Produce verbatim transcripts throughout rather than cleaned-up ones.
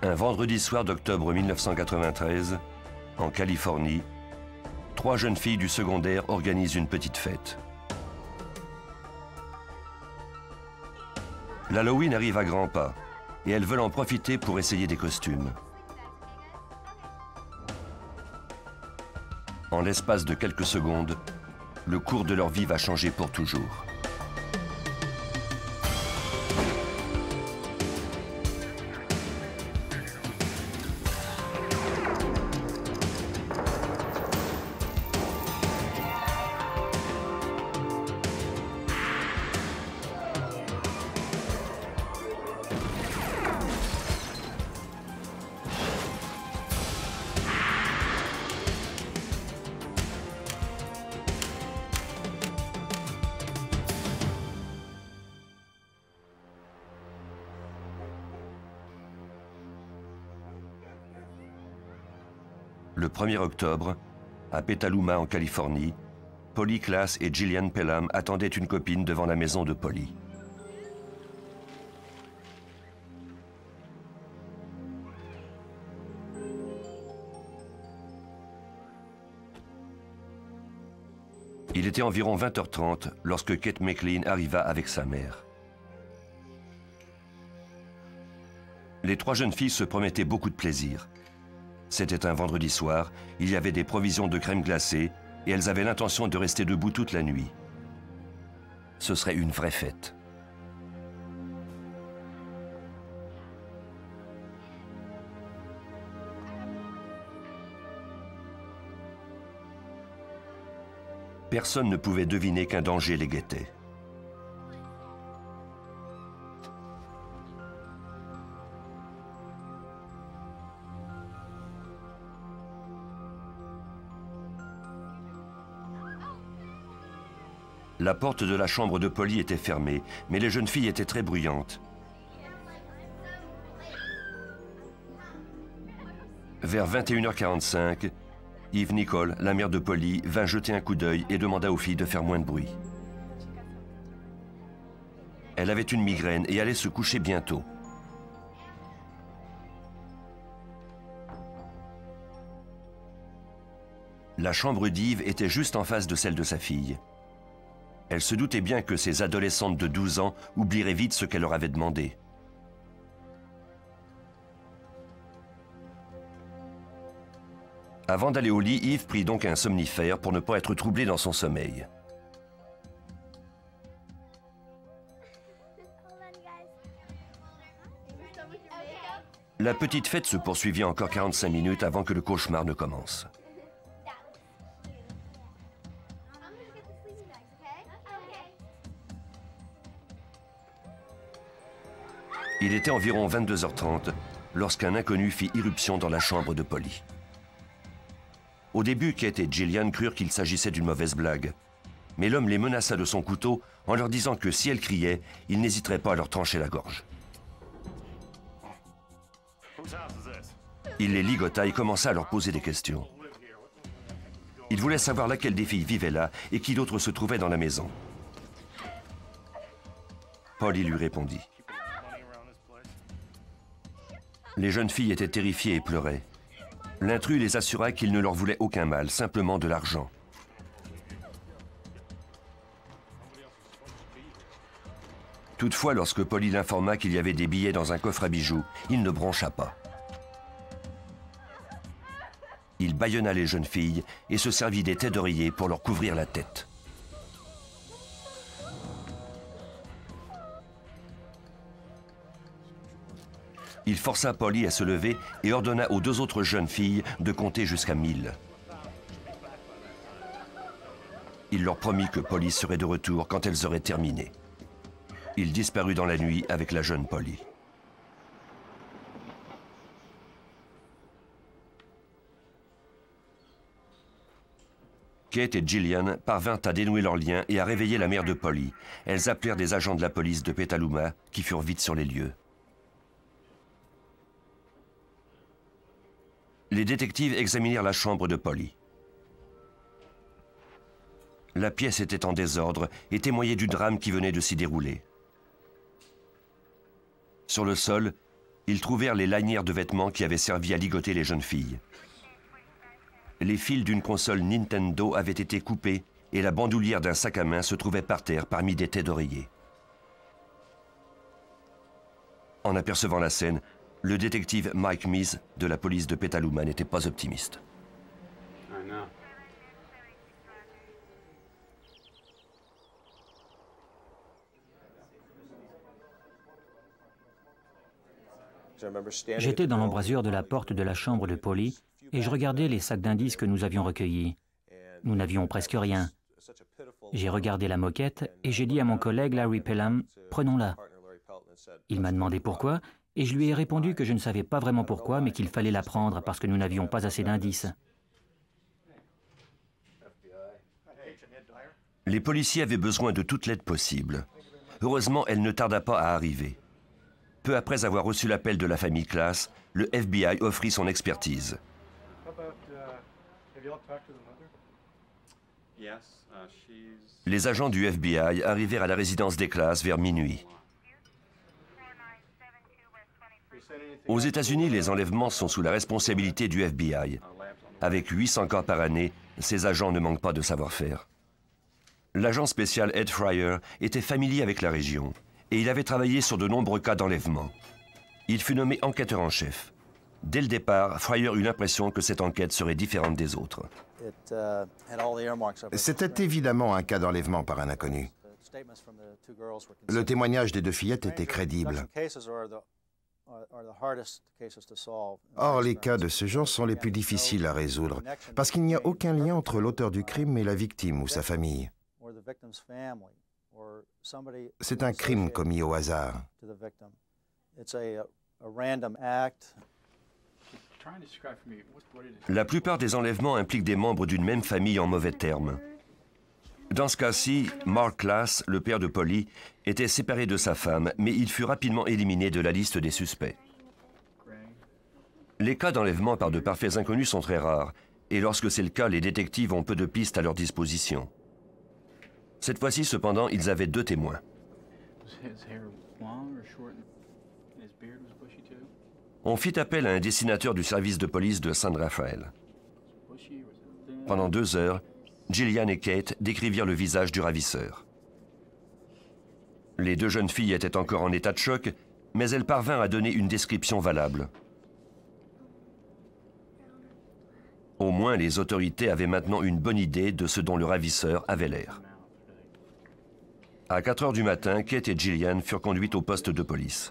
Un vendredi soir d'octobre mille neuf cent quatre-vingt-treize, en Californie, trois jeunes filles du secondaire organisent une petite fête. L'Halloween arrive à grands pas et elles veulent en profiter pour essayer des costumes. En l'espace de quelques secondes, le cours de leur vie va changer pour toujours. Le premier octobre, à Petaluma en Californie, Polly Klaas et Gillian Pelham attendaient une copine devant la maison de Polly. Il était environ vingt heures trente lorsque Kate McLean arriva avec sa mère. Les trois jeunes filles se promettaient beaucoup de plaisir. C'était un vendredi soir, il y avait des provisions de crème glacée et elles avaient l'intention de rester debout toute la nuit. Ce serait une vraie fête. Personne ne pouvait deviner qu'un danger les guettait. La porte de la chambre de Polly était fermée, mais les jeunes filles étaient très bruyantes. Vers vingt et une heures quarante-cinq, Eve Nicole, la mère de Polly, vint jeter un coup d'œil et demanda aux filles de faire moins de bruit. Elle avait une migraine et allait se coucher bientôt. La chambre d'Eve était juste en face de celle de sa fille. Elle se doutait bien que ces adolescentes de douze ans oublieraient vite ce qu'elle leur avait demandé. Avant d'aller au lit, Eve prit donc un somnifère pour ne pas être troublée dans son sommeil. La petite fête se poursuivit encore quarante-cinq minutes avant que le cauchemar ne commence. Il était environ vingt-deux heures trente lorsqu'un inconnu fit irruption dans la chambre de Polly. Au début, Kate et Gillian crurent qu'il s'agissait d'une mauvaise blague. Mais l'homme les menaça de son couteau en leur disant que si elles criaient, il n'hésiterait pas à leur trancher la gorge. Il les ligota et commença à leur poser des questions. Il voulait savoir laquelle des filles vivait là et qui d'autre se trouvait dans la maison. Polly lui répondit. Les jeunes filles étaient terrifiées et pleuraient. L'intrus les assura qu'il ne leur voulait aucun mal, simplement de l'argent. Toutefois, lorsque Polly l'informa qu'il y avait des billets dans un coffre à bijoux, il ne broncha pas. Il bâillonna les jeunes filles et se servit des têtes d'oreiller pour leur couvrir la tête. Il força Polly à se lever et ordonna aux deux autres jeunes filles de compter jusqu'à mille. Il leur promit que Polly serait de retour quand elles auraient terminé. Il disparut dans la nuit avec la jeune Polly. Kate et Gillian parvinrent à dénouer leurs liens et à réveiller la mère de Polly. Elles appelèrent des agents de la police de Petaluma qui furent vite sur les lieux. Les détectives examinèrent la chambre de Polly. La pièce était en désordre et témoignait du drame qui venait de s'y dérouler. Sur le sol, Ils trouvèrent les lanières de vêtements qui avaient servi à ligoter les jeunes filles. Les fils d'une console Nintendo avaient été coupés et la bandoulière d'un sac à main se trouvait par terre parmi des têtes d'oreiller. En apercevant la scène, le détective Mike Meese de la police de Petaluma n'était pas optimiste. J'étais dans l'embrasure de la porte de la chambre de Polly et je regardais les sacs d'indices que nous avions recueillis. Nous n'avions presque rien. J'ai regardé la moquette et j'ai dit à mon collègue Larry Pelham, « Prenons-la ». Il m'a demandé pourquoi et je lui ai répondu que je ne savais pas vraiment pourquoi, mais qu'il fallait la prendre parce que nous n'avions pas assez d'indices. Les policiers avaient besoin de toute l'aide possible. Heureusement, elle ne tarda pas à arriver. Peu après avoir reçu l'appel de la famille Class, le F B I offrit son expertise. Les agents du F B I arrivèrent à la résidence des Class vers minuit. Aux États-Unis, les enlèvements sont sous la responsabilité du F B I. Avec huit cents cas par année, ces agents ne manquent pas de savoir-faire. L'agent spécial Ed Fryer était familier avec la région et il avait travaillé sur de nombreux cas d'enlèvement. Il fut nommé enquêteur en chef. Dès le départ, Fryer eut l'impression que cette enquête serait différente des autres. C'était évidemment un cas d'enlèvement par un inconnu. Le témoignage des deux fillettes était crédible. Or, les cas de ce genre sont les plus difficiles à résoudre, parce qu'il n'y a aucun lien entre l'auteur du crime et la victime ou sa famille. C'est un crime commis au hasard. La plupart des enlèvements impliquent des membres d'une même famille en mauvais termes. Dans ce cas-ci, Mark Class, le père de Polly, était séparé de sa femme, mais il fut rapidement éliminé de la liste des suspects. Les cas d'enlèvement par de parfaits inconnus sont très rares, et lorsque c'est le cas, les détectives ont peu de pistes à leur disposition. Cette fois-ci, cependant, ils avaient deux témoins. On fit appel à un dessinateur du service de police de San Rafael. Pendant deux heures, Gillian et Kate décrivirent le visage du ravisseur. Les deux jeunes filles étaient encore en état de choc, mais elles parvinrent à donner une description valable. Au moins, les autorités avaient maintenant une bonne idée de ce dont le ravisseur avait l'air. À quatre heures du matin, Kate et Gillian furent conduites au poste de police.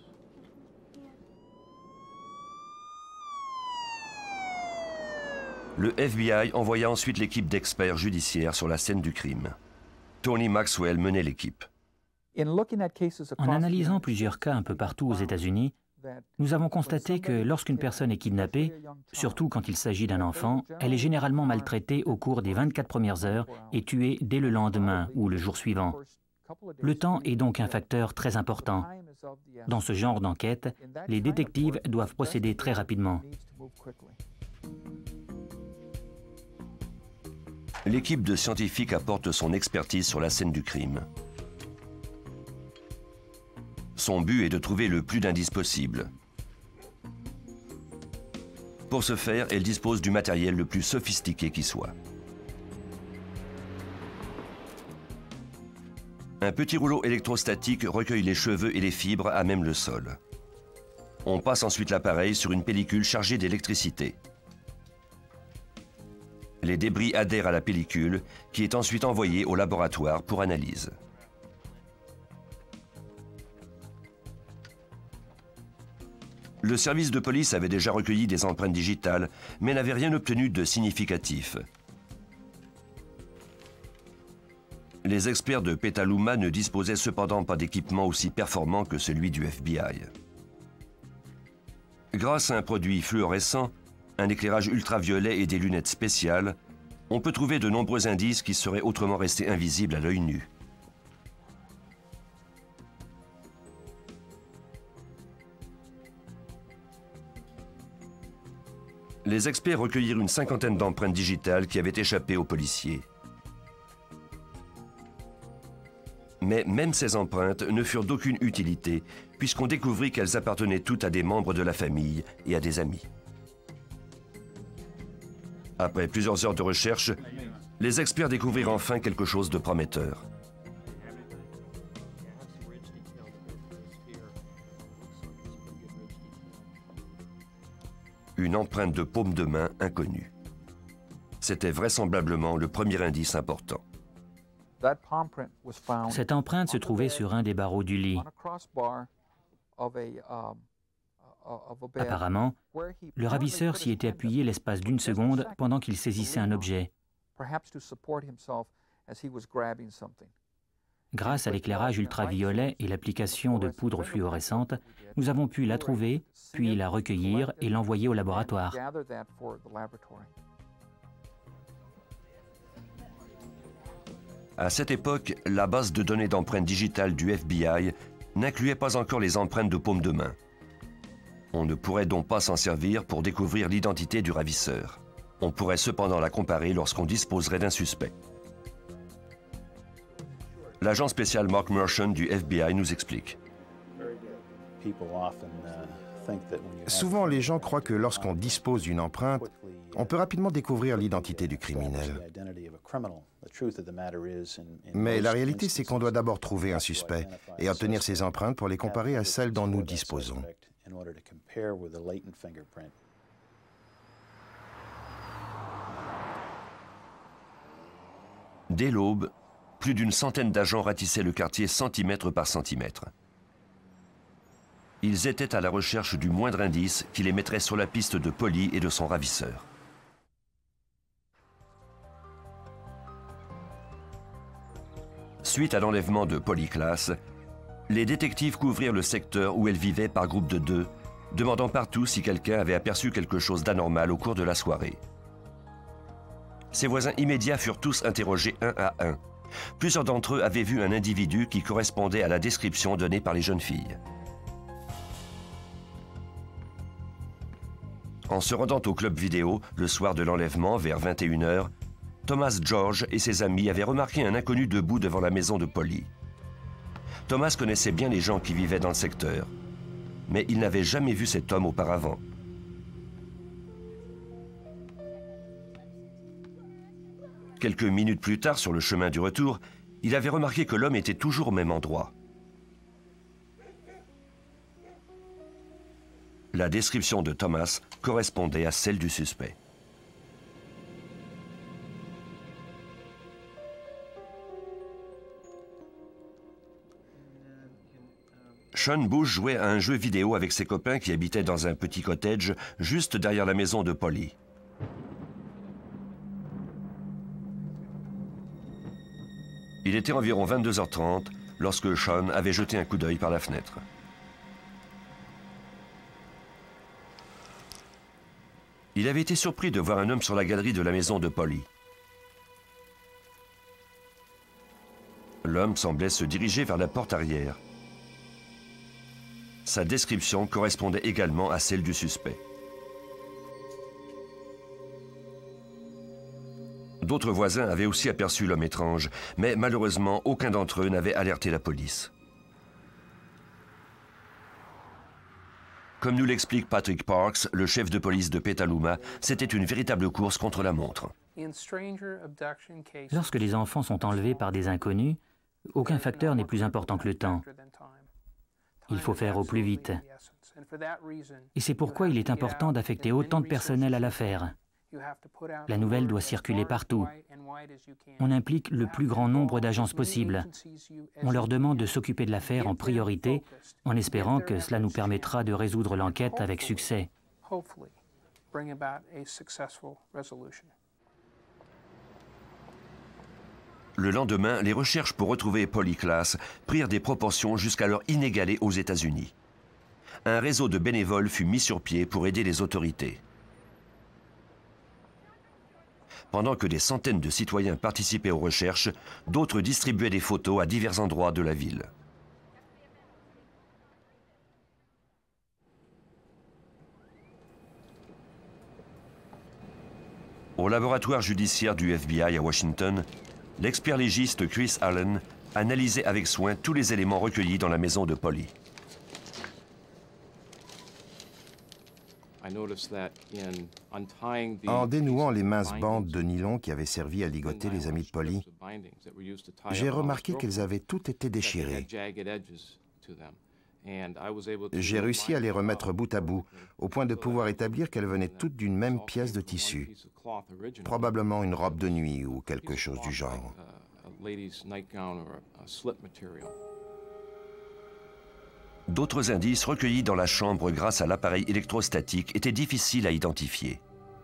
Le F B I envoya ensuite l'équipe d'experts judiciaires sur la scène du crime. Tony Maxwell menait l'équipe. En analysant plusieurs cas un peu partout aux États-Unis, nous avons constaté que lorsqu'une personne est kidnappée, surtout quand il s'agit d'un enfant, elle est généralement maltraitée au cours des vingt-quatre premières heures et tuée dès le lendemain ou le jour suivant. Le temps est donc un facteur très important. Dans ce genre d'enquête, les détectives doivent procéder très rapidement. L'équipe de scientifiques apporte son expertise sur la scène du crime. Son but est de trouver le plus d'indices possible. Pour ce faire, elle dispose du matériel le plus sophistiqué qui soit. Un petit rouleau électrostatique recueille les cheveux et les fibres à même le sol. On passe ensuite l'appareil sur une pellicule chargée d'électricité. Les débris adhèrent à la pellicule, qui est ensuite envoyée au laboratoire pour analyse. Le service de police avait déjà recueilli des empreintes digitales, mais n'avait rien obtenu de significatif. Les experts de Petaluma ne disposaient cependant pas d'équipement aussi performant que celui du F B I. Grâce à un produit fluorescent, un éclairage ultraviolet et des lunettes spéciales, on peut trouver de nombreux indices qui seraient autrement restés invisibles à l'œil nu. Les experts recueillirent une cinquantaine d'empreintes digitales qui avaient échappé aux policiers. Mais même ces empreintes ne furent d'aucune utilité, puisqu'on découvrit qu'elles appartenaient toutes à des membres de la famille et à des amis. Après plusieurs heures de recherche, les experts découvrirent enfin quelque chose de prometteur. Une empreinte de paume de main inconnue. C'était vraisemblablement le premier indice important. Cette empreinte se trouvait sur un des barreaux du lit. Apparemment, le ravisseur s'y était appuyé l'espace d'une seconde pendant qu'il saisissait un objet. Grâce à l'éclairage ultraviolet et l'application de poudre fluorescente, nous avons pu la trouver, puis la recueillir et l'envoyer au laboratoire. À cette époque, la base de données d'empreintes digitales du F B I n'incluait pas encore les empreintes de paume de main. On ne pourrait donc pas s'en servir pour découvrir l'identité du ravisseur. On pourrait cependant la comparer lorsqu'on disposerait d'un suspect. L'agent spécial Mark Mershon du F B I nous explique. Souvent, les gens croient que lorsqu'on dispose d'une empreinte, on peut rapidement découvrir l'identité du criminel. Mais la réalité, c'est qu'on doit d'abord trouver un suspect et obtenir ses empreintes pour les comparer à celles dont nous disposons. Dès l'aube, plus d'une centaine d'agents ratissaient le quartier centimètre par centimètre. Ils étaient à la recherche du moindre indice qui les mettrait sur la piste de Polly et de son ravisseur. Suite à l'enlèvement de Polly Klaas, les détectives couvrirent le secteur où elle vivait par groupe de deux, demandant partout si quelqu'un avait aperçu quelque chose d'anormal au cours de la soirée. Ses voisins immédiats furent tous interrogés un à un. Plusieurs d'entre eux avaient vu un individu qui correspondait à la description donnée par les jeunes filles. En se rendant au club vidéo, le soir de l'enlèvement, vers vingt et une heures, Thomas George et ses amis avaient remarqué un inconnu debout devant la maison de Polly. Thomas connaissait bien les gens qui vivaient dans le secteur, mais il n'avait jamais vu cet homme auparavant. Quelques minutes plus tard, sur le chemin du retour, il avait remarqué que l'homme était toujours au même endroit. La description de Thomas correspondait à celle du suspect. Sean Bush jouait à un jeu vidéo avec ses copains qui habitaient dans un petit cottage juste derrière la maison de Polly. Il était environ vingt-deux heures trente lorsque Sean avait jeté un coup d'œil par la fenêtre. Il avait été surpris de voir un homme sur la galerie de la maison de Polly. L'homme semblait se diriger vers la porte arrière. Sa description correspondait également à celle du suspect. D'autres voisins avaient aussi aperçu l'homme étrange, mais malheureusement, aucun d'entre eux n'avait alerté la police. Comme nous l'explique Patrick Parks, le chef de police de Petaluma, c'était une véritable course contre la montre. Lorsque les enfants sont enlevés par des inconnus, aucun facteur n'est plus important que le temps. Il faut faire au plus vite. Et c'est pourquoi il est important d'affecter autant de personnel à l'affaire. La nouvelle doit circuler partout. On implique le plus grand nombre d'agences possible. On leur demande de s'occuper de l'affaire en priorité, en espérant que cela nous permettra de résoudre l'enquête avec succès. Le lendemain, les recherches pour retrouver Polly Klaas prirent des proportions jusqu'alors inégalées aux États-Unis. Un réseau de bénévoles fut mis sur pied pour aider les autorités. Pendant que des centaines de citoyens participaient aux recherches, d'autres distribuaient des photos à divers endroits de la ville. Au laboratoire judiciaire du F B I à Washington, l'expert légiste Chris Allen analysait avec soin tous les éléments recueillis dans la maison de Polly. En dénouant les minces bandes de nylon qui avaient servi à ligoter les amis de Polly, j'ai remarqué qu'elles avaient toutes été déchirées. J'ai réussi à les remettre bout à bout, au point de pouvoir établir qu'elles venaient toutes d'une même pièce de tissu, probablement une robe de nuit ou quelque chose du genre. D'autres indices recueillis dans la chambre grâce à l'appareil électrostatique étaient difficiles à identifier.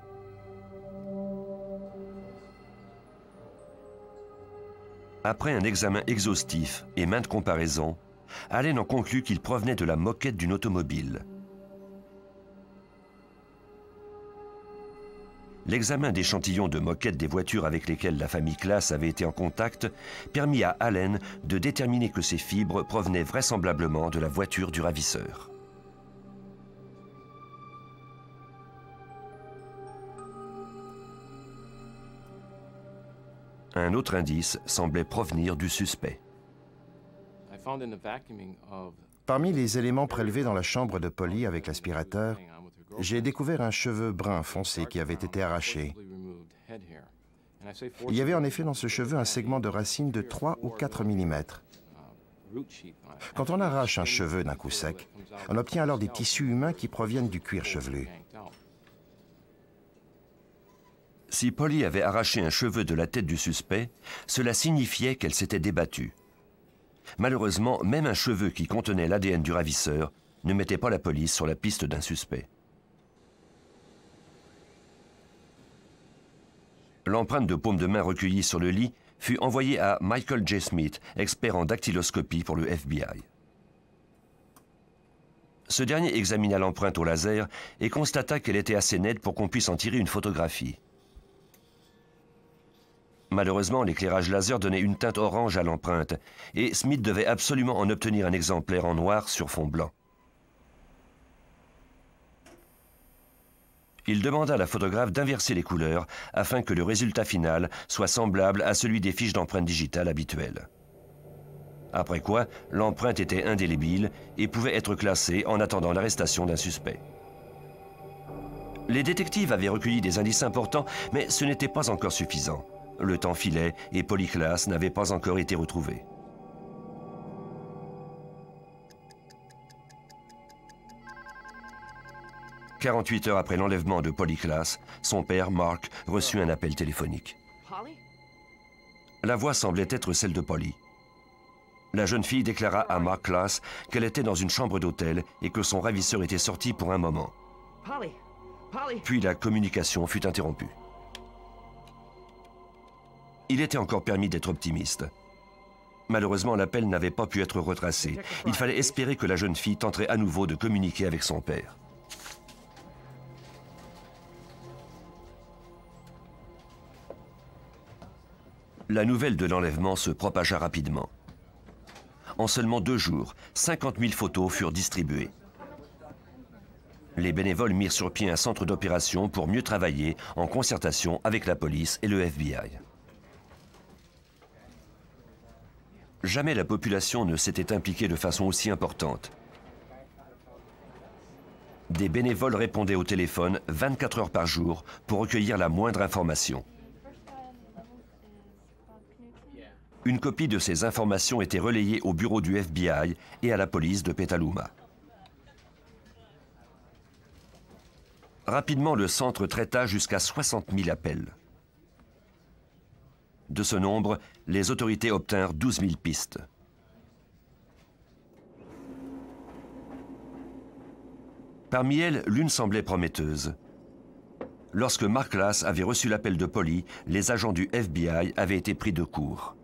Après un examen exhaustif et maintes comparaisons, Allen en conclut qu'il provenait de la moquette d'une automobile. L'examen d'échantillons de moquettes des voitures avec lesquelles la famille Klaas avait été en contact permit à Allen de déterminer que ces fibres provenaient vraisemblablement de la voiture du ravisseur. Un autre indice semblait provenir du suspect. Parmi les éléments prélevés dans la chambre de Polly avec l'aspirateur, j'ai découvert un cheveu brun foncé qui avait été arraché. Il y avait en effet dans ce cheveu un segment de racine de trois ou quatre millimètres. Quand on arrache un cheveu d'un coup sec, on obtient alors des tissus humains qui proviennent du cuir chevelu. Si Polly avait arraché un cheveu de la tête du suspect, cela signifiait qu'elle s'était débattue. Malheureusement, même un cheveu qui contenait l'A D N du ravisseur ne mettait pas la police sur la piste d'un suspect. L'empreinte de paume de main recueillie sur le lit fut envoyée à Michael J. Smith, expert en dactyloscopie pour le F B I. Ce dernier examina l'empreinte au laser et constata qu'elle était assez nette pour qu'on puisse en tirer une photographie. Malheureusement, l'éclairage laser donnait une teinte orange à l'empreinte et Smith devait absolument en obtenir un exemplaire en noir sur fond blanc. Il demanda à la photographe d'inverser les couleurs afin que le résultat final soit semblable à celui des fiches d'empreintes digitales habituelles. Après quoi, l'empreinte était indélébile et pouvait être classée en attendant l'arrestation d'un suspect. Les détectives avaient recueilli des indices importants, mais ce n'était pas encore suffisant. Le temps filait et Polly Klaas n'avait pas encore été retrouvé. quarante-huit heures après l'enlèvement de Polly Klaas, son père, Mark, reçut un appel téléphonique. La voix semblait être celle de Polly. La jeune fille déclara à Mark Klaas qu'elle était dans une chambre d'hôtel et que son ravisseur était sorti pour un moment. Puis la communication fut interrompue. Il était encore permis d'être optimiste. Malheureusement, l'appel n'avait pas pu être retracé. Il fallait espérer que la jeune fille tenterait à nouveau de communiquer avec son père. La nouvelle de l'enlèvement se propagea rapidement. En seulement deux jours, cinquante mille photos furent distribuées. Les bénévoles mirent sur pied un centre d'opération pour mieux travailler en concertation avec la police et le F B I. Jamais la population ne s'était impliquée de façon aussi importante. Des bénévoles répondaient au téléphone vingt-quatre heures par jour pour recueillir la moindre information. Une copie de ces informations était relayée au bureau du F B I et à la police de Petaluma. Rapidement, le centre traita jusqu'à soixante mille appels. De ce nombre, les autorités obtinrent douze mille pistes. Parmi elles, l'une semblait prometteuse. Lorsque Mark Klaas avait reçu l'appel de Polly, les agents du F B I avaient été pris de court.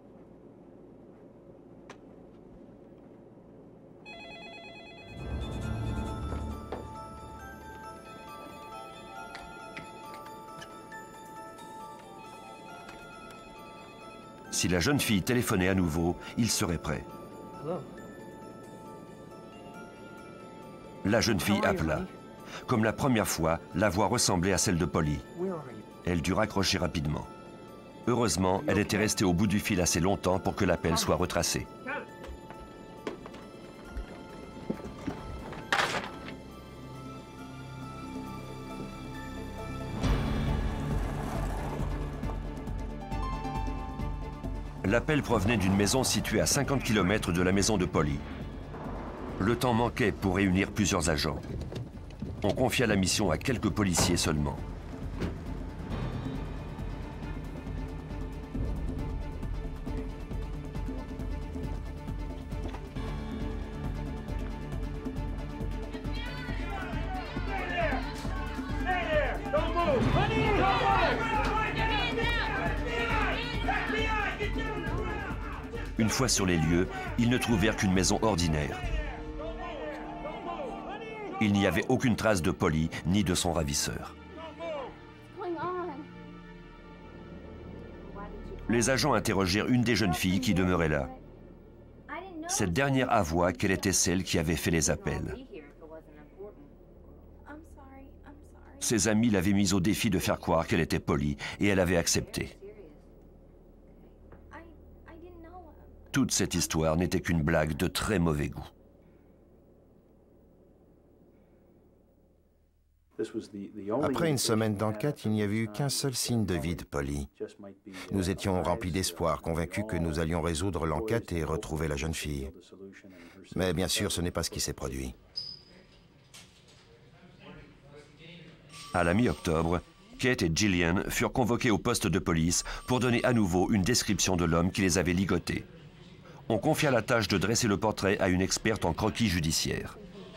Si la jeune fille téléphonait à nouveau, il serait prêt. La jeune fille appela. Comme la première fois, la voix ressemblait à celle de Polly. Elle dut raccrocher rapidement. Heureusement, elle était restée au bout du fil assez longtemps pour que l'appel soit retracé. L'appel provenait d'une maison située à cinquante kilomètres de la maison de Polly. Le temps manquait pour réunir plusieurs agents. On confia la mission à quelques policiers seulement. Une fois sur les lieux, ils ne trouvèrent qu'une maison ordinaire. Il n'y avait aucune trace de Polly ni de son ravisseur. Les agents interrogèrent une des jeunes filles qui demeurait là. Cette dernière avoua qu'elle était celle qui avait fait les appels. Ses amis l'avaient mise au défi de faire croire qu'elle était Polly et elle avait accepté. Toute cette histoire n'était qu'une blague de très mauvais goût. Après une semaine d'enquête, il n'y avait eu qu'un seul signe de vie de Polly. Nous étions remplis d'espoir, convaincus que nous allions résoudre l'enquête et retrouver la jeune fille. Mais bien sûr, ce n'est pas ce qui s'est produit. À la mi-octobre, Kate et Gillian furent convoqués au poste de police pour donner à nouveau une description de l'homme qui les avait ligotés. On confia la tâche de dresser le portrait à une experte en croquis judiciaire.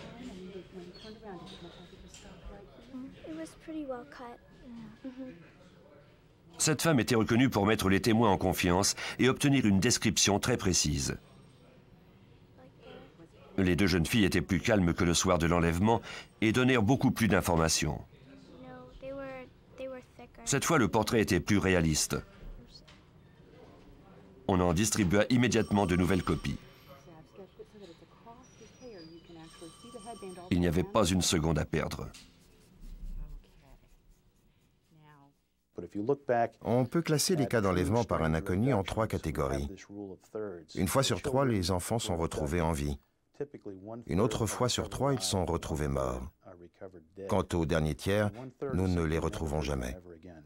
Cette femme était reconnue pour mettre les témoins en confiance et obtenir une description très précise. Les deux jeunes filles étaient plus calmes que le soir de l'enlèvement et donnèrent beaucoup plus d'informations. Cette fois, le portrait était plus réaliste. On en distribua immédiatement de nouvelles copies. Il n'y avait pas une seconde à perdre. On peut classer les cas d'enlèvement par un inconnu en trois catégories. Une fois sur trois, les enfants sont retrouvés en vie. Une autre fois sur trois, ils sont retrouvés morts. Quant au dernier tiers, nous ne les retrouvons jamais.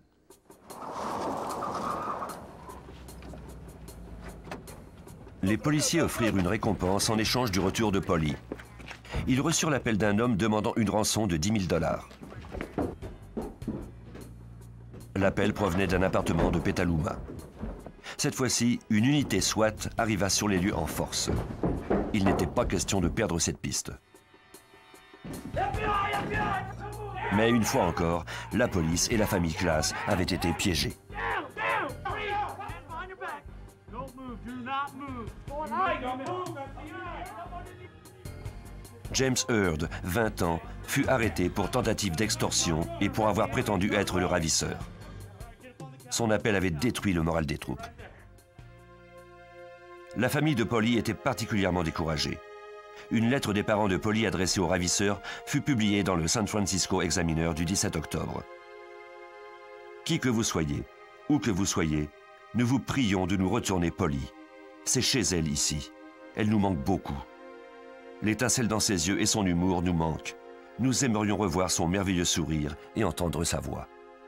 Les policiers offrirent une récompense en échange du retour de Polly. Ils reçurent l'appel d'un homme demandant une rançon de dix mille dollars. L'appel provenait d'un appartement de Petaluma. Cette fois-ci, une unité SWAT arriva sur les lieux en force. Il n'était pas question de perdre cette piste. Mais une fois encore, la police et la famille Class avaient été piégés. James Heard, vingt ans, fut arrêté pour tentative d'extorsion et pour avoir prétendu être le ravisseur. Son appel avait détruit le moral des troupes. La famille de Polly était particulièrement découragée. Une lettre des parents de Polly adressée au ravisseur fut publiée dans le San Francisco Examiner du dix-sept octobre. « Qui que vous soyez, où que vous soyez, nous vous prions de nous retourner Polly. C'est chez elle ici. Elle nous manque beaucoup. L'étincelle dans ses yeux et son humour nous manquent. Nous aimerions revoir son merveilleux sourire et entendre sa voix. »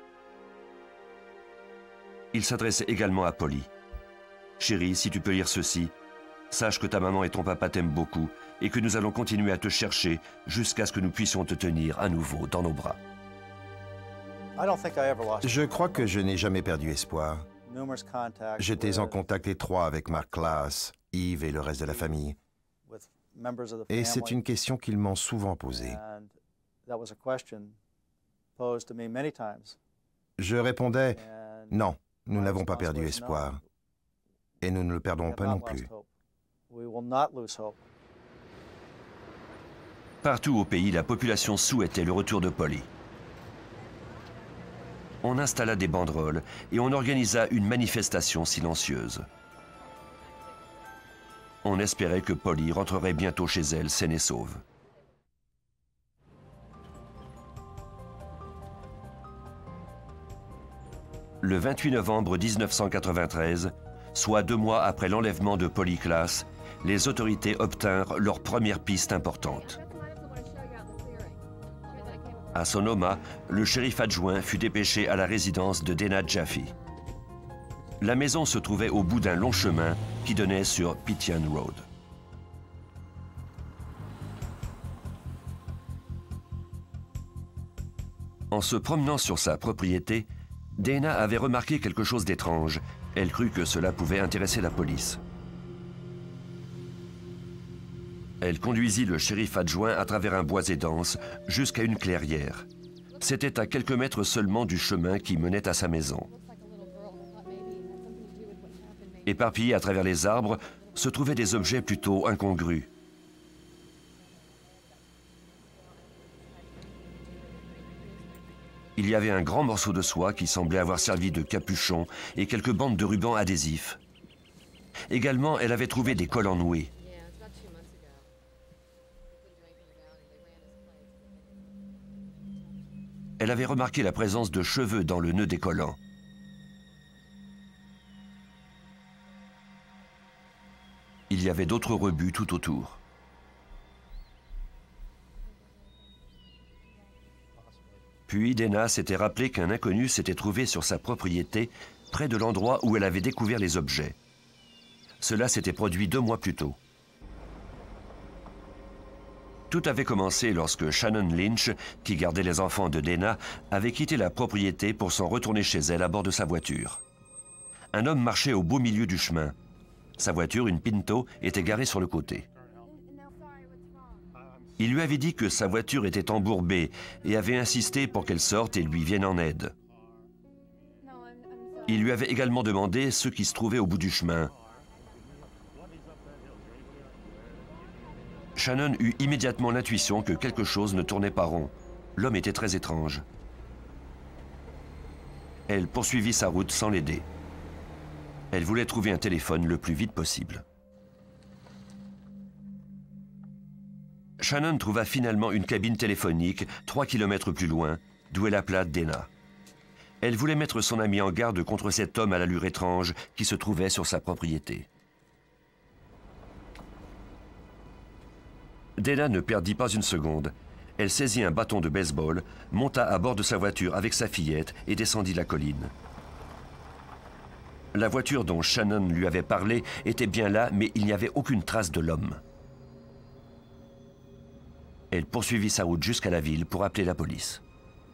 Il s'adressait également à Polly. « Chérie, si tu peux lire ceci, sache que ta maman et ton papa t'aiment beaucoup et que nous allons continuer à te chercher jusqu'à ce que nous puissions te tenir à nouveau dans nos bras. » Je crois que je n'ai jamais perdu espoir. J'étais en contact étroit avec Mark Class, Yves et le reste de la famille. Et c'est une question qu'ils m'ont souvent posée. Je répondais, non, nous n'avons pas perdu espoir. Et nous ne le perdrons pas non plus. Partout au pays, la population souhaitait le retour de Polly. On installa des banderoles et on organisa une manifestation silencieuse. On espérait que Polly rentrerait bientôt chez elle, saine et sauve. Le vingt-huit novembre mille neuf cent quatre-vingt-treize, soit deux mois après l'enlèvement de Polly Klaas, les autorités obtinrent leur première piste importante. À Sonoma, le shérif adjoint fut dépêché à la résidence de Dana Jaffe. La maison se trouvait au bout d'un long chemin qui donnait sur Pityan Road. En se promenant sur sa propriété, Dana avait remarqué quelque chose d'étrange. Elle crut que cela pouvait intéresser la police. Elle conduisit le shérif adjoint à travers un boisé dense jusqu'à une clairière. C'était à quelques mètres seulement du chemin qui menait à sa maison. Éparpillés à travers les arbres, se trouvaient des objets plutôt incongrus. Il y avait un grand morceau de soie qui semblait avoir servi de capuchon et quelques bandes de ruban adhésif. Également, elle avait trouvé des collants noués. Elle avait remarqué la présence de cheveux dans le nœud des collants. Il y avait d'autres rebuts tout autour. Puis Dana s'était rappelé qu'un inconnu s'était trouvé sur sa propriété, près de l'endroit où elle avait découvert les objets. Cela s'était produit deux mois plus tôt. Tout avait commencé lorsque Shannon Lynch, qui gardait les enfants de Dana, avait quitté la propriété pour s'en retourner chez elle à bord de sa voiture. Un homme marchait au beau milieu du chemin. Sa voiture, une Pinto, était garée sur le côté. Il lui avait dit que sa voiture était embourbée et avait insisté pour qu'elle sorte et lui vienne en aide. Il lui avait également demandé ce qui se trouvait au bout du chemin. Shannon eut immédiatement l'intuition que quelque chose ne tournait pas rond. L'homme était très étrange. Elle poursuivit sa route sans l'aider. Elle voulait trouver un téléphone le plus vite possible. Shannon trouva finalement une cabine téléphonique trois kilomètres plus loin, d'où elle appela Dana. Elle voulait mettre son amie en garde contre cet homme à l'allure étrange qui se trouvait sur sa propriété. Dana ne perdit pas une seconde. Elle saisit un bâton de baseball, monta à bord de sa voiture avec sa fillette et descendit la colline. La voiture dont Shannon lui avait parlé était bien là, mais il n'y avait aucune trace de l'homme. Elle poursuivit sa route jusqu'à la ville pour appeler la police.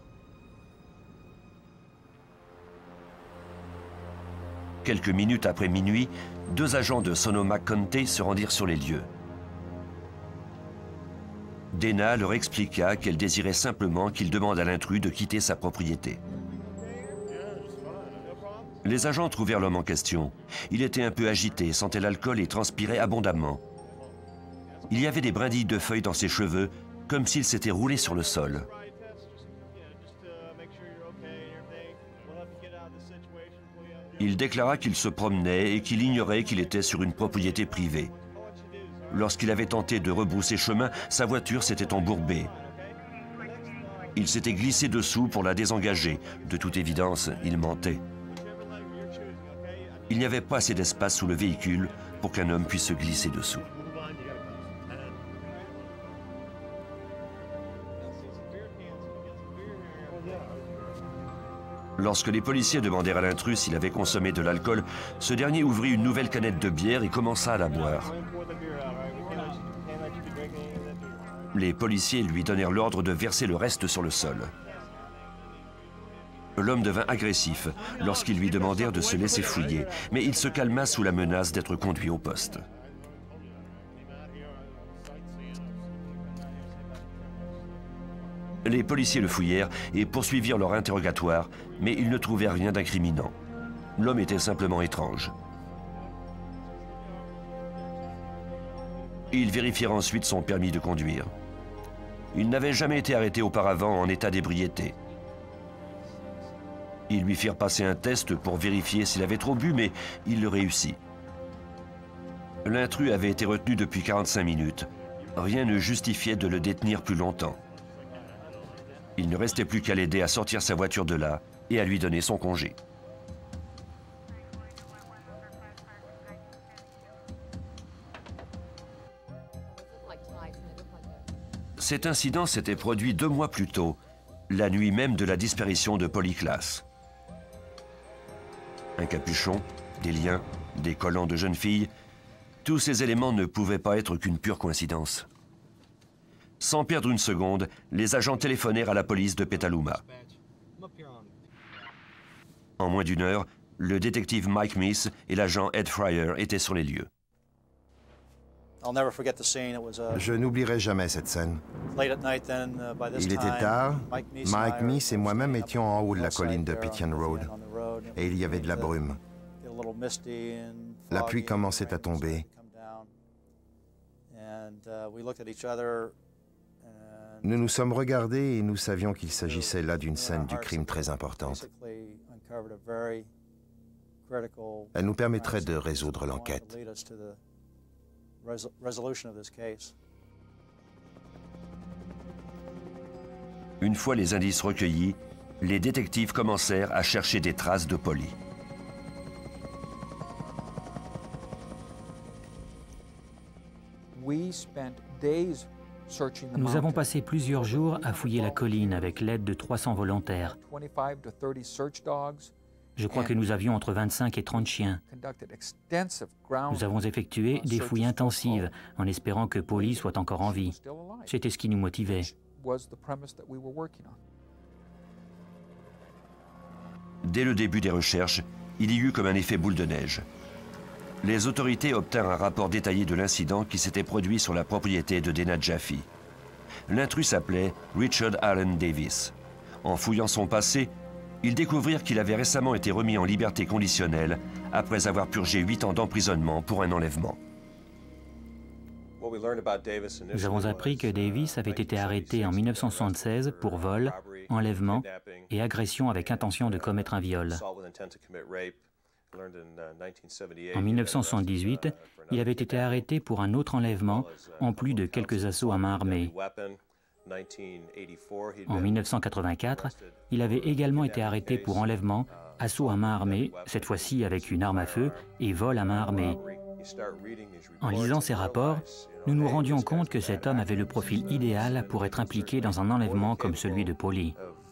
Quelques minutes après minuit, deux agents de Sonoma County se rendirent sur les lieux. Dana leur expliqua qu'elle désirait simplement qu'il demande à l'intrus de quitter sa propriété. Les agents trouvèrent l'homme en question. Il était un peu agité, sentait l'alcool et transpirait abondamment. Il y avait des brindilles de feuilles dans ses cheveux, comme s'il s'était roulé sur le sol. Il déclara qu'il se promenait et qu'il ignorait qu'il était sur une propriété privée. Lorsqu'il avait tenté de rebrousser chemin, sa voiture s'était embourbée. Il s'était glissé dessous pour la désengager. De toute évidence, il mentait. Il n'y avait pas assez d'espace sous le véhicule pour qu'un homme puisse se glisser dessous. Lorsque les policiers demandèrent à l'intrus s'il avait consommé de l'alcool, ce dernier ouvrit une nouvelle canette de bière et commença à la boire. Les policiers lui donnèrent l'ordre de verser le reste sur le sol. L'homme devint agressif lorsqu'ils lui demandèrent de se laisser fouiller, mais il se calma sous la menace d'être conduit au poste. Les policiers le fouillèrent et poursuivirent leur interrogatoire, mais ils ne trouvèrent rien d'incriminant. L'homme était simplement étrange. Ils vérifièrent ensuite son permis de conduire. Il n'avait jamais été arrêté auparavant en état d'ébriété. Ils lui firent passer un test pour vérifier s'il avait trop bu, mais il le réussit. L'intrus avait été retenu depuis quarante-cinq minutes. Rien ne justifiait de le détenir plus longtemps. Il ne restait plus qu'à l'aider à sortir sa voiture de là et à lui donner son congé. Cet incident s'était produit deux mois plus tôt, la nuit même de la disparition de Polly Klaas. Un capuchon, des liens, des collants de jeune fille, tous ces éléments ne pouvaient pas être qu'une pure coïncidence. Sans perdre une seconde, les agents téléphonèrent à la police de Petaluma. En moins d'une heure, le détective Mike Meese et l'agent Ed Fryer étaient sur les lieux. Je n'oublierai jamais cette scène. Il était tard, Mike Meese et moi-même étions en haut de la colline de Pigeon Road, et il y avait de la brume. La pluie commençait à tomber. Nous nous sommes regardés et nous savions qu'il s'agissait là d'une scène du crime très importante. Elle nous permettrait de résoudre l'enquête. Une fois les indices recueillis, les détectives commencèrent à chercher des traces de Polly. Nous avons passé plusieurs jours à fouiller la colline avec l'aide de trois cents volontaires. Je crois que nous avions entre vingt-cinq et trente chiens. Nous avons effectué des fouilles intensives en espérant que Polly soit encore en vie. C'était ce qui nous motivait. Dès le début des recherches, il y eut comme un effet boule de neige. Les autorités obtinrent un rapport détaillé de l'incident qui s'était produit sur la propriété de Dana Jaffe. L'intrus s'appelait Richard Allen Davis. En fouillant son passé, ils découvrirent qu'il avait récemment été remis en liberté conditionnelle après avoir purgé huit ans d'emprisonnement pour un enlèvement. Nous avons appris que Davis avait été arrêté en mille neuf cent soixante-seize pour vol, enlèvement et agression avec intention de commettre un viol. En mille neuf cent soixante-dix-huit, il avait été arrêté pour un autre enlèvement, en plus de quelques assauts à main armée. En mille neuf cent quatre-vingt-quatre, il avait également été arrêté pour enlèvement, assaut à main armée, cette fois-ci avec une arme à feu, et vol à main armée. En lisant ces rapports, nous nous rendions compte que cet homme avait le profil idéal pour être impliqué dans un enlèvement comme celui de Polly.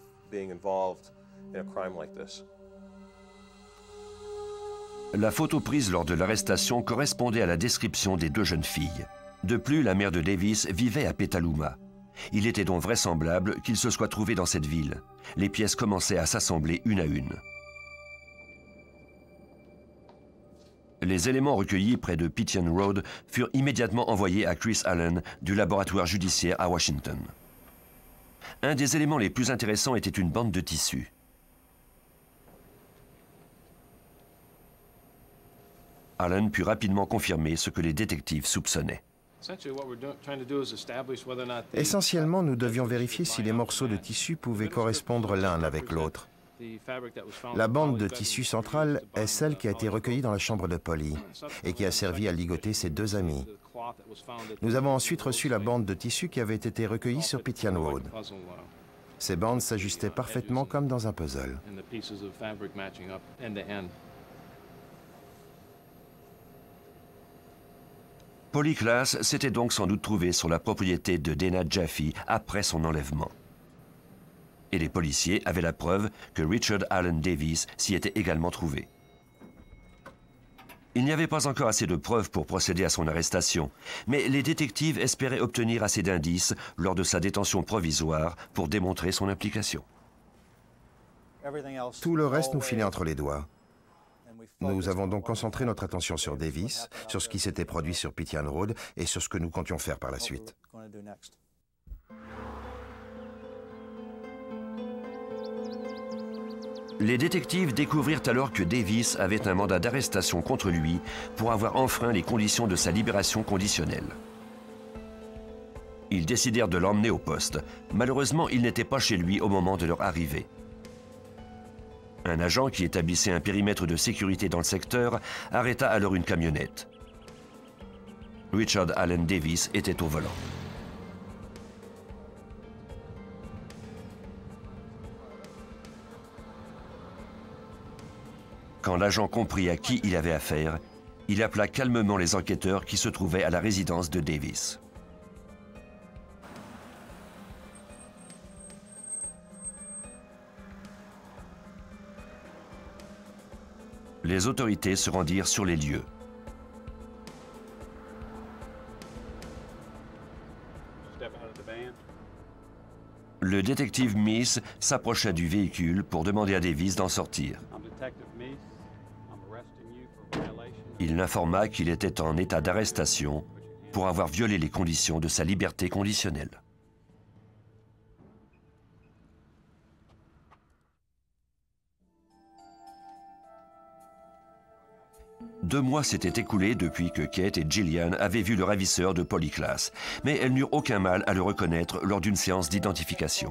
La photo prise lors de l'arrestation correspondait à la description des deux jeunes filles. De plus, la mère de Davis vivait à Petaluma. Il était donc vraisemblable qu'il se soit trouvé dans cette ville. Les pièces commençaient à s'assembler une à une. Les éléments recueillis près de Pigeon Road furent immédiatement envoyés à Chris Allen du laboratoire judiciaire à Washington. Un des éléments les plus intéressants était une bande de tissu. Allen put rapidement confirmer ce que les détectives soupçonnaient. Essentiellement, nous devions vérifier si les morceaux de tissu pouvaient correspondre l'un avec l'autre. La bande de tissu centrale est celle qui a été recueillie dans la chambre de Polly et qui a servi à ligoter ses deux amis. Nous avons ensuite reçu la bande de tissu qui avait été recueillie sur Pigeon Road. Ces bandes s'ajustaient parfaitement comme dans un puzzle. Polly Klaas s'était donc sans doute trouvée sur la propriété de Dana Jaffe après son enlèvement. Et les policiers avaient la preuve que Richard Allen Davis s'y était également trouvé. Il n'y avait pas encore assez de preuves pour procéder à son arrestation, mais les détectives espéraient obtenir assez d'indices lors de sa détention provisoire pour démontrer son implication. Tout le reste nous filait entre les doigts. Nous avons donc concentré notre attention sur Davis, sur ce qui s'était produit sur Pigeon Road et sur ce que nous comptions faire par la suite. Les détectives découvrirent alors que Davis avait un mandat d'arrestation contre lui pour avoir enfreint les conditions de sa libération conditionnelle. Ils décidèrent de l'emmener au poste. Malheureusement, il n'était pas chez lui au moment de leur arrivée. Un agent qui établissait un périmètre de sécurité dans le secteur arrêta alors une camionnette. Richard Allen Davis était au volant. Quand l'agent comprit à qui il avait affaire, il appela calmement les enquêteurs qui se trouvaient à la résidence de Davis. Les autorités se rendirent sur les lieux. Le détective Meese s'approcha du véhicule pour demander à Davis d'en sortir. Il l'informa qu'il était en état d'arrestation pour avoir violé les conditions de sa liberté conditionnelle. Deux mois s'étaient écoulés depuis que Kate et Gillian avaient vu le ravisseur de Polly Klaas, mais elles n'eurent aucun mal à le reconnaître lors d'une séance d'identification.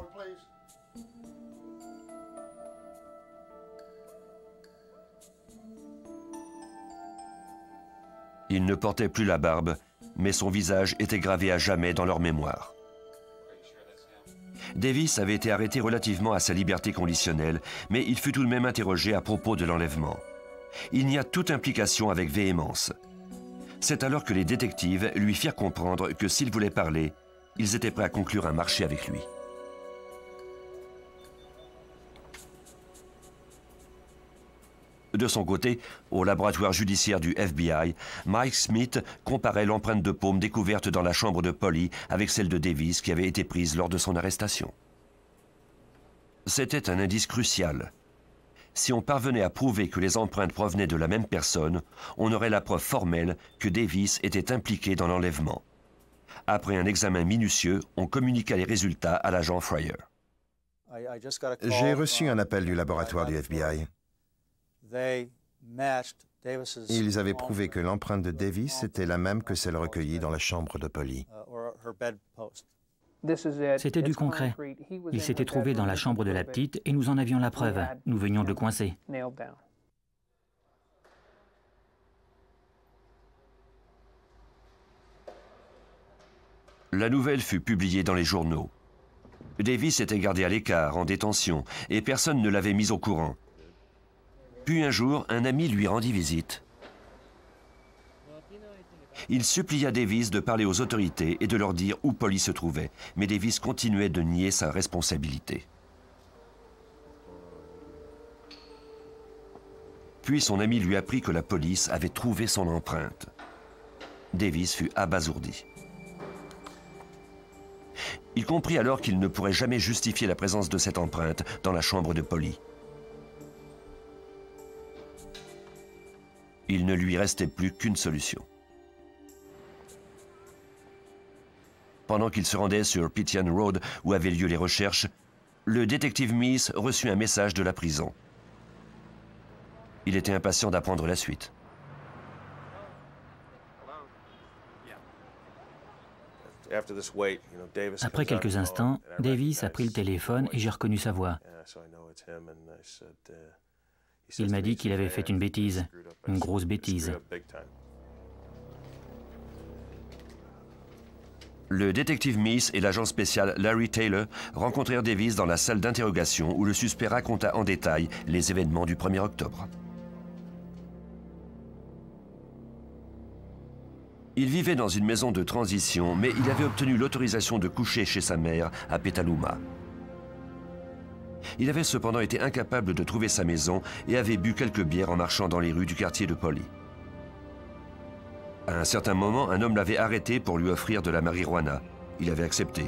Il ne portait plus la barbe, mais son visage était gravé à jamais dans leur mémoire. Davis avait été arrêté relativement à sa liberté conditionnelle, mais il fut tout de même interrogé à propos de l'enlèvement. Il nia toute implication avec véhémence. C'est alors que les détectives lui firent comprendre que s'il voulait parler, ils étaient prêts à conclure un marché avec lui. De son côté, au laboratoire judiciaire du F B I, Mike Smith comparait l'empreinte de paume découverte dans la chambre de Polly avec celle de Davis qui avait été prise lors de son arrestation. C'était un indice crucial. Si on parvenait à prouver que les empreintes provenaient de la même personne, on aurait la preuve formelle que Davis était impliqué dans l'enlèvement. Après un examen minutieux, on communiqua les résultats à l'agent Fryer. J'ai reçu un appel du laboratoire du F B I. Ils avaient prouvé que l'empreinte de Davis était la même que celle recueillie dans la chambre de Polly. C'était du concret. Il s'était trouvé dans la chambre de la petite et nous en avions la preuve. Nous venions de le coincer. La nouvelle fut publiée dans les journaux. Davis était gardé à l'écart, en détention, et personne ne l'avait mis au courant. Puis un jour, un ami lui rendit visite. Il supplia Davis de parler aux autorités et de leur dire où Polly se trouvait, mais Davis continuait de nier sa responsabilité. Puis son ami lui apprit que la police avait trouvé son empreinte. Davis fut abasourdi. Il comprit alors qu'il ne pourrait jamais justifier la présence de cette empreinte dans la chambre de Polly. Il ne lui restait plus qu'une solution. Pendant qu'il se rendait sur Pityan Road où avaient lieu les recherches, le détective Meese reçut un message de la prison. Il était impatient d'apprendre la suite. Après quelques instants, Davis a pris le téléphone et j'ai reconnu sa voix. Il m'a dit qu'il avait fait une bêtise, une grosse bêtise. Le détective Meese et l'agent spécial Larry Taylor rencontrèrent Davis dans la salle d'interrogation où le suspect raconta en détail les événements du premier octobre. Il vivait dans une maison de transition, mais il avait obtenu l'autorisation de coucher chez sa mère à Petaluma. Il avait cependant été incapable de trouver sa maison et avait bu quelques bières en marchant dans les rues du quartier de Polly. À un certain moment, un homme l'avait arrêté pour lui offrir de la marijuana. Il avait accepté.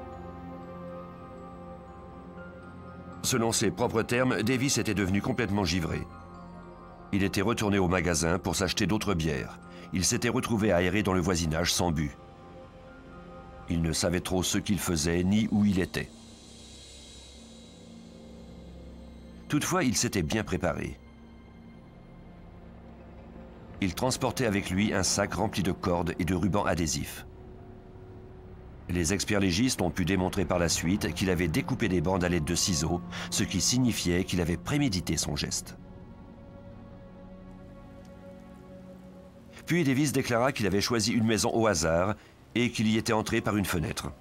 Selon ses propres termes, Davis était devenu complètement givré. Il était retourné au magasin pour s'acheter d'autres bières. Il s'était retrouvé aéré dans le voisinage sans but. Il ne savait trop ce qu'il faisait ni où il était. Toutefois, il s'était bien préparé. Il transportait avec lui un sac rempli de cordes et de rubans adhésifs. Les experts légistes ont pu démontrer par la suite qu'il avait découpé des bandes à l'aide de ciseaux, ce qui signifiait qu'il avait prémédité son geste. Puis Davis déclara qu'il avait choisi une maison au hasard et qu'il y était entré par une fenêtre.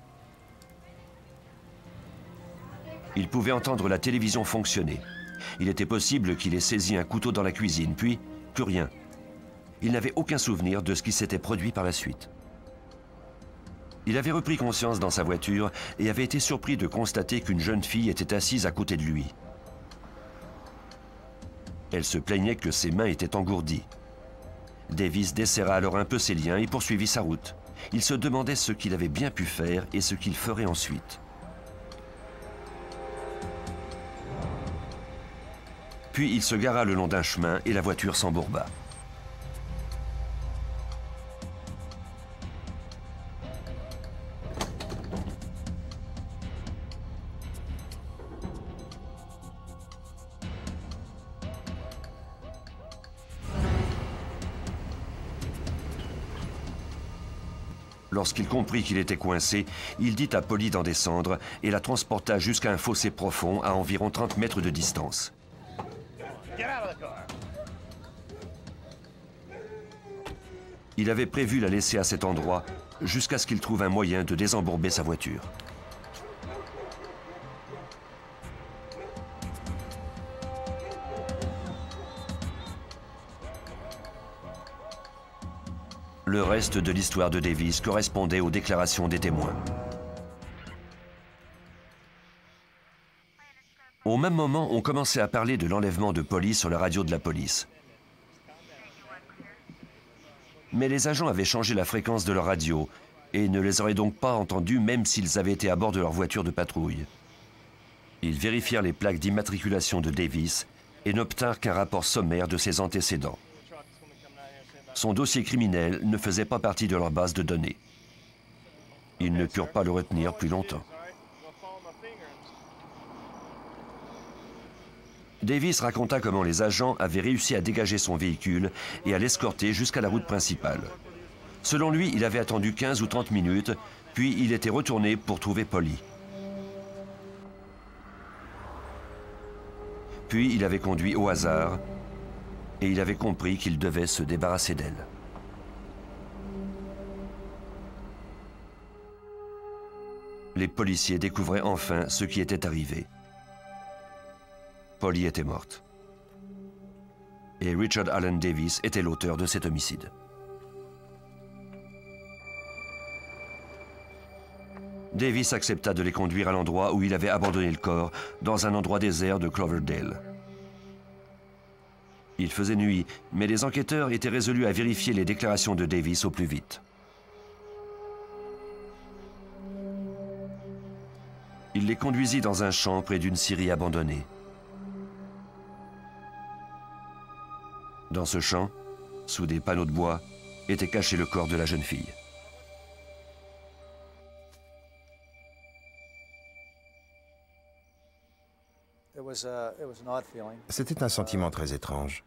Il pouvait entendre la télévision fonctionner. Il était possible qu'il ait saisi un couteau dans la cuisine, puis plus rien. Il n'avait aucun souvenir de ce qui s'était produit par la suite. Il avait repris conscience dans sa voiture et avait été surpris de constater qu'une jeune fille était assise à côté de lui. Elle se plaignait que ses mains étaient engourdies. Davis desserra alors un peu ses liens et poursuivit sa route. Il se demandait ce qu'il avait bien pu faire et ce qu'il ferait ensuite. Puis il se gara le long d'un chemin et la voiture s'embourba. Lorsqu'il comprit qu'il était coincé, il dit à Polly d'en descendre et la transporta jusqu'à un fossé profond à environ trente mètres de distance. Il avait prévu la laisser à cet endroit jusqu'à ce qu'il trouve un moyen de désembourber sa voiture. Le reste de l'histoire de Davis correspondait aux déclarations des témoins. Au même moment, on commençait à parler de l'enlèvement de Polly sur la radio de la police. Mais les agents avaient changé la fréquence de leur radio et ne les auraient donc pas entendus même s'ils avaient été à bord de leur voiture de patrouille. Ils vérifièrent les plaques d'immatriculation de Davis et n'obtinrent qu'un rapport sommaire de ses antécédents. Son dossier criminel ne faisait pas partie de leur base de données. Ils ne purent pas le retenir plus longtemps. Davis raconta comment les agents avaient réussi à dégager son véhicule et à l'escorter jusqu'à la route principale. Selon lui, il avait attendu quinze ou trente minutes, puis il était retourné pour trouver Polly. Puis il avait conduit au hasard et il avait compris qu'il devait se débarrasser d'elle. Les policiers découvraient enfin ce qui était arrivé. Polly était morte. Et Richard Allen Davis était l'auteur de cet homicide. Davis accepta de les conduire à l'endroit où il avait abandonné le corps, dans un endroit désert de Cloverdale. Il faisait nuit, mais les enquêteurs étaient résolus à vérifier les déclarations de Davis au plus vite. Il les conduisit dans un champ près d'une scierie abandonnée. Dans ce champ, sous des panneaux de bois, était caché le corps de la jeune fille. C'était un sentiment très étrange.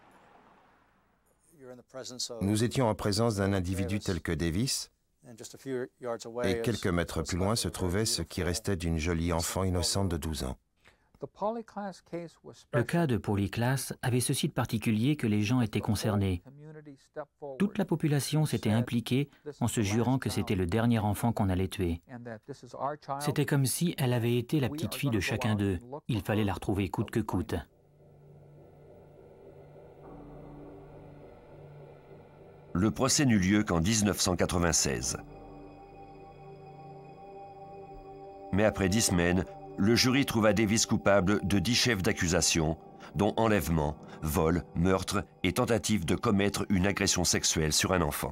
Nous étions en présence d'un individu tel que Davis, et quelques mètres plus loin se trouvait ce qui restait d'une jolie enfant innocente de douze ans. Le cas de Polly Klaas avait ceci de particulier que les gens étaient concernés. Toute la population s'était impliquée en se jurant que c'était le dernier enfant qu'on allait tuer. C'était comme si elle avait été la petite fille de chacun d'eux. Il fallait la retrouver coûte que coûte. Le procès n'eut lieu qu'en mille neuf cent quatre-vingt-seize. Mais après dix semaines, le jury trouva Davis coupable de dix chefs d'accusation, dont enlèvement, vol, meurtre et tentative de commettre une agression sexuelle sur un enfant.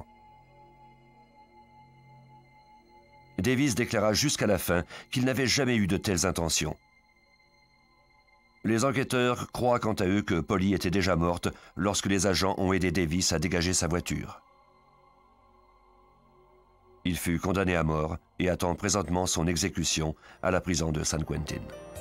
Davis déclara jusqu'à la fin qu'il n'avait jamais eu de telles intentions. Les enquêteurs croient quant à eux que Polly était déjà morte lorsque les agents ont aidé Davis à dégager sa voiture. Il fut condamné à mort et attend présentement son exécution à la prison de San Quentin.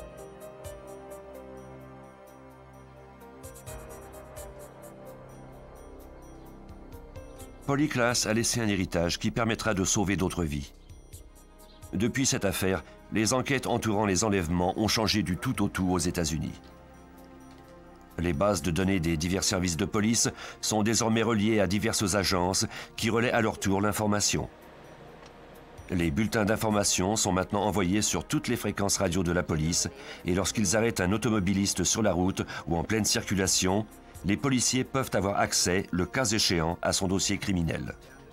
Polly Klaas a laissé un héritage qui permettra de sauver d'autres vies. Depuis cette affaire, les enquêtes entourant les enlèvements ont changé du tout au tout aux États-Unis. Les bases de données des divers services de police sont désormais reliées à diverses agences qui relaient à leur tour l'information. Les bulletins d'information sont maintenant envoyés sur toutes les fréquences radio de la police et lorsqu'ils arrêtent un automobiliste sur la route ou en pleine circulation, les policiers peuvent avoir accès, le cas échéant, à son dossier criminel.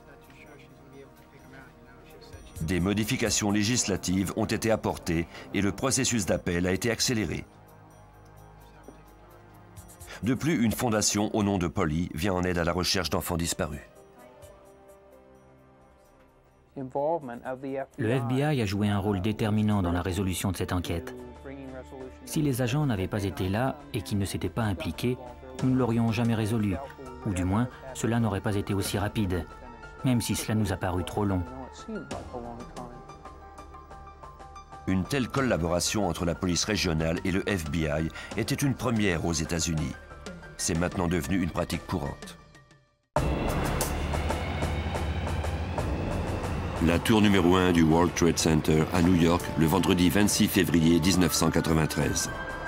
Des modifications législatives ont été apportées et le processus d'appel a été accéléré. De plus, une fondation au nom de Polly vient en aide à la recherche d'enfants disparus. Le F B I a joué un rôle déterminant dans la résolution de cette enquête. Si les agents n'avaient pas été là et qu'ils ne s'étaient pas impliqués, nous ne l'aurions jamais résolu, ou du moins, cela n'aurait pas été aussi rapide, même si cela nous a paru trop long. Une telle collaboration entre la police régionale et le F B I était une première aux États-Unis. C'est maintenant devenu une pratique courante. La tour numéro un du World Trade Center à New York, le vendredi vingt-six février mille neuf cent quatre-vingt-treize.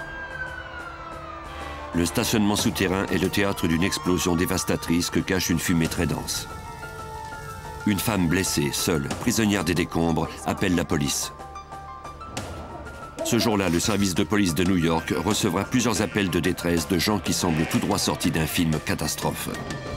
Le stationnement souterrain est le théâtre d'une explosion dévastatrice que cache une fumée très dense. Une femme blessée, seule, prisonnière des décombres, appelle la police. Ce jour-là, le service de police de New York recevra plusieurs appels de détresse de gens qui semblent tout droit sortis d'un film catastrophe.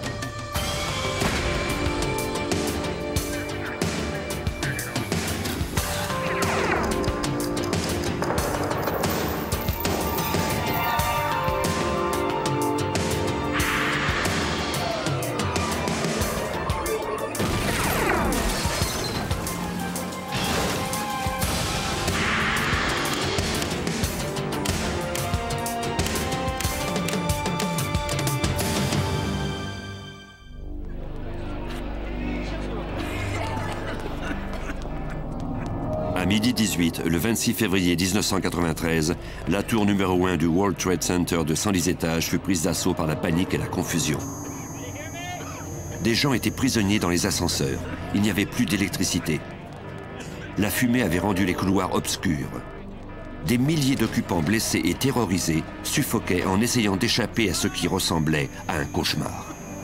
À midi dix-huit, le vingt-six février mille neuf cent quatre-vingt-treize, la tour numéro un du World Trade Center de cent dix étages fut prise d'assaut par la panique et la confusion. Des gens étaient prisonniers dans les ascenseurs. Il n'y avait plus d'électricité. La fumée avait rendu les couloirs obscurs. Des milliers d'occupants blessés et terrorisés suffoquaient en essayant d'échapper à ce qui ressemblait à un cauchemar.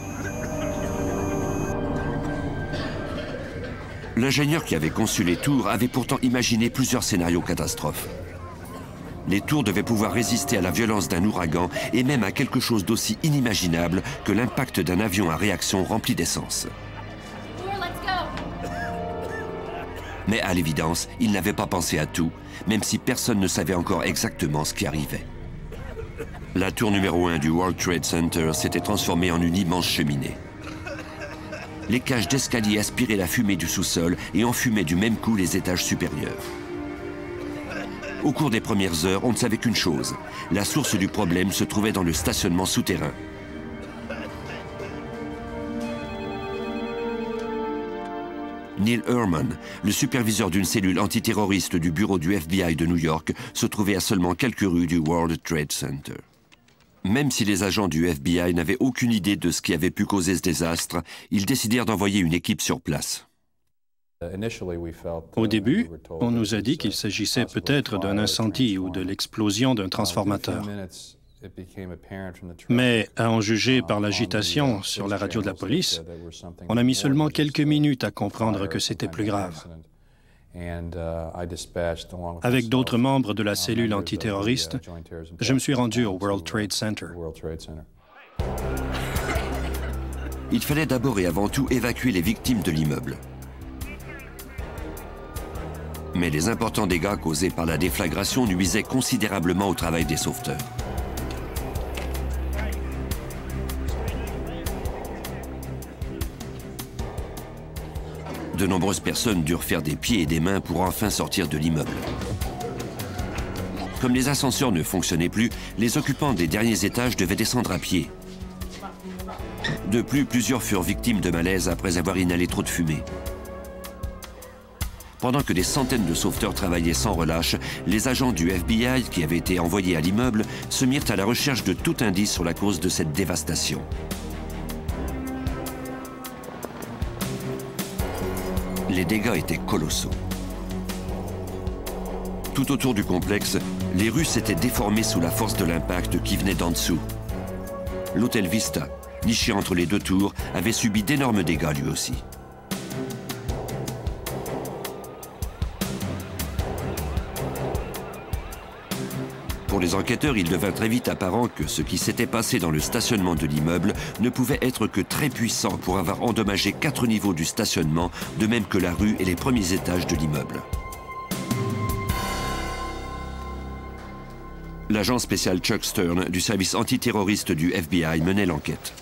L'ingénieur qui avait conçu les tours avait pourtant imaginé plusieurs scénarios catastrophes. Les tours devaient pouvoir résister à la violence d'un ouragan et même à quelque chose d'aussi inimaginable que l'impact d'un avion à réaction rempli d'essence. Mais à l'évidence, il n'avait pas pensé à tout, même si personne ne savait encore exactement ce qui arrivait. La tour numéro un du World Trade Center s'était transformée en une immense cheminée. Les cages d'escalier aspiraient la fumée du sous-sol et enfumaient du même coup les étages supérieurs. Au cours des premières heures, on ne savait qu'une chose. La source du problème se trouvait dans le stationnement souterrain. Neil Herman, le superviseur d'une cellule antiterroriste du bureau du F B I de New York, se trouvait à seulement quelques rues du World Trade Center. Même si les agents du F B I n'avaient aucune idée de ce qui avait pu causer ce désastre, ils décidèrent d'envoyer une équipe sur place. Au début, on nous a dit qu'il s'agissait peut-être d'un incendie ou de l'explosion d'un transformateur. Mais à en juger par l'agitation sur la radio de la police, on a mis seulement quelques minutes à comprendre que c'était plus grave. Avec d'autres membres de la cellule antiterroriste, je me suis rendu au World Trade Center. Il fallait d'abord et avant tout évacuer les victimes de l'immeuble. Mais les importants dégâts causés par la déflagration nuisaient considérablement au travail des sauveteurs. De nombreuses personnes durent faire des pieds et des mains pour enfin sortir de l'immeuble. Comme les ascenseurs ne fonctionnaient plus, les occupants des derniers étages devaient descendre à pied. De plus, plusieurs furent victimes de malaise après avoir inhalé trop de fumée. Pendant que des centaines de sauveteurs travaillaient sans relâche, les agents du F B I qui avaient été envoyés à l'immeuble se mirent à la recherche de tout indice sur la cause de cette dévastation. Les dégâts étaient colossaux. Tout autour du complexe, les rues s'étaient déformées sous la force de l'impact qui venait d'en dessous. L'hôtel Vista, niché entre les deux tours, avait subi d'énormes dégâts lui aussi. Pour les enquêteurs, il devint très vite apparent que ce qui s'était passé dans le stationnement de l'immeuble ne pouvait être que très puissant pour avoir endommagé quatre niveaux du stationnement, de même que la rue et les premiers étages de l'immeuble. L'agent spécial Chuck Stern du service antiterroriste du F B I menait l'enquête.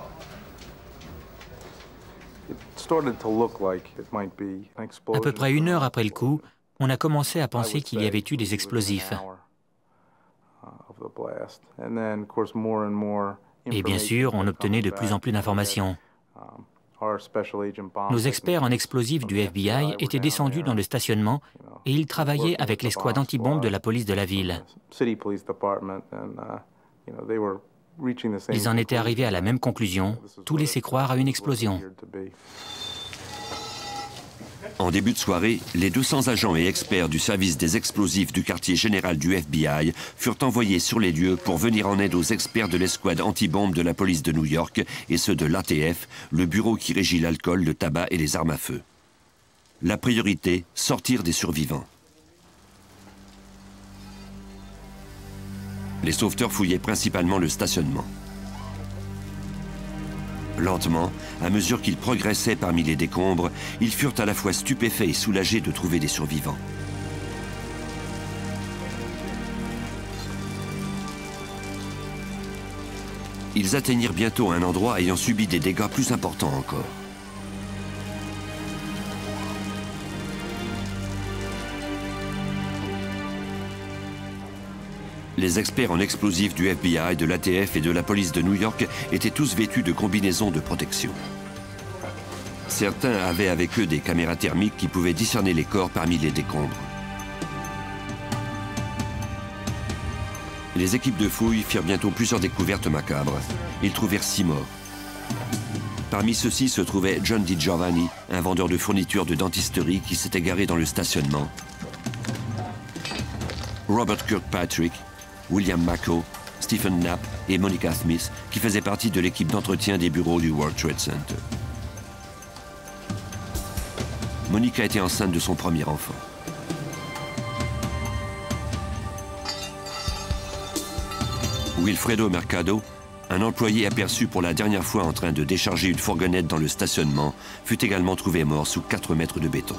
À peu près une heure après le coup, on a commencé à penser qu'il y avait eu des explosifs. Et bien sûr, on obtenait de plus en plus d'informations. Nos experts en explosifs du F B I étaient descendus dans le stationnement et ils travaillaient avec l'escouade anti-bombe de la police de la ville. Ils en étaient arrivés à la même conclusion, tout laissait croire à une explosion. En début de soirée, les deux cents agents et experts du service des explosifs du quartier général du F B I furent envoyés sur les lieux pour venir en aide aux experts de l'escouade anti-bombe de la police de New York et ceux de l'A T F, le bureau qui régit l'alcool, le tabac et les armes à feu. La priorité, sortir des survivants. Les sauveteurs fouillaient principalement le stationnement. Lentement, à mesure qu'ils progressaient parmi les décombres, ils furent à la fois stupéfaits et soulagés de trouver des survivants. Ils atteignirent bientôt un endroit ayant subi des dégâts plus importants encore. Les experts en explosifs du F B I, de l'A T F et de la police de New York étaient tous vêtus de combinaisons de protection. Certains avaient avec eux des caméras thermiques qui pouvaient discerner les corps parmi les décombres. Les équipes de fouilles firent bientôt plusieurs découvertes macabres. Ils trouvèrent six morts. Parmi ceux-ci se trouvait John DiGiovanni, un vendeur de fournitures de dentisterie qui s'était garé dans le stationnement. Robert Kirkpatrick, William Mako, Stephen Knapp et Monica Smith, qui faisaient partie de l'équipe d'entretien des bureaux du World Trade Center. Monica était enceinte de son premier enfant. Wilfredo Mercado, un employé aperçu pour la dernière fois en train de décharger une fourgonnette dans le stationnement, fut également trouvé mort sous quatre mètres de béton.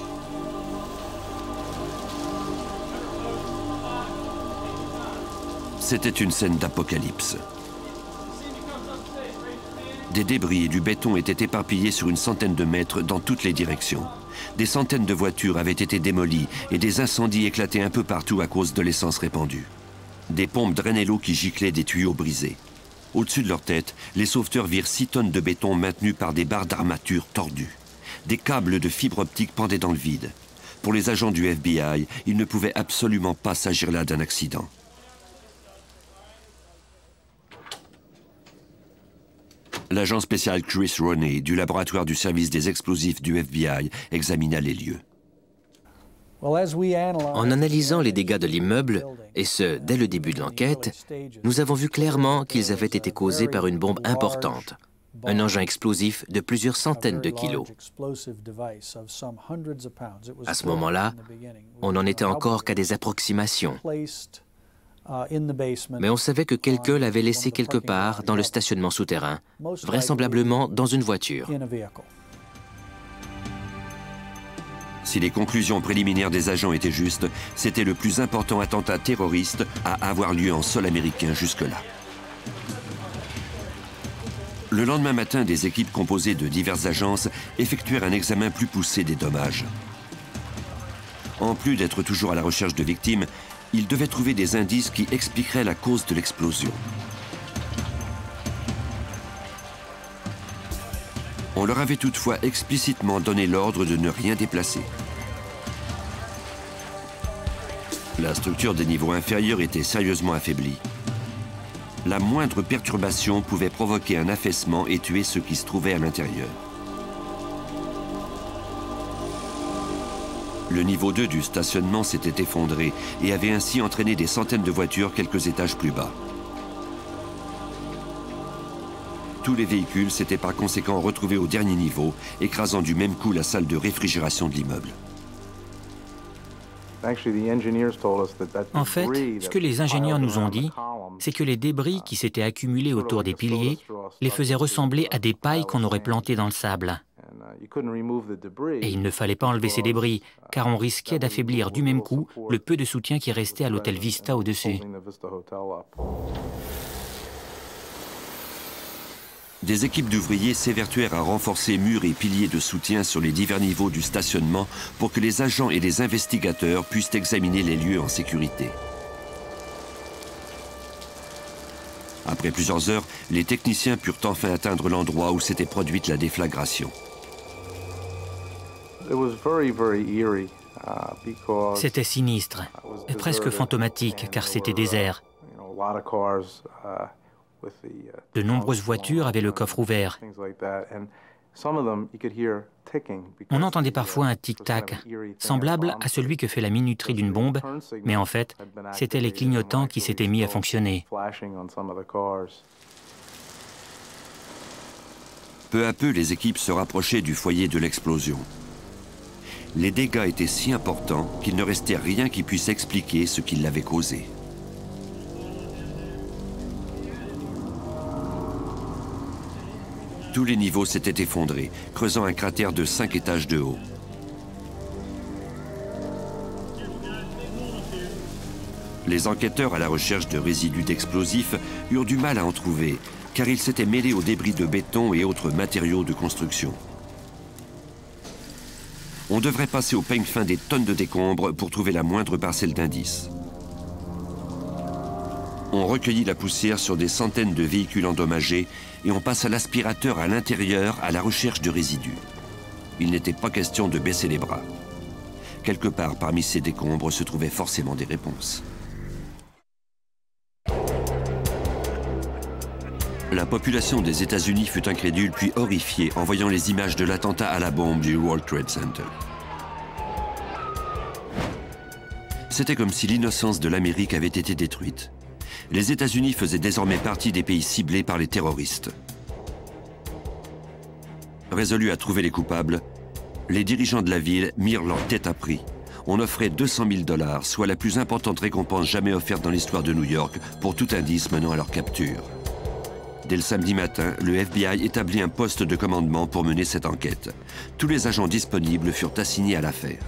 C'était une scène d'apocalypse. Des débris et du béton étaient éparpillés sur une centaine de mètres dans toutes les directions. Des centaines de voitures avaient été démolies et des incendies éclataient un peu partout à cause de l'essence répandue. Des pompes drainaient l'eau qui giclait des tuyaux brisés. Au-dessus de leur tête, les sauveteurs virent six tonnes de béton maintenues par des barres d'armature tordues. Des câbles de fibre optique pendaient dans le vide. Pour les agents du F B I, il ne pouvait absolument pas s'agir là d'un accident. L'agent spécial Chris Roney, du laboratoire du service des explosifs du F B I, examina les lieux. En analysant les dégâts de l'immeuble, et ce, dès le début de l'enquête, nous avons vu clairement qu'ils avaient été causés par une bombe importante, un engin explosif de plusieurs centaines de kilos. À ce moment-là, on n'en était encore qu'à des approximations. Mais on savait que quelqu'un l'avait laissé quelque part dans le stationnement souterrain, vraisemblablement dans une voiture. Si les conclusions préliminaires des agents étaient justes, c'était le plus important attentat terroriste à avoir lieu en sol américain jusque-là. Le lendemain matin, des équipes composées de diverses agences effectuèrent un examen plus poussé des dommages. En plus d'être toujours à la recherche de victimes, ils devaient trouver des indices qui expliqueraient la cause de l'explosion. On leur avait toutefois explicitement donné l'ordre de ne rien déplacer. La structure des niveaux inférieurs était sérieusement affaiblie. La moindre perturbation pouvait provoquer un affaissement et tuer ceux qui se trouvaient à l'intérieur. Le niveau deux du stationnement s'était effondré et avait ainsi entraîné des centaines de voitures quelques étages plus bas. Tous les véhicules s'étaient par conséquent retrouvés au dernier niveau, écrasant du même coup la salle de réfrigération de l'immeuble. En fait, ce que les ingénieurs nous ont dit, c'est que les débris qui s'étaient accumulés autour des piliers les faisaient ressembler à des pailles qu'on aurait plantées dans le sable. Et il ne fallait pas enlever ces débris, car on risquait d'affaiblir du même coup le peu de soutien qui restait à l'hôtel Vista au-dessus. Des équipes d'ouvriers s'évertuèrent à renforcer murs et piliers de soutien sur les divers niveaux du stationnement pour que les agents et les investigateurs puissent examiner les lieux en sécurité. Après plusieurs heures, les techniciens purent enfin atteindre l'endroit où s'était produite la déflagration. C'était sinistre, et presque fantomatique, car c'était désert. De nombreuses voitures avaient le coffre ouvert. On entendait parfois un tic-tac, semblable à celui que fait la minuterie d'une bombe, mais en fait, c'étaient les clignotants qui s'étaient mis à fonctionner. Peu à peu, les équipes se rapprochaient du foyer de l'explosion. Les dégâts étaient si importants qu'il ne restait rien qui puisse expliquer ce qui l'avait causé. Tous les niveaux s'étaient effondrés, creusant un cratère de cinq étages de haut. Les enquêteurs à la recherche de résidus d'explosifs eurent du mal à en trouver, car ils s'étaient mêlés aux débris de béton et autres matériaux de construction. On devrait passer au peigne fin des tonnes de décombres pour trouver la moindre parcelle d'indices. On recueillit la poussière sur des centaines de véhicules endommagés et on passe à l'aspirateur à l'intérieur à la recherche de résidus. Il n'était pas question de baisser les bras. Quelque part parmi ces décombres se trouvaient forcément des réponses. La population des États-Unis fut incrédule puis horrifiée en voyant les images de l'attentat à la bombe du World Trade Center. C'était comme si l'innocence de l'Amérique avait été détruite. Les États-Unis faisaient désormais partie des pays ciblés par les terroristes. Résolus à trouver les coupables, les dirigeants de la ville mirent leur tête à prix. On offrait deux cent mille dollars, soit la plus importante récompense jamais offerte dans l'histoire de New York, pour tout indice menant à leur capture. Dès le samedi matin, le F B I établit un poste de commandement pour mener cette enquête. Tous les agents disponibles furent assignés à l'affaire.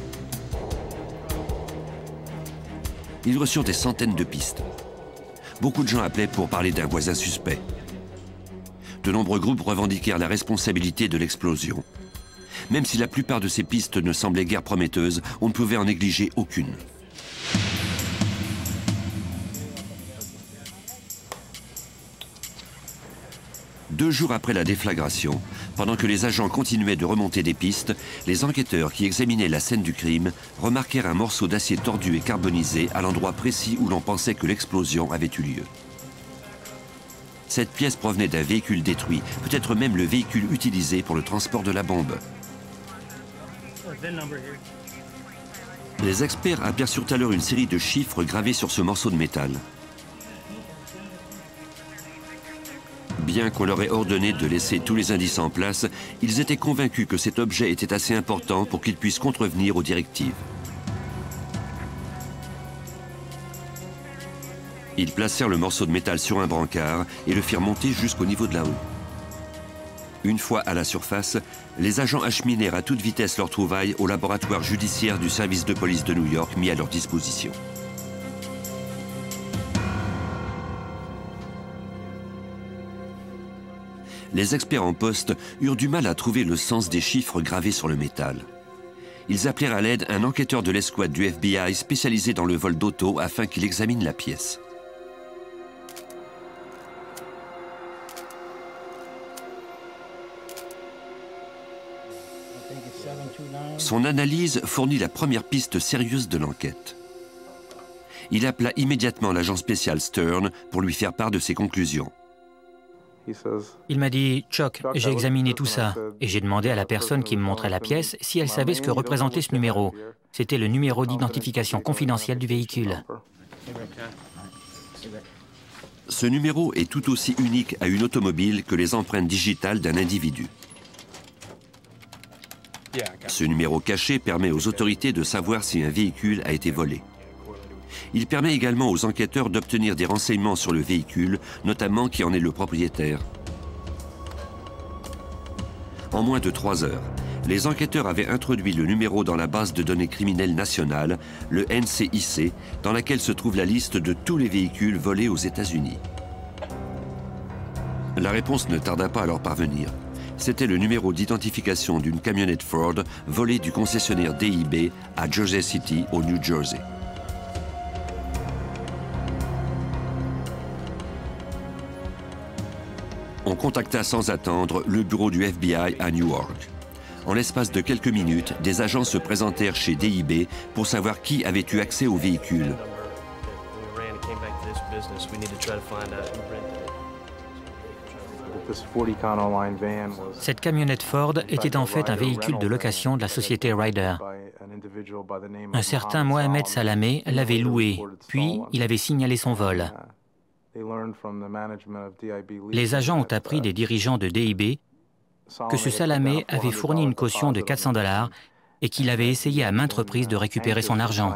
Ils reçurent des centaines de pistes. Beaucoup de gens appelaient pour parler d'un voisin suspect. De nombreux groupes revendiquèrent la responsabilité de l'explosion. Même si la plupart de ces pistes ne semblaient guère prometteuses, on ne pouvait en négliger aucune. Deux jours après la déflagration, pendant que les agents continuaient de remonter des pistes, les enquêteurs qui examinaient la scène du crime remarquèrent un morceau d'acier tordu et carbonisé à l'endroit précis où l'on pensait que l'explosion avait eu lieu. Cette pièce provenait d'un véhicule détruit, peut-être même le véhicule utilisé pour le transport de la bombe. Les experts aperçurent alors une série de chiffres gravés sur ce morceau de métal. Bien qu'on leur ait ordonné de laisser tous les indices en place, ils étaient convaincus que cet objet était assez important pour qu'ils puissent contrevenir aux directives. Ils placèrent le morceau de métal sur un brancard et le firent monter jusqu'au niveau de la haut. Une fois à la surface, les agents acheminèrent à toute vitesse leurs trouvailles au laboratoire judiciaire du service de police de New York mis à leur disposition. Les experts en poste eurent du mal à trouver le sens des chiffres gravés sur le métal. Ils appelèrent à l'aide un enquêteur de l'escouade du F B I spécialisé dans le vol d'auto afin qu'il examine la pièce. Son analyse fournit la première piste sérieuse de l'enquête. Il appela immédiatement l'agent spécial Stern pour lui faire part de ses conclusions. Il m'a dit, Chuck, j'ai examiné tout ça et j'ai demandé à la personne qui me montrait la pièce si elle savait ce que représentait ce numéro. C'était le numéro d'identification confidentiel du véhicule. Ce numéro est tout aussi unique à une automobile que les empreintes digitales d'un individu. Ce numéro caché permet aux autorités de savoir si un véhicule a été volé. Il permet également aux enquêteurs d'obtenir des renseignements sur le véhicule, notamment qui en est le propriétaire. En moins de trois heures, les enquêteurs avaient introduit le numéro dans la base de données criminelle nationale, le N C I C, dans laquelle se trouve la liste de tous les véhicules volés aux États-Unis. La réponse ne tarda pas à leur parvenir. C'était le numéro d'identification d'une camionnette Ford volée du concessionnaire D I B à Jersey City, au New Jersey. On contacta sans attendre le bureau du F B I à Newark. En l'espace de quelques minutes, des agents se présentèrent chez D I B pour savoir qui avait eu accès au véhicule. Cette camionnette Ford était en fait un véhicule de location de la société Ryder. Un certain Mohamed Salameh l'avait loué, puis il avait signalé son vol. Les agents ont appris des dirigeants de D I B que ce Salameh avait fourni une caution de quatre cents dollars et qu'il avait essayé à maintes reprises de récupérer son argent.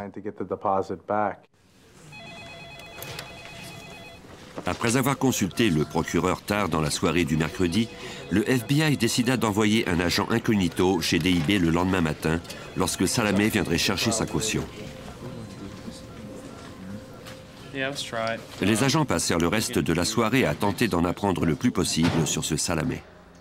Après avoir consulté le procureur tard dans la soirée du mercredi, le F B I décida d'envoyer un agent incognito chez D I B le lendemain matin, lorsque Salameh viendrait chercher sa caution. Les agents passèrent le reste de la soirée à tenter d'en apprendre le plus possible sur ce Salameh.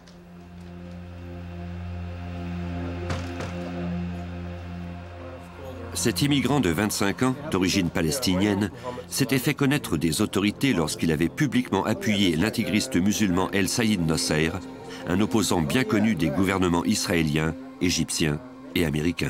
Cet immigrant de vingt-cinq ans, d'origine palestinienne, s'était fait connaître des autorités lorsqu'il avait publiquement appuyé l'intégriste musulman El Saïd Nosseir, un opposant bien connu des gouvernements israéliens, égyptiens et américains.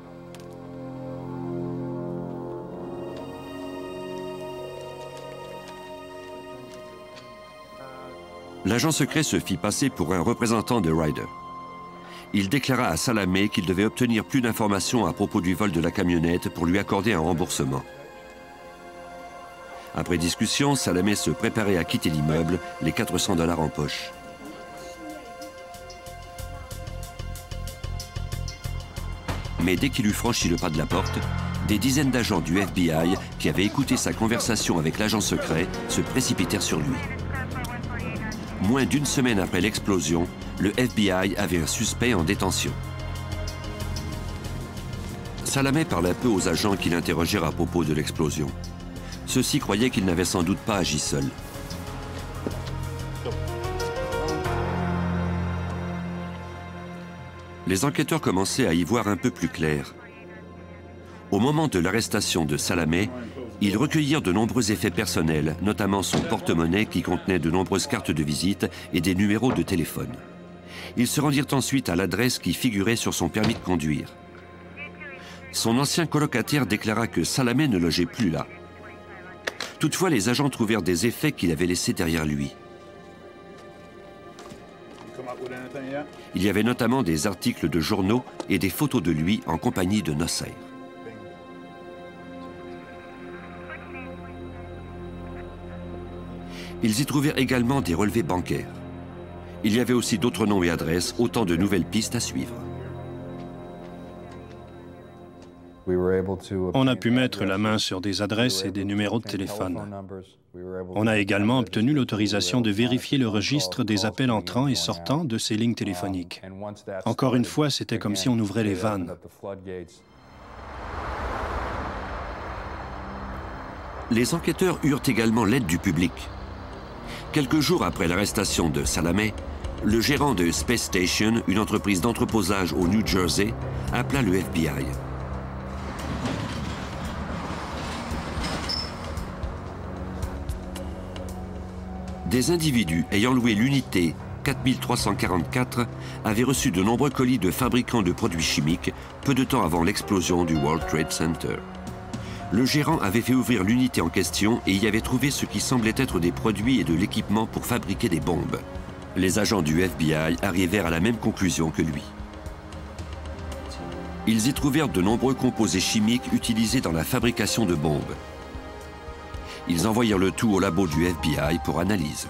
L'agent secret se fit passer pour un représentant de Ryder. Il déclara à Salameh qu'il devait obtenir plus d'informations à propos du vol de la camionnette pour lui accorder un remboursement. Après discussion, Salameh se préparait à quitter l'immeuble, les quatre cents dollars en poche. Mais dès qu'il eut franchi le pas de la porte, des dizaines d'agents du F B I qui avaient écouté sa conversation avec l'agent secret se précipitèrent sur lui. Moins d'une semaine après l'explosion, le F B I avait un suspect en détention. Salameh parla peu aux agents qui l'interrogèrent à propos de l'explosion. Ceux-ci croyaient qu'il n'avait sans doute pas agi seul. Les enquêteurs commençaient à y voir un peu plus clair. Au moment de l'arrestation de Salameh, ils recueillirent de nombreux effets personnels, notamment son porte-monnaie qui contenait de nombreuses cartes de visite et des numéros de téléphone. Ils se rendirent ensuite à l'adresse qui figurait sur son permis de conduire. Son ancien colocataire déclara que Salameh ne logeait plus là. Toutefois, les agents trouvèrent des effets qu'il avait laissés derrière lui. Il y avait notamment des articles de journaux et des photos de lui en compagnie de Nosseir. Ils y trouvèrent également des relevés bancaires. Il y avait aussi d'autres noms et adresses, autant de nouvelles pistes à suivre. On a pu mettre la main sur des adresses et des numéros de téléphone. On a également obtenu l'autorisation de vérifier le registre des appels entrants et sortants de ces lignes téléphoniques. Encore une fois, c'était comme si on ouvrait les vannes. Les enquêteurs eurent également l'aide du public. Quelques jours après l'arrestation de Salameh, le gérant de Space Station, une entreprise d'entreposage au New Jersey, appela le F B I. Des individus ayant loué l'unité quatre mille trois cent quarante-quatre avaient reçu de nombreux colis de fabricants de produits chimiques peu de temps avant l'explosion du World Trade Center. Le gérant avait fait ouvrir l'unité en question et y avait trouvé ce qui semblait être des produits et de l'équipement pour fabriquer des bombes. Les agents du F B I arrivèrent à la même conclusion que lui. Ils y trouvèrent de nombreux composés chimiques utilisés dans la fabrication de bombes. Ils envoyèrent le tout au labo du F B I pour analyse.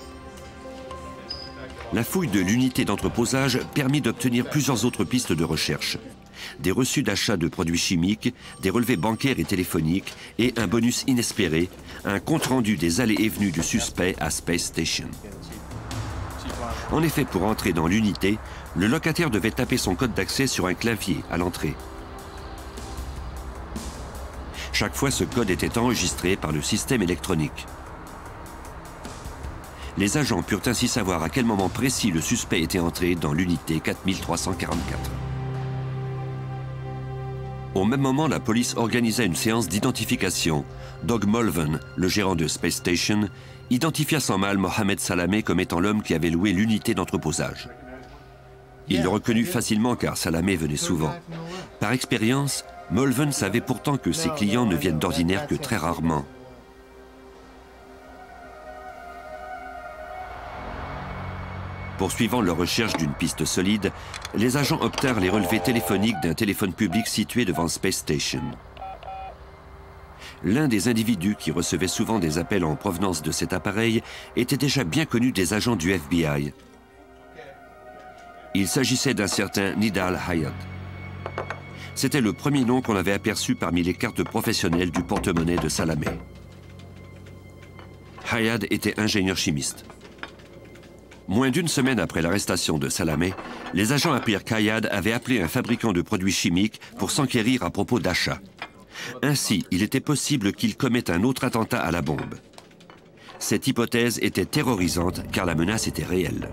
La fouille de l'unité d'entreposage permit d'obtenir plusieurs autres pistes de recherche. Des reçus d'achat de produits chimiques, des relevés bancaires et téléphoniques et un bonus inespéré, un compte-rendu des allées et venues du suspect à Space Station. En effet, pour entrer dans l'unité, le locataire devait taper son code d'accès sur un clavier à l'entrée. Chaque fois, ce code était enregistré par le système électronique. Les agents purent ainsi savoir à quel moment précis le suspect était entré dans l'unité quatre mille trois cent quarante-quatre. Au même moment, la police organisa une séance d'identification. Doug Mulvan, le gérant de Space Station, identifia sans mal Mohamed Salameh comme étant l'homme qui avait loué l'unité d'entreposage. Il le reconnut facilement car Salameh venait souvent. Par expérience, Mulvan savait pourtant que ses clients ne viennent d'ordinaire que très rarement. Poursuivant leur recherche d'une piste solide, les agents obtinrent les relevés téléphoniques d'un téléphone public situé devant Space Station. L'un des individus qui recevait souvent des appels en provenance de cet appareil était déjà bien connu des agents du F B I. Il s'agissait d'un certain Nidal Hayad. C'était le premier nom qu'on avait aperçu parmi les cartes professionnelles du porte-monnaie de Salameh. Hayad était ingénieur chimiste. Moins d'une semaine après l'arrestation de Salameh, les agents apprirent qu'Hayad avait appelé un fabricant de produits chimiques pour s'enquérir à propos d'achats. Ainsi, il était possible qu'il commette un autre attentat à la bombe. Cette hypothèse était terrorisante car la menace était réelle.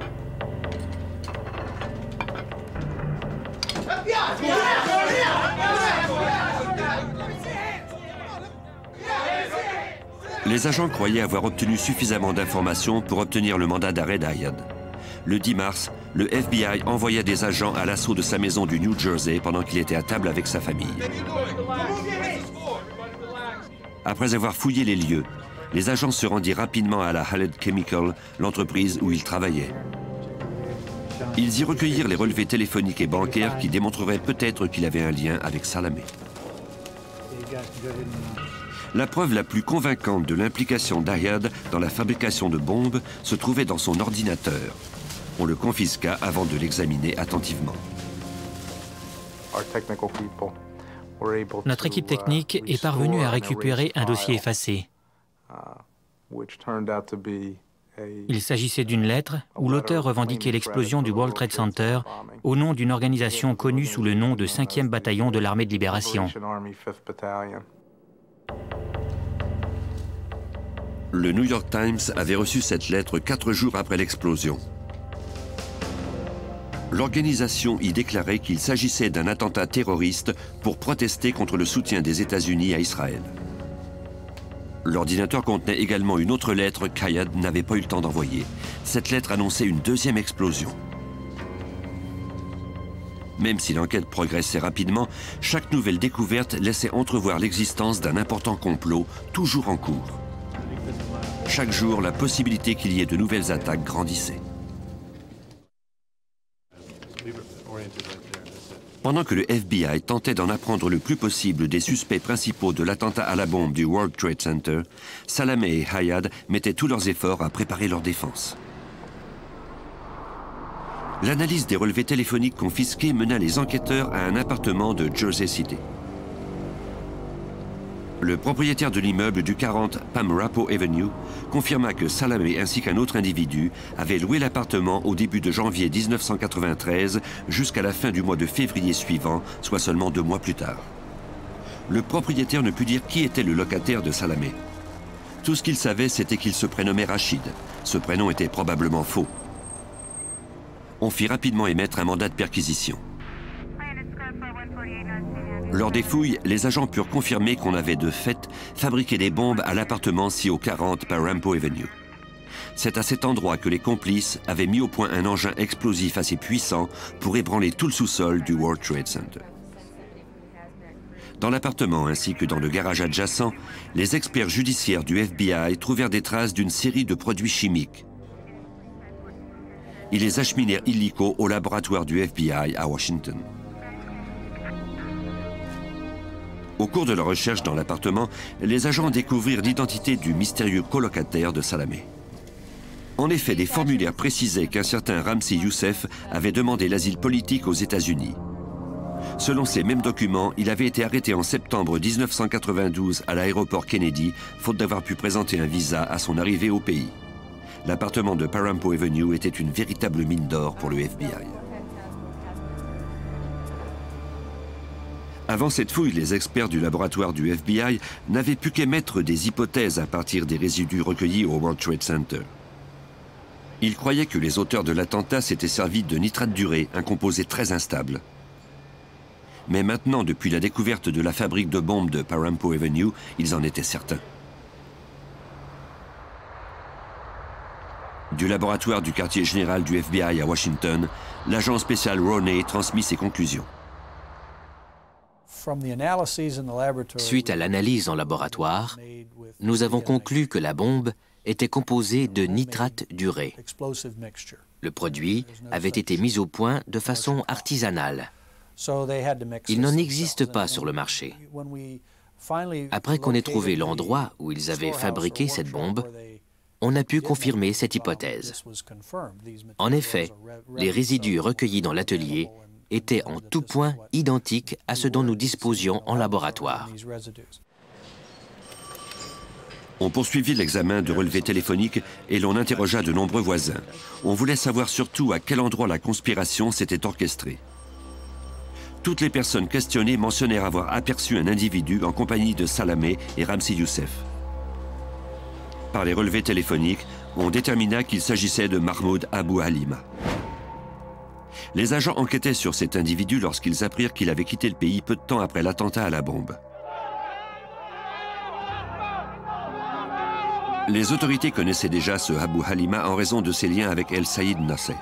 Les agents croyaient avoir obtenu suffisamment d'informations pour obtenir le mandat d'arrêt d'Hayad. Le dix mars, le F B I envoya des agents à l'assaut de sa maison du New Jersey pendant qu'il était à table avec sa famille. Après avoir fouillé les lieux, les agents se rendirent rapidement à la Haled Chemical, l'entreprise où ils travaillaient. Ils y recueillirent les relevés téléphoniques et bancaires qui démontreraient peut-être qu'il avait un lien avec Salameh. La preuve la plus convaincante de l'implication d'Hayad dans la fabrication de bombes se trouvait dans son ordinateur. On le confisqua avant de l'examiner attentivement. Notre équipe technique est parvenue à récupérer un dossier effacé. Il s'agissait d'une lettre où l'auteur revendiquait l'explosion du World Trade Center au nom d'une organisation connue sous le nom de cinquième bataillon de l'armée de libération. Le New York Times avait reçu cette lettre quatre jours après l'explosion. L'organisation y déclarait qu'il s'agissait d'un attentat terroriste pour protester contre le soutien des États-Unis à Israël. L'ordinateur contenait également une autre lettre qu'Hayad n'avait pas eu le temps d'envoyer. Cette lettre annonçait une deuxième explosion. Même si l'enquête progressait rapidement, chaque nouvelle découverte laissait entrevoir l'existence d'un important complot toujours en cours. Chaque jour, la possibilité qu'il y ait de nouvelles attaques grandissait. Pendant que le F B I tentait d'en apprendre le plus possible des suspects principaux de l'attentat à la bombe du World Trade Center, Salameh et Hayad mettaient tous leurs efforts à préparer leur défense. L'analyse des relevés téléphoniques confisqués mena les enquêteurs à un appartement de Jersey City. Le propriétaire de l'immeuble du quarante Pamrapo Avenue confirma que Salameh ainsi qu'un autre individu avaient loué l'appartement au début de janvier mille neuf cent quatre-vingt-treize jusqu'à la fin du mois de février suivant, soit seulement deux mois plus tard. Le propriétaire ne put dire qui était le locataire de Salameh. Tout ce qu'il savait, c'était qu'il se prénommait Rachid. Ce prénom était probablement faux. On fit rapidement émettre un mandat de perquisition. Lors des fouilles, les agents purent confirmer qu'on avait de fait fabriqué des bombes à l'appartement situé au quarante Pamrapo Avenue. C'est à cet endroit que les complices avaient mis au point un engin explosif assez puissant pour ébranler tout le sous-sol du World Trade Center. Dans l'appartement ainsi que dans le garage adjacent, les experts judiciaires du F B I trouvèrent des traces d'une série de produits chimiques. Ils les acheminèrent illico au laboratoire du F B I à Washington. Au cours de leur recherche dans l'appartement, les agents découvrirent l'identité du mystérieux colocataire de Salameh. En effet, des formulaires précisaient qu'un certain Ramzi Youssef avait demandé l'asile politique aux États-Unis. Selon ces mêmes documents, il avait été arrêté en septembre mille neuf cent quatre-vingt-douze à l'aéroport Kennedy, faute d'avoir pu présenter un visa à son arrivée au pays. l'appartement de Parampo Avenue était une véritable mine d'or pour le F B I. Avant cette fouille, les experts du laboratoire du F B I n'avaient pu qu'émettre des hypothèses à partir des résidus recueillis au World Trade Center. Ils croyaient que les auteurs de l'attentat s'étaient servis de nitrate d'urée, un composé très instable. Mais maintenant, depuis la découverte de la fabrique de bombes de Parampo Avenue, ils en étaient certains. Du laboratoire du quartier général du F B I à Washington, l'agent spécial Roney transmit ses conclusions. Suite à l'analyse en laboratoire, nous avons conclu que la bombe était composée de nitrate d'urée. Le produit avait été mis au point de façon artisanale. Il n'en existe pas sur le marché. Après qu'on ait trouvé l'endroit où ils avaient fabriqué cette bombe, on a pu confirmer cette hypothèse. En effet, les résidus recueillis dans l'atelier étaient en tout point identiques à ceux dont nous disposions en laboratoire. On poursuivit l'examen de relevés téléphoniques et l'on interrogea de nombreux voisins. On voulait savoir surtout à quel endroit la conspiration s'était orchestrée. Toutes les personnes questionnées mentionnèrent avoir aperçu un individu en compagnie de Salamé et Ramzi Youssef. Par les relevés téléphoniques, on détermina qu'il s'agissait de Mahmoud Abou Halima. Les agents enquêtaient sur cet individu lorsqu'ils apprirent qu'il avait quitté le pays peu de temps après l'attentat à la bombe. Les autorités connaissaient déjà ce Abou Halima en raison de ses liens avec El Saïd Nasser.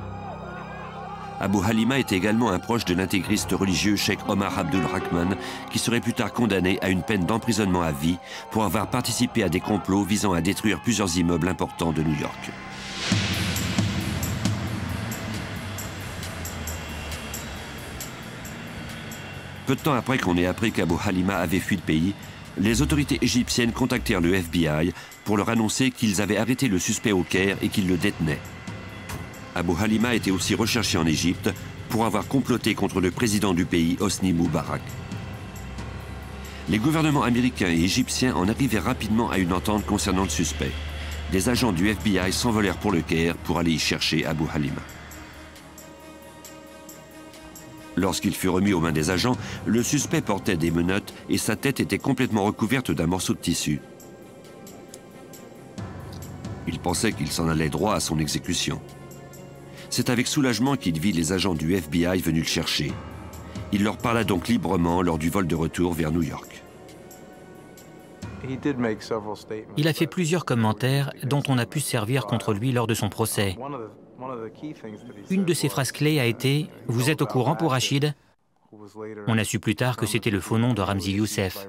Abou Halima était également un proche de l'intégriste religieux Cheikh Omar Abdul Rahman, qui serait plus tard condamné à une peine d'emprisonnement à vie pour avoir participé à des complots visant à détruire plusieurs immeubles importants de New York. Peu de temps après qu'on ait appris qu'Abou Halima avait fui le pays, les autorités égyptiennes contactèrent le F B I pour leur annoncer qu'ils avaient arrêté le suspect au Caire et qu'ils le détenaient. Abou Halima était aussi recherché en Égypte pour avoir comploté contre le président du pays, Hosni Moubarak. Les gouvernements américains et égyptiens en arrivèrent rapidement à une entente concernant le suspect. Des agents du F B I s'envolèrent pour le Caire pour aller y chercher Abou Halima. Lorsqu'il fut remis aux mains des agents, le suspect portait des menottes et sa tête était complètement recouverte d'un morceau de tissu. Il pensait qu'il s'en allait droit à son exécution. C'est avec soulagement qu'il vit les agents du F B I venus le chercher. Il leur parla donc librement lors du vol de retour vers New York. Il a fait plusieurs commentaires dont on a pu se servir contre lui lors de son procès. Une de ses phrases clés a été « Vous êtes au courant pour Rachid ?» On a su plus tard que c'était le faux nom de Ramzi Youssef.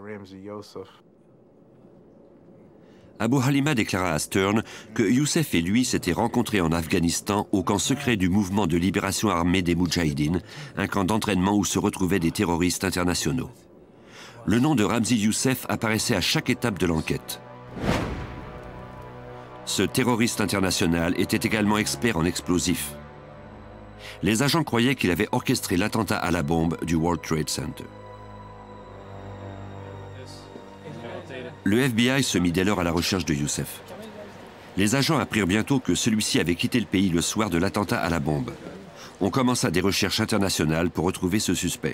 Abou Halima déclara à Stern que Youssef et lui s'étaient rencontrés en Afghanistan au camp secret du mouvement de libération armée des Moudjahidines, un camp d'entraînement où se retrouvaient des terroristes internationaux. Le nom de Ramzi Youssef apparaissait à chaque étape de l'enquête. Ce terroriste international était également expert en explosifs. Les agents croyaient qu'il avait orchestré l'attentat à la bombe du World Trade Center. Le F B I se mit dès lors à la recherche de Youssef. Les agents apprirent bientôt que celui-ci avait quitté le pays le soir de l'attentat à la bombe. On commença des recherches internationales pour retrouver ce suspect.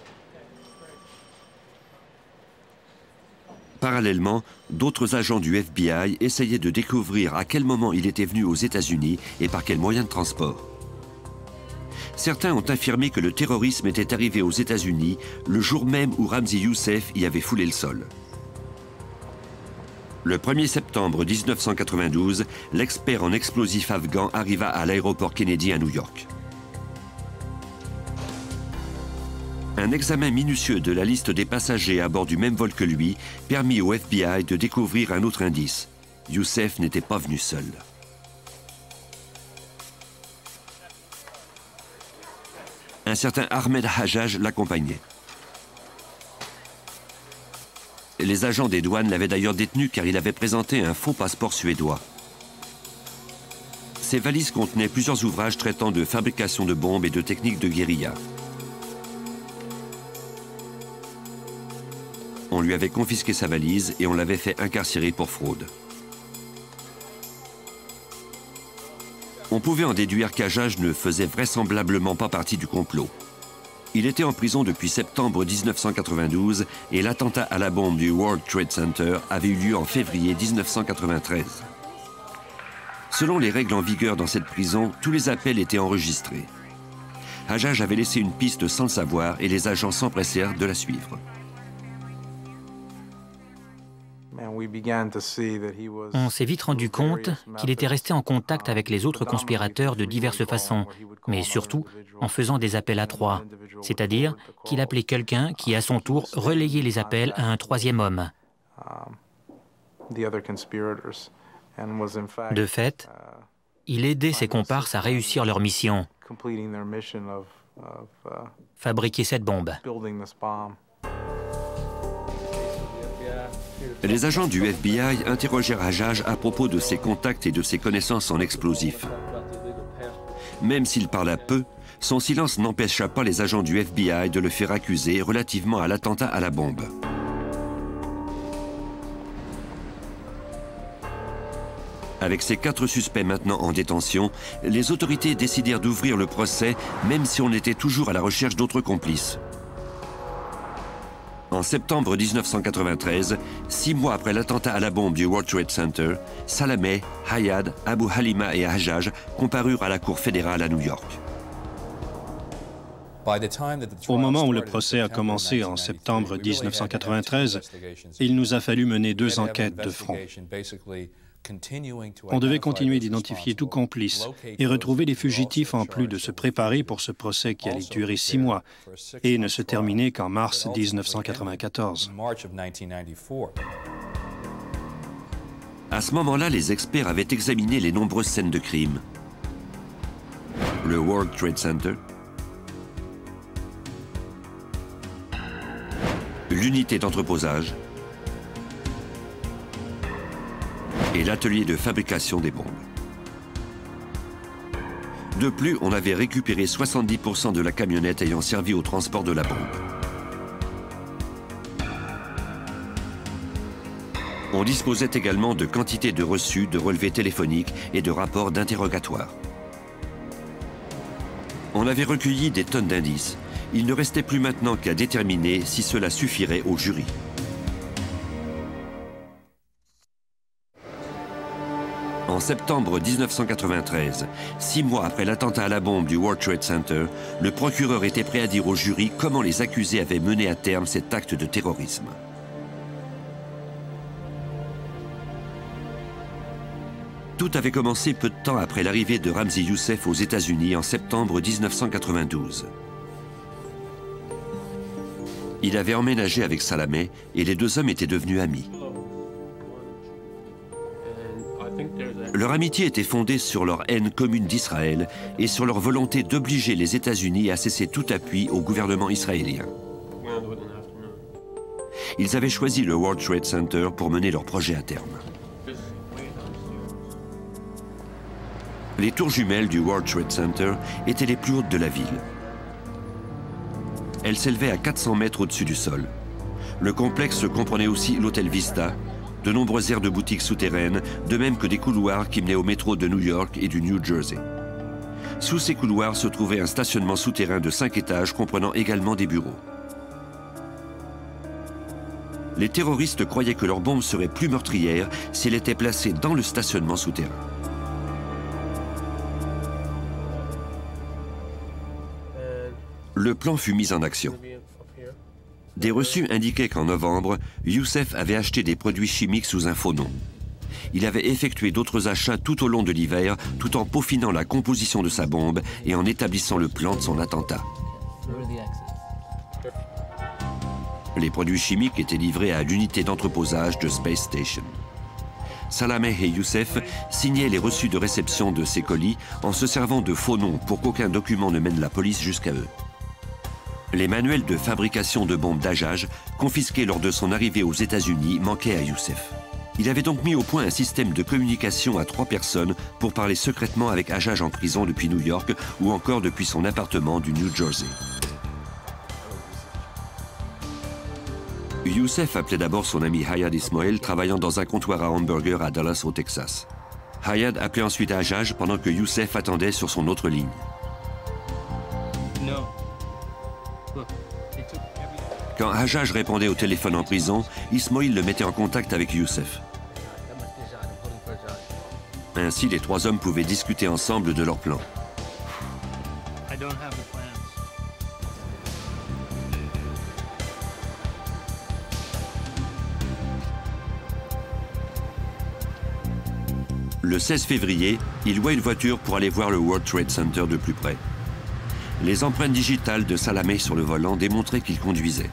Parallèlement, d'autres agents du F B I essayaient de découvrir à quel moment il était venu aux États-Unis et par quel moyen de transport. Certains ont affirmé que le terrorisme était arrivé aux États-Unis le jour même où Ramzi Youssef y avait foulé le sol. Le premier septembre mille neuf cent quatre-vingt-douze, l'expert en explosifs afghan arriva à l'aéroport Kennedy à New York. Un examen minutieux de la liste des passagers à bord du même vol que lui permit au F B I de découvrir un autre indice. Youssef n'était pas venu seul. Un certain Ahmed Hajjaj l'accompagnait. Les agents des douanes l'avaient d'ailleurs détenu car il avait présenté un faux passeport suédois. Ses valises contenaient plusieurs ouvrages traitant de fabrication de bombes et de techniques de guérilla. On lui avait confisqué sa valise et on l'avait fait incarcérer pour fraude. On pouvait en déduire qu'Hajjaj ne faisait vraisemblablement pas partie du complot. Il était en prison depuis septembre mille neuf cent quatre-vingt-douze et l'attentat à la bombe du World Trade Center avait eu lieu en février mille neuf cent quatre-vingt-treize. Selon les règles en vigueur dans cette prison, tous les appels étaient enregistrés. Hajjaj avait laissé une piste sans le savoir et les agents s'empressèrent de la suivre. On s'est vite rendu compte qu'il était resté en contact avec les autres conspirateurs de diverses façons, mais surtout en faisant des appels à trois, c'est-à-dire qu'il appelait quelqu'un qui, à son tour, relayait les appels à un troisième homme. De fait, il aidait ses comparses à réussir leur mission, fabriquer cette bombe. Les agents du F B I interrogèrent Hajjaj à propos de ses contacts et de ses connaissances en explosifs. Même s'il parla peu, son silence n'empêcha pas les agents du F B I de le faire accuser relativement à l'attentat à la bombe. Avec ces quatre suspects maintenant en détention, les autorités décidèrent d'ouvrir le procès, même si on était toujours à la recherche d'autres complices. En septembre mille neuf cent quatre-vingt-treize, six mois après l'attentat à la bombe du World Trade Center, Salameh, Hayad, Abu Halima et Hajjaj comparurent à la Cour fédérale à New York. Au moment où le procès a commencé en septembre mille neuf cent quatre-vingt-treize, il nous a fallu mener deux enquêtes de front. On devait continuer d'identifier tout complice et retrouver les fugitifs en plus de se préparer pour ce procès qui allait durer six mois et ne se terminer qu'en mars mille neuf cent quatre-vingt-quatorze. À ce moment-là, les experts avaient examiné les nombreuses scènes de crime. Le World Trade Center, l'unité d'entreposage et l'atelier de fabrication des bombes. De plus, on avait récupéré soixante-dix pour cent de la camionnette ayant servi au transport de la bombe. On disposait également de quantités de reçus, de relevés téléphoniques et de rapports d'interrogatoire. On avait recueilli des tonnes d'indices. Il ne restait plus maintenant qu'à déterminer si cela suffirait au jury. En septembre mille neuf cent quatre-vingt-treize, six mois après l'attentat à la bombe du World Trade Center, le procureur était prêt à dire au jury comment les accusés avaient mené à terme cet acte de terrorisme. Tout avait commencé peu de temps après l'arrivée de Ramzi Youssef aux États-Unis en septembre mille neuf cent quatre-vingt-douze. Il avait emménagé avec Salameh et les deux hommes étaient devenus amis. Leur amitié était fondée sur leur haine commune d'Israël et sur leur volonté d'obliger les États-Unis à cesser tout appui au gouvernement israélien. Ils avaient choisi le World Trade Center pour mener leur projet à terme. Les tours jumelles du World Trade Center étaient les plus hautes de la ville. Elles s'élevaient à quatre cents mètres au-dessus du sol. Le complexe comprenait aussi l'hôtel Vista, de nombreuses aires de boutiques souterraines, de même que des couloirs qui menaient au métro de New York et du New Jersey. Sous ces couloirs se trouvait un stationnement souterrain de cinq étages comprenant également des bureaux. Les terroristes croyaient que leur bombe serait plus meurtrière si elle était placée dans le stationnement souterrain. Le plan fut mis en action. Des reçus indiquaient qu'en novembre, Youssef avait acheté des produits chimiques sous un faux nom. Il avait effectué d'autres achats tout au long de l'hiver, tout en peaufinant la composition de sa bombe et en établissant le plan de son attentat. Les produits chimiques étaient livrés à l'unité d'entreposage de Space Station. Salameh et Youssef signaient les reçus de réception de ces colis en se servant de faux noms pour qu'aucun document ne mène la police jusqu'à eux. Les manuels de fabrication de bombes d'Hajjaj, confisqués lors de son arrivée aux États-Unis, manquaient à Youssef. Il avait donc mis au point un système de communication à trois personnes pour parler secrètement avec Hajjaj en prison depuis New York ou encore depuis son appartement du New Jersey. Youssef appelait d'abord son ami Hayad Ismail, travaillant dans un comptoir à hamburger à Dallas, au Texas. Hayad appelait ensuite Hajjaj pendant que Youssef attendait sur son autre ligne. Quand Hajjaj répondait au téléphone en prison, Ismail le mettait en contact avec Youssef. Ainsi, les trois hommes pouvaient discuter ensemble de leur plan. Le seize février, il loua une voiture pour aller voir le World Trade Center de plus près. Les empreintes digitales de Salameh sur le volant démontraient qu'il conduisait.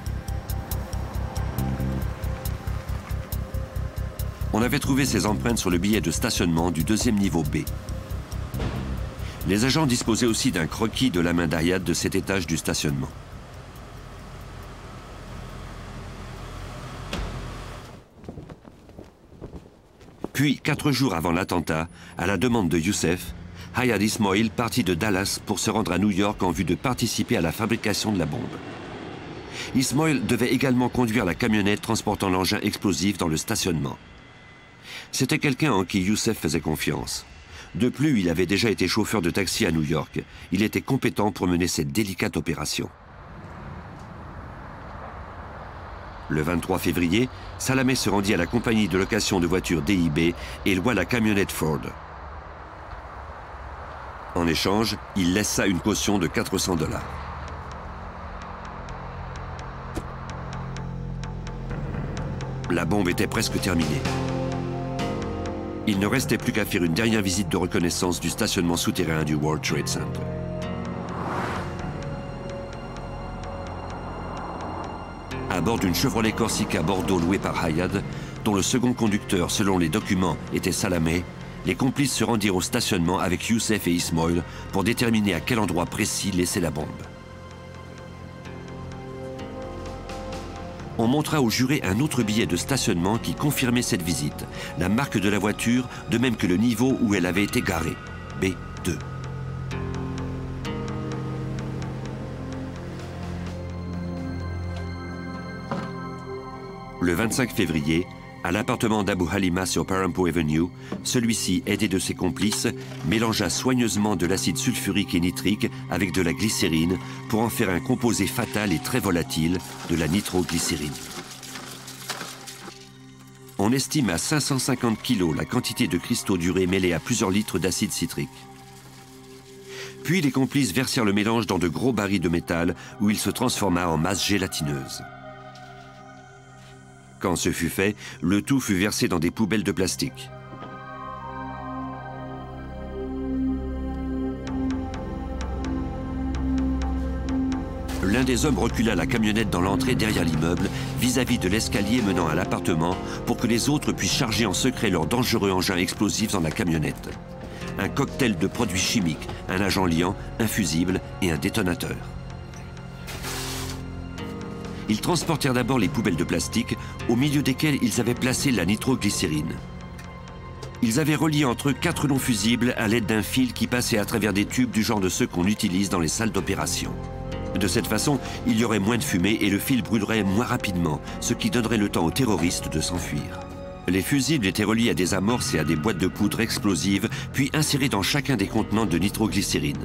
On avait trouvé ces empreintes sur le billet de stationnement du deuxième niveau B. Les agents disposaient aussi d'un croquis de la main d'Hayad de cet étage du stationnement. Puis, quatre jours avant l'attentat, à la demande de Youssef, Hayad Ismail partit de Dallas pour se rendre à New York en vue de participer à la fabrication de la bombe. Ismail devait également conduire la camionnette transportant l'engin explosif dans le stationnement. C'était quelqu'un en qui Youssef faisait confiance. De plus, il avait déjà été chauffeur de taxi à New York. Il était compétent pour mener cette délicate opération. Le vingt-trois février, Salameh se rendit à la compagnie de location de voitures D I B et loua la camionnette Ford. En échange, il laissa une caution de quatre cents dollars. La bombe était presque terminée. Il ne restait plus qu'à faire une dernière visite de reconnaissance du stationnement souterrain du World Trade Center. À bord d'une Chevrolet Corsica Bordeaux louée par Hayad, dont le second conducteur, selon les documents, était Salameh, les complices se rendirent au stationnement avec Youssef et Ismail pour déterminer à quel endroit précis laisser la bombe. On montra aux jurés un autre billet de stationnement qui confirmait cette visite, la marque de la voiture, de même que le niveau où elle avait été garée, B deux. Le vingt-cinq février, à l'appartement d'Abu Halima sur Parampo Avenue, celui-ci, aidé de ses complices, mélangea soigneusement de l'acide sulfurique et nitrique avec de la glycérine pour en faire un composé fatal et très volatile, de la nitroglycérine. On estime à cinq cent cinquante kilos la quantité de cristaux d'urée mêlés à plusieurs litres d'acide citrique. Puis les complices versèrent le mélange dans de gros barils de métal où il se transforma en masse gélatineuse. Quand ce fut fait, le tout fut versé dans des poubelles de plastique. L'un des hommes recula la camionnette dans l'entrée derrière l'immeuble, vis-à-vis de l'escalier menant à l'appartement, pour que les autres puissent charger en secret leurs dangereux engins explosifs dans la camionnette. Un cocktail de produits chimiques, un agent liant, un fusible et un détonateur. Ils transportèrent d'abord les poubelles de plastique, au milieu desquelles ils avaient placé la nitroglycérine. Ils avaient relié entre eux quatre longs fusibles à l'aide d'un fil qui passait à travers des tubes du genre de ceux qu'on utilise dans les salles d'opération. De cette façon, il y aurait moins de fumée et le fil brûlerait moins rapidement, ce qui donnerait le temps aux terroristes de s'enfuir. Les fusibles étaient reliés à des amorces et à des boîtes de poudre explosives, puis insérés dans chacun des contenants de nitroglycérine.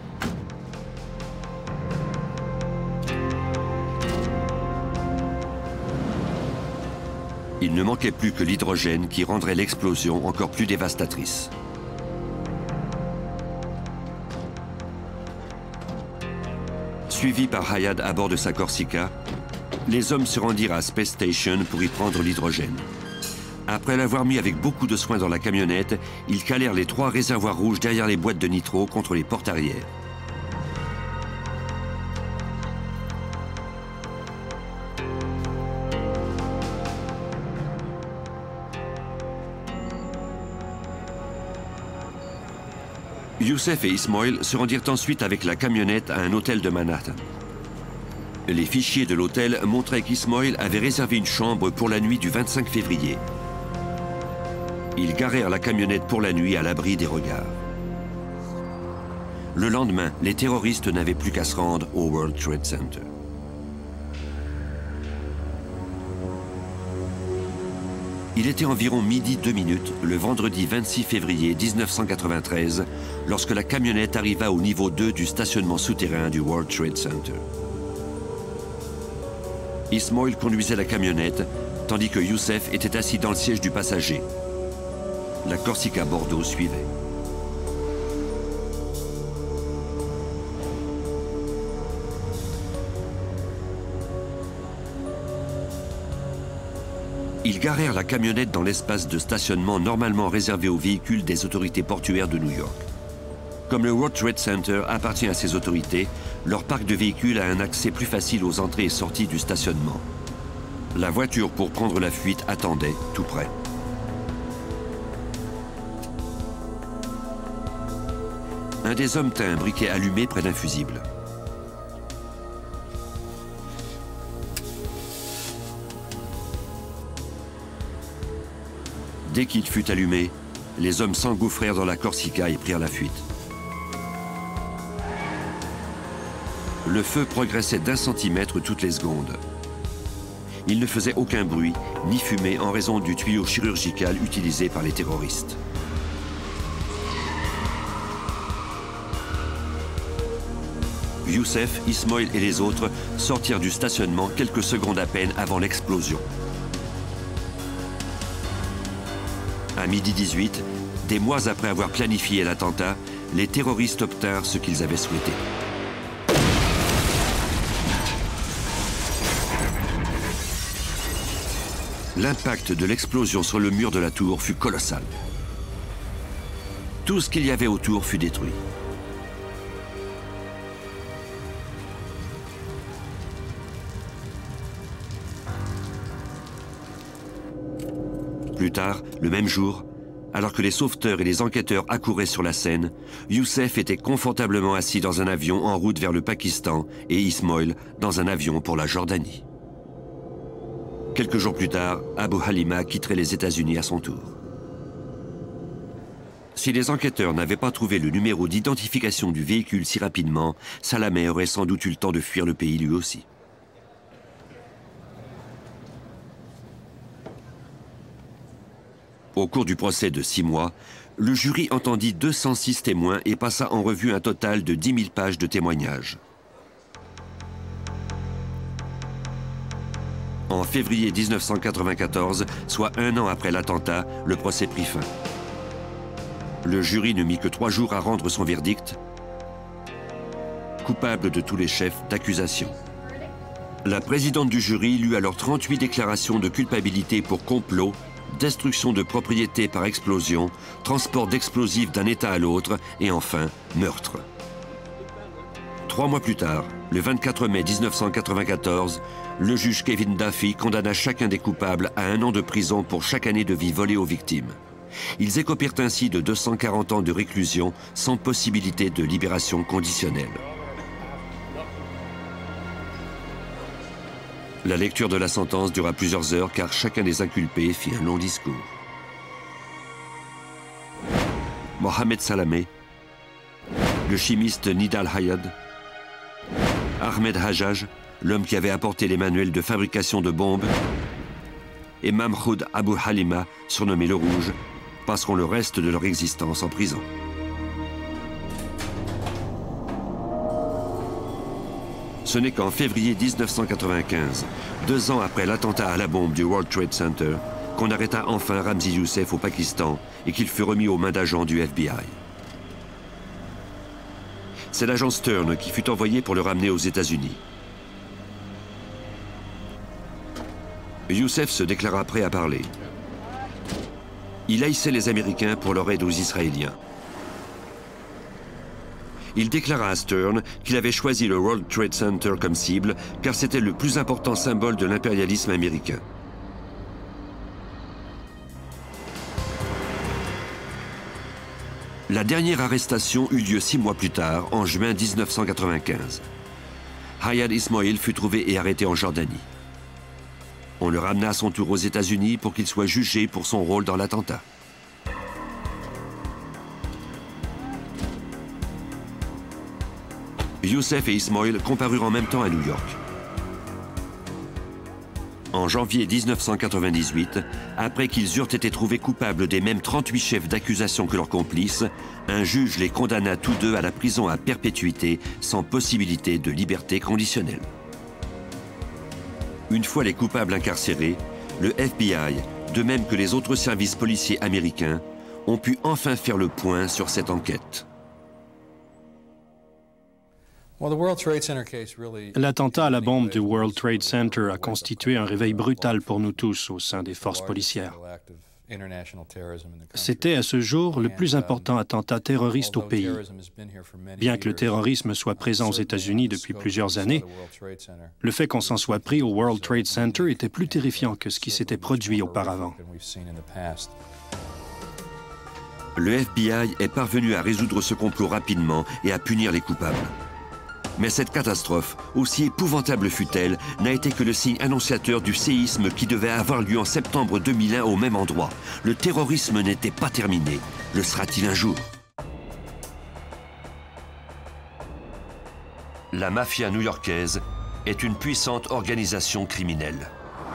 Il ne manquait plus que l'hydrogène qui rendrait l'explosion encore plus dévastatrice. Suivis par Hayad à bord de sa Corsica, les hommes se rendirent à Space Station pour y prendre l'hydrogène. Après l'avoir mis avec beaucoup de soin dans la camionnette, ils calèrent les trois réservoirs rouges derrière les boîtes de nitro contre les portes arrière. Youssef et Ismail se rendirent ensuite avec la camionnette à un hôtel de Manhattan. Les fichiers de l'hôtel montraient qu'Ismail avait réservé une chambre pour la nuit du vingt-cinq février. Ils garèrent la camionnette pour la nuit à l'abri des regards. Le lendemain, les terroristes n'avaient plus qu'à se rendre au World Trade Center. Il était environ midi deux minutes le vendredi vingt-six février mille neuf cent quatre-vingt-treize lorsque la camionnette arriva au niveau deux du stationnement souterrain du World Trade Center. Ismoil conduisait la camionnette tandis que Youssef était assis dans le siège du passager. La Corsica Bordeaux suivait. Ils garèrent la camionnette dans l'espace de stationnement normalement réservé aux véhicules des autorités portuaires de New York. Comme le World Trade Center appartient à ces autorités, leur parc de véhicules a un accès plus facile aux entrées et sorties du stationnement. La voiture pour prendre la fuite attendait, tout près. Un des hommes tint un briquet allumé près d'un fusible. Dès qu'il fut allumé, les hommes s'engouffrèrent dans la Corsica et prirent la fuite. Le feu progressait d'un centimètre toutes les secondes. Il ne faisait aucun bruit, ni fumée en raison du tuyau chirurgical utilisé par les terroristes. Youssef, Ismoil et les autres sortirent du stationnement quelques secondes à peine avant l'explosion. À midi dix-huit, des mois après avoir planifié l'attentat, les terroristes obtinrent ce qu'ils avaient souhaité. L'impact de l'explosion sur le mur de la tour fut colossal. Tout ce qu'il y avait autour fut détruit. Plus tard, le même jour, alors que les sauveteurs et les enquêteurs accouraient sur la scène, Youssef était confortablement assis dans un avion en route vers le Pakistan et Ismoil dans un avion pour la Jordanie. Quelques jours plus tard, Abu Halima quitterait les États-Unis à son tour. Si les enquêteurs n'avaient pas trouvé le numéro d'identification du véhicule si rapidement, Salameh aurait sans doute eu le temps de fuir le pays lui aussi. Au cours du procès de six mois, le jury entendit deux cent six témoins et passa en revue un total de dix mille pages de témoignages. En février mille neuf cent quatre-vingt-quatorze, soit un an après l'attentat, le procès prit fin. Le jury ne mit que trois jours à rendre son verdict, coupable de tous les chefs d'accusation. La présidente du jury lut alors trente-huit déclarations de culpabilité pour complot, destruction de propriété par explosion, transport d'explosifs d'un État à l'autre et enfin meurtre. Trois mois plus tard, le vingt-quatre mai mille neuf cent quatre-vingt-quatorze, le juge Kevin Duffy condamna chacun des coupables à un an de prison pour chaque année de vie volée aux victimes. Ils écopèrent ainsi de deux cent quarante ans de réclusion sans possibilité de libération conditionnelle. La lecture de la sentence dura plusieurs heures car chacun des inculpés fit un long discours. Mohamed Salameh, le chimiste Nidal Hayad, Ahmed Hajjaj, l'homme qui avait apporté les manuels de fabrication de bombes, et Mahmoud Abu Halima, surnommé le Rouge, passeront le reste de leur existence en prison. Ce n'est qu'en février mille neuf cent quatre-vingt-quinze, deux ans après l'attentat à la bombe du World Trade Center, qu'on arrêta enfin Ramzi Youssef au Pakistan et qu'il fut remis aux mains d'agents du F B I. C'est l'agent Stern qui fut envoyé pour le ramener aux États-Unis. Youssef se déclara prêt à parler. Il haïssait les Américains pour leur aide aux Israéliens. Il déclara à Stern qu'il avait choisi le World Trade Center comme cible car c'était le plus important symbole de l'impérialisme américain. La dernière arrestation eut lieu six mois plus tard, en juin mille neuf cent quatre-vingt-quinze. Hayad Ismoil fut trouvé et arrêté en Jordanie. On le ramena à son tour aux États-Unis pour qu'il soit jugé pour son rôle dans l'attentat. Youssef et Ismoil comparurent en même temps à New York. En janvier mille neuf cent quatre-vingt-dix-huit, après qu'ils eurent été trouvés coupables des mêmes trente-huit chefs d'accusation que leurs complices, un juge les condamna tous deux à la prison à perpétuité sans possibilité de liberté conditionnelle. Une fois les coupables incarcérés, le F B I, de même que les autres services policiers américains, ont pu enfin faire le point sur cette enquête. L'attentat à la bombe du World Trade Center a constitué un réveil brutal pour nous tous au sein des forces policières. C'était à ce jour le plus important attentat terroriste au pays. Bien que le terrorisme soit présent aux États-Unis depuis plusieurs années, le fait qu'on s'en soit pris au World Trade Center était plus terrifiant que ce qui s'était produit auparavant. Le F B I est parvenu à résoudre ce complot rapidement et à punir les coupables. Mais cette catastrophe, aussi épouvantable fut-elle, n'a été que le signe annonciateur du séisme qui devait avoir lieu en septembre deux mille un au même endroit. Le terrorisme n'était pas terminé. Le sera-t-il un jour? La mafia new-yorkaise est une puissante organisation criminelle.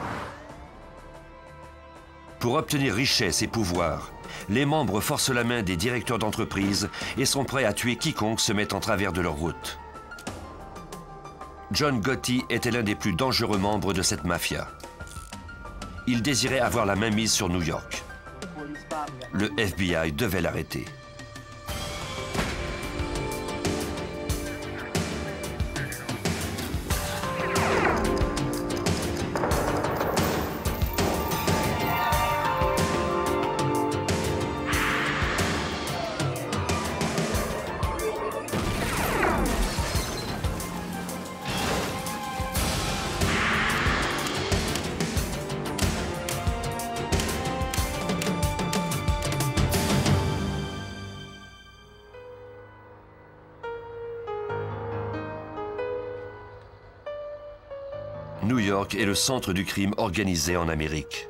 Pour obtenir richesse et pouvoir, les membres forcent la main des directeurs d'entreprise et sont prêts à tuer quiconque se met en travers de leur route. John Gotti était l'un des plus dangereux membres de cette mafia. Il désirait avoir la main mise sur New York. Le F B I devait l'arrêter. New York est le centre du crime organisé en Amérique.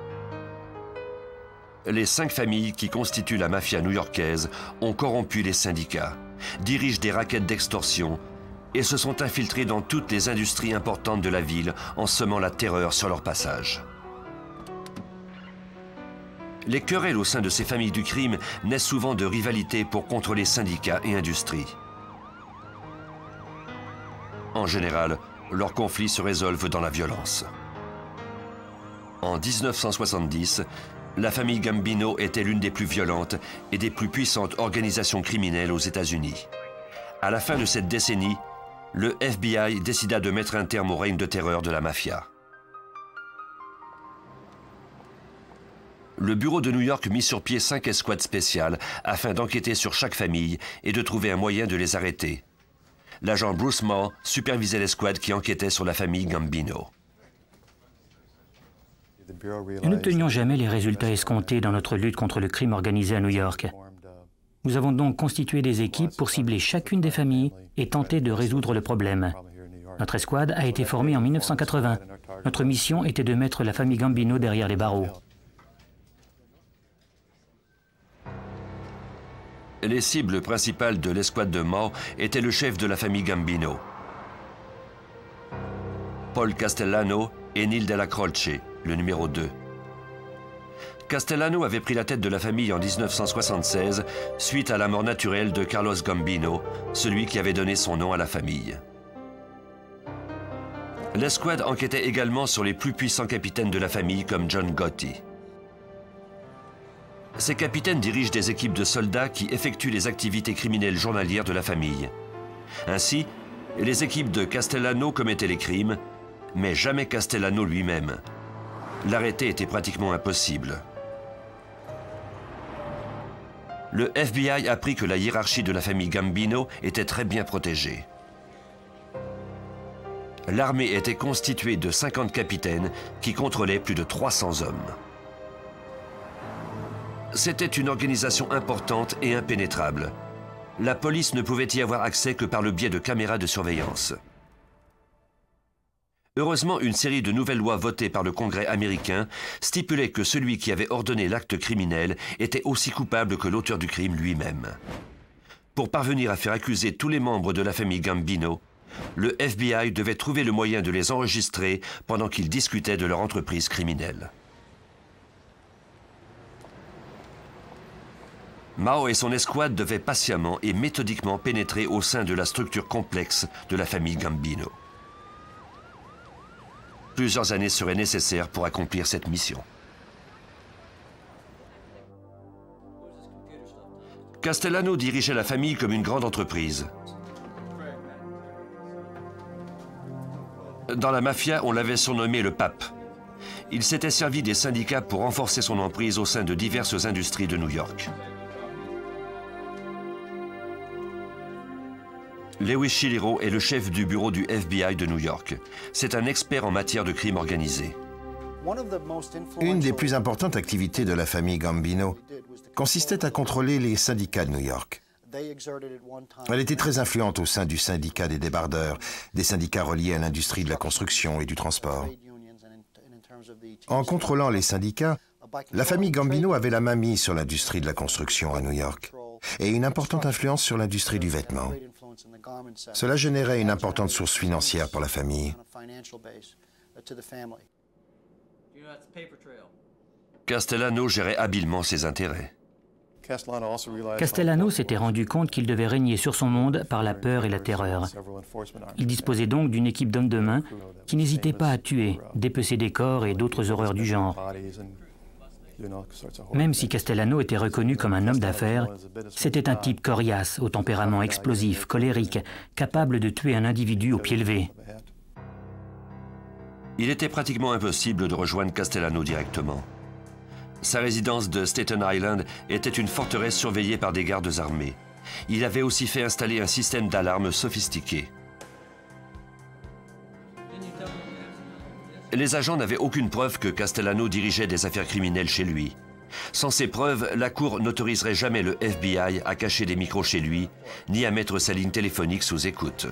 Les cinq familles qui constituent la mafia new-yorkaise ont corrompu les syndicats, dirigent des rackets d'extorsion et se sont infiltrés dans toutes les industries importantes de la ville en semant la terreur sur leur passage. Les querelles au sein de ces familles du crime naissent souvent de rivalités pour contrôler syndicats et industries. En général, leurs conflits se résolvent dans la violence. En mille neuf cent soixante-dix, la famille Gambino était l'une des plus violentes et des plus puissantes organisations criminelles aux États-Unis. À la fin de cette décennie, le F B I décida de mettre un terme au règne de terreur de la mafia. Le bureau de New York mit sur pied cinq escouades spéciales afin d'enquêter sur chaque famille et de trouver un moyen de les arrêter. L'agent Bruce Moore supervisait l'escouade qui enquêtait sur la famille Gambino. Nous n'obtenions jamais les résultats escomptés dans notre lutte contre le crime organisé à New York. Nous avons donc constitué des équipes pour cibler chacune des familles et tenter de résoudre le problème. Notre escouade a été formée en mille neuf cent quatre-vingts. Notre mission était de mettre la famille Gambino derrière les barreaux. Les cibles principales de l'escouade de Moore étaient le chef de la famille Gambino, Paul Castellano et Neil Della Croce, le numéro deux. Castellano avait pris la tête de la famille en mille neuf cent soixante-seize suite à la mort naturelle de Carlos Gambino, celui qui avait donné son nom à la famille. L'escouade enquêtait également sur les plus puissants capitaines de la famille comme John Gotti. Ces capitaines dirigent des équipes de soldats qui effectuent les activités criminelles journalières de la famille. Ainsi, les équipes de Castellano commettaient les crimes, mais jamais Castellano lui-même. L'arrêter était pratiquement impossible. Le F B I apprit que la hiérarchie de la famille Gambino était très bien protégée. L'armée était constituée de cinquante capitaines qui contrôlaient plus de trois cents hommes. C'était une organisation importante et impénétrable. La police ne pouvait y avoir accès que par le biais de caméras de surveillance. Heureusement, une série de nouvelles lois votées par le Congrès américain stipulait que celui qui avait ordonné l'acte criminel était aussi coupable que l'auteur du crime lui-même. Pour parvenir à faire accuser tous les membres de la famille Gambino, Le F B I devait trouver le moyen de les enregistrer pendant qu'ils discutaient de leur entreprise criminelle. Mao et son escouade devaient patiemment et méthodiquement pénétrer au sein de la structure complexe de la famille Gambino. Plusieurs années seraient nécessaires pour accomplir cette mission. Castellano dirigeait la famille comme une grande entreprise. Dans la mafia, on l'avait surnommé le pape. Il s'était servi des syndicats pour renforcer son emprise au sein de diverses industries de New York. Lewis Chiliro est le chef du bureau du F B I de New York. C'est un expert en matière de crime organisé. Une des plus importantes activités de la famille Gambino consistait à contrôler les syndicats de New York. Elle était très influente au sein du syndicat des débardeurs, des syndicats reliés à l'industrie de la construction et du transport. En contrôlant les syndicats, la famille Gambino avait la main mise sur l'industrie de la construction à New York et une importante influence sur l'industrie du vêtement. Cela générait une importante source financière pour la famille. Castellano gérait habilement ses intérêts. Castellano s'était rendu compte qu'il devait régner sur son monde par la peur et la terreur. Il disposait donc d'une équipe d'hommes de main qui n'hésitait pas à tuer, dépecer des corps et d'autres horreurs du genre. Même si Castellano était reconnu comme un homme d'affaires, c'était un type coriace, au tempérament explosif, colérique, capable de tuer un individu au pied levé. Il était pratiquement impossible de rejoindre Castellano directement. Sa résidence de Staten Island était une forteresse surveillée par des gardes armés. Il avait aussi fait installer un système d'alarme sophistiqué. Les agents n'avaient aucune preuve que Castellano dirigeait des affaires criminelles chez lui. Sans ces preuves, la Cour n'autoriserait jamais le F B I à cacher des micros chez lui, ni à mettre sa ligne téléphonique sous écoute.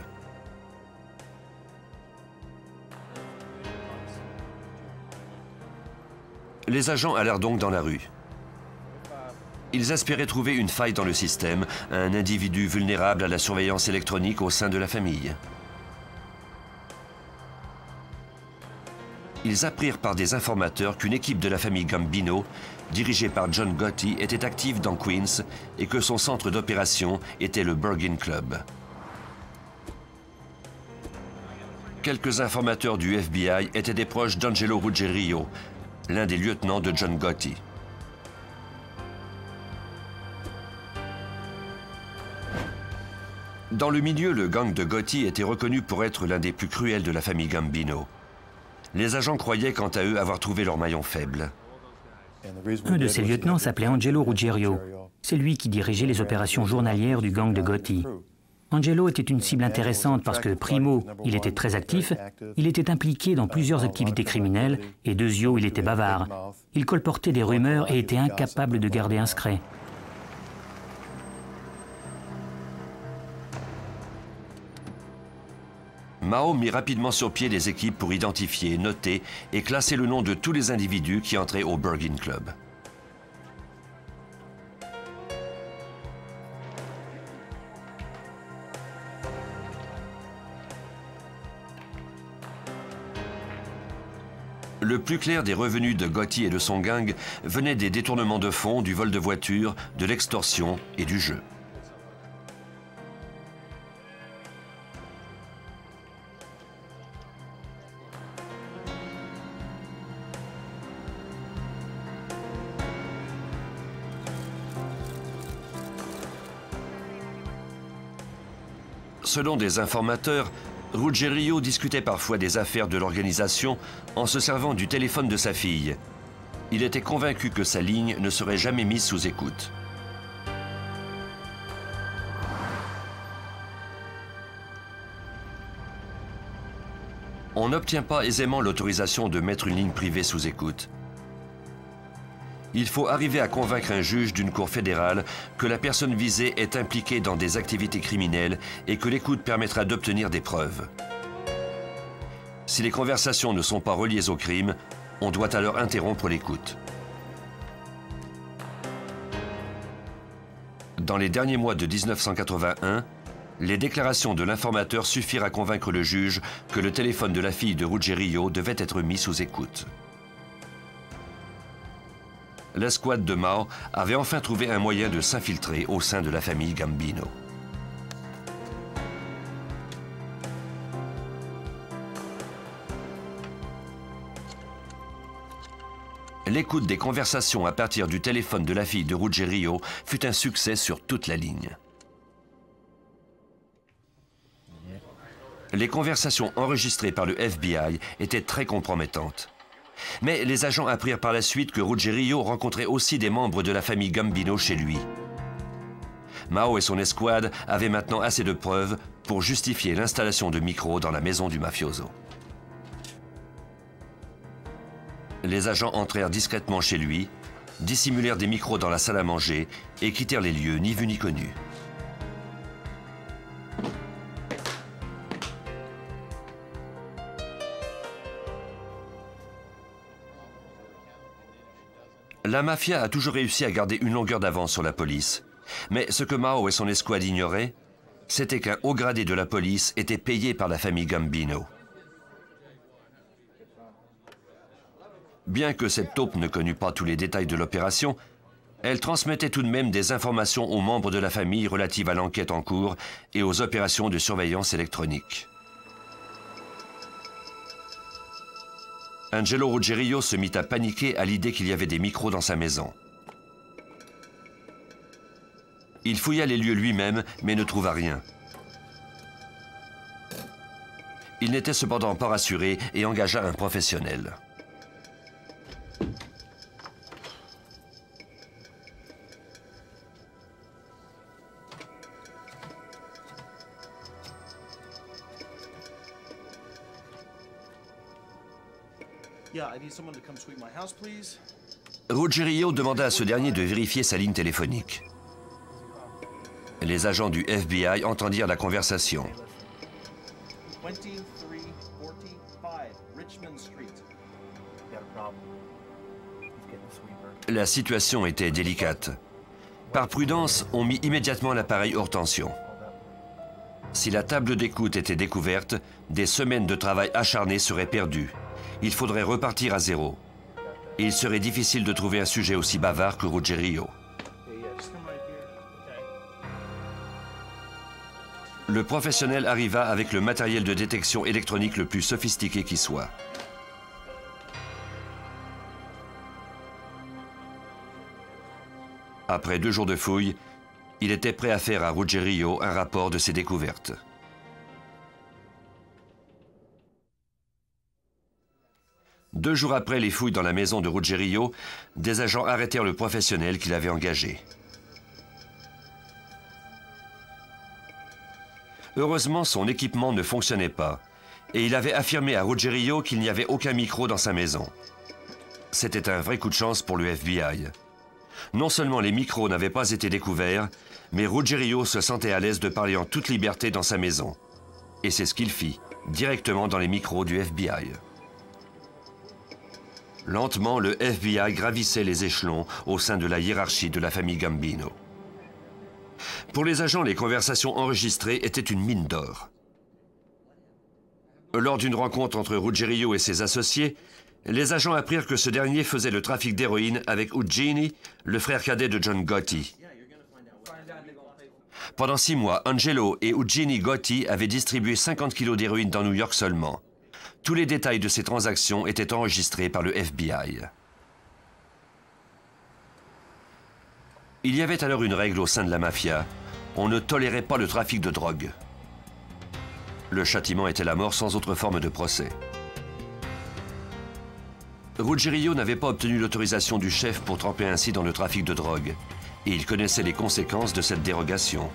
Les agents allèrent donc dans la rue. Ils espéraient trouver une faille dans le système, un individu vulnérable à la surveillance électronique au sein de la famille. Ils apprirent par des informateurs qu'une équipe de la famille Gambino, dirigée par John Gotti, était active dans Queens et que son centre d'opération était le Bergin Club. Quelques informateurs du F B I étaient des proches d'Angelo Ruggerio, l'un des lieutenants de John Gotti. Dans le milieu, le gang de Gotti était reconnu pour être l'un des plus cruels de la famille Gambino. Les agents croyaient quant à eux avoir trouvé leur maillon faible. Un de ces lieutenants s'appelait Angelo Ruggerio. C'est lui qui dirigeait les opérations journalières du gang de Gotti. Angelo était une cible intéressante parce que, primo, il était très actif, il était impliqué dans plusieurs activités criminelles, et deuxio, il était bavard. Il colportait des rumeurs et était incapable de garder un secret. Mao mit rapidement sur pied des équipes pour identifier, noter et classer le nom de tous les individus qui entraient au Bergin Club. Le plus clair des revenus de Gotti et de son gang venait des détournements de fonds, du vol de voitures, de l'extorsion et du jeu. Selon des informateurs, Ruggerio discutait parfois des affaires de l'organisation en se servant du téléphone de sa fille. Il était convaincu que sa ligne ne serait jamais mise sous écoute. On n'obtient pas aisément l'autorisation de mettre une ligne privée sous écoute. Il faut arriver à convaincre un juge d'une cour fédérale que la personne visée est impliquée dans des activités criminelles et que l'écoute permettra d'obtenir des preuves. Si les conversations ne sont pas reliées au crime, on doit alors interrompre l'écoute. Dans les derniers mois de mille neuf cent quatre-vingt-un, Les déclarations de l'informateur suffirent à convaincre le juge que le téléphone de la fille de Ruggiero devait être mis sous écoute. L'escouade de Mao avait enfin trouvé un moyen de s'infiltrer au sein de la famille Gambino. L'écoute des conversations à partir du téléphone de la fille de Ruggiero fut un succès sur toute la ligne. Les conversations enregistrées par le F B I étaient très compromettantes. Mais les agents apprirent par la suite que Ruggiero rencontrait aussi des membres de la famille Gambino chez lui. Mao et son escouade avaient maintenant assez de preuves pour justifier l'installation de micros dans la maison du mafioso. Les agents entrèrent discrètement chez lui, dissimulèrent des micros dans la salle à manger et quittèrent les lieux ni vus ni connus. La mafia a toujours réussi à garder une longueur d'avance sur la police. Mais ce que Mao et son escouade ignoraient, c'était qu'un haut gradé de la police était payé par la famille Gambino. Bien que cette taupe ne connût pas tous les détails de l'opération, elle transmettait tout de même des informations aux membres de la famille relatives à l'enquête en cours et aux opérations de surveillance électronique. Angelo Ruggiero se mit à paniquer à l'idée qu'il y avait des micros dans sa maison. Il fouilla les lieux lui-même, mais ne trouva rien. Il n'était cependant pas rassuré et engagea un professionnel. Ruggiero demanda à ce dernier de vérifier sa ligne téléphonique. Les agents du F B I entendirent la conversation. La situation était délicate. Par prudence, on mit immédiatement l'appareil hors tension. Si la table d'écoute était découverte, des semaines de travail acharné seraient perdues. Il faudrait repartir à zéro. Et il serait difficile de trouver un sujet aussi bavard que Ruggiero. Le professionnel arriva avec le matériel de détection électronique le plus sophistiqué qui soit. Après deux jours de fouilles, il était prêt à faire à Ruggiero un rapport de ses découvertes. Deux jours après les fouilles dans la maison de Ruggiero, des agents arrêtèrent le professionnel qu'il avait engagé. Heureusement, son équipement ne fonctionnait pas et il avait affirmé à Ruggiero qu'il n'y avait aucun micro dans sa maison. C'était un vrai coup de chance pour le F B I. Non seulement les micros n'avaient pas été découverts, mais Ruggiero se sentait à l'aise de parler en toute liberté dans sa maison. Et c'est ce qu'il fit, directement dans les micros du F B I. Lentement, le F B I gravissait les échelons au sein de la hiérarchie de la famille Gambino. Pour les agents, les conversations enregistrées étaient une mine d'or. Lors d'une rencontre entre Ruggiero et ses associés, les agents apprirent que ce dernier faisait le trafic d'héroïne avec Eugenie, le frère cadet de John Gotti. Pendant six mois, Angelo et Eugenie Gotti avaient distribué cinquante kilos d'héroïne dans New York seulement. Tous les détails de ces transactions étaient enregistrés par le F B I. Il y avait alors une règle au sein de la mafia. On ne tolérait pas le trafic de drogue. Le châtiment était la mort sans autre forme de procès. Ruggiero n'avait pas obtenu l'autorisation du chef pour tremper ainsi dans le trafic de drogue. Et il connaissait les conséquences de cette dérogation.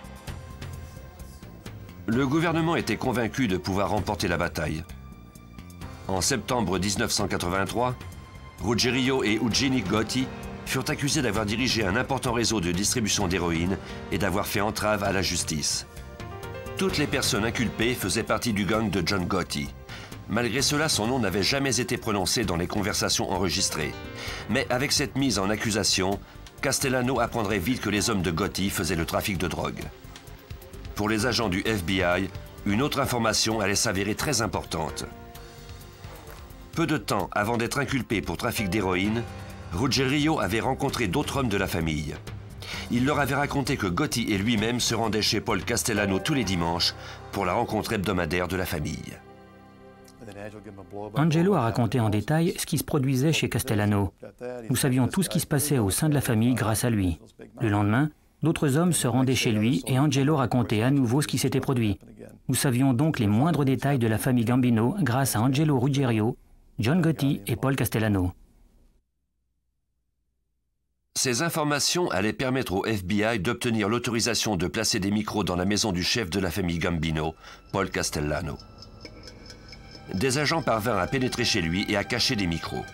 Le gouvernement était convaincu de pouvoir remporter la bataille. En septembre mille neuf cent quatre-vingt-trois, Ruggiero et Eugenie Gotti furent accusés d'avoir dirigé un important réseau de distribution d'héroïne et d'avoir fait entrave à la justice. Toutes les personnes inculpées faisaient partie du gang de John Gotti. Malgré cela, son nom n'avait jamais été prononcé dans les conversations enregistrées. Mais avec cette mise en accusation, Castellano apprendrait vite que les hommes de Gotti faisaient le trafic de drogue. Pour les agents du F B I, une autre information allait s'avérer très importante. Peu de temps avant d'être inculpé pour trafic d'héroïne, Ruggerio avait rencontré d'autres hommes de la famille. Il leur avait raconté que Gotti et lui-même se rendaient chez Paul Castellano tous les dimanches pour la rencontre hebdomadaire de la famille. Angelo a raconté en détail ce qui se produisait chez Castellano. Nous savions tout ce qui se passait au sein de la famille grâce à lui. Le lendemain, d'autres hommes se rendaient chez lui et Angelo racontait à nouveau ce qui s'était produit. Nous savions donc les moindres détails de la famille Gambino grâce à Angelo Ruggerio, John Gotti et Paul Castellano. Ces informations allaient permettre au F B I d'obtenir l'autorisation de placer des micros dans la maison du chef de la famille Gambino, Paul Castellano. Des agents parvinrent à pénétrer chez lui et à cacher des micros.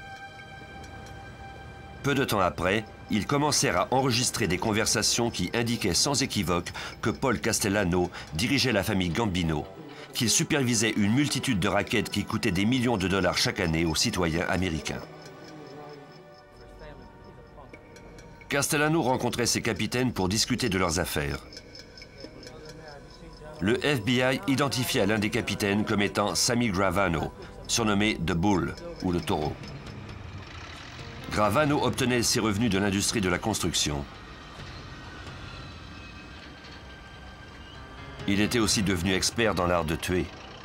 Peu de temps après, ils commencèrent à enregistrer des conversations qui indiquaient sans équivoque que Paul Castellano dirigeait la famille Gambino, qu'il supervisait une multitude de rackets qui coûtaient des millions de dollars chaque année aux citoyens américains. Castellano rencontrait ses capitaines pour discuter de leurs affaires. Le F B I identifia l'un des capitaines comme étant Sammy Gravano, surnommé The Bull, ou le taureau. Gravano obtenait ses revenus de l'industrie de la construction. Il était aussi devenu expert dans l'art de tuer.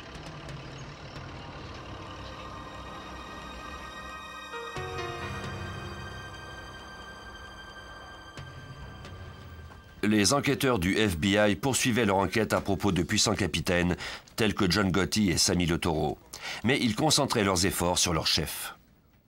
Les enquêteurs du F B I poursuivaient leur enquête à propos de puissants capitaines tels que John Gotti et Sammy le Taureau, mais ils concentraient leurs efforts sur leur chef.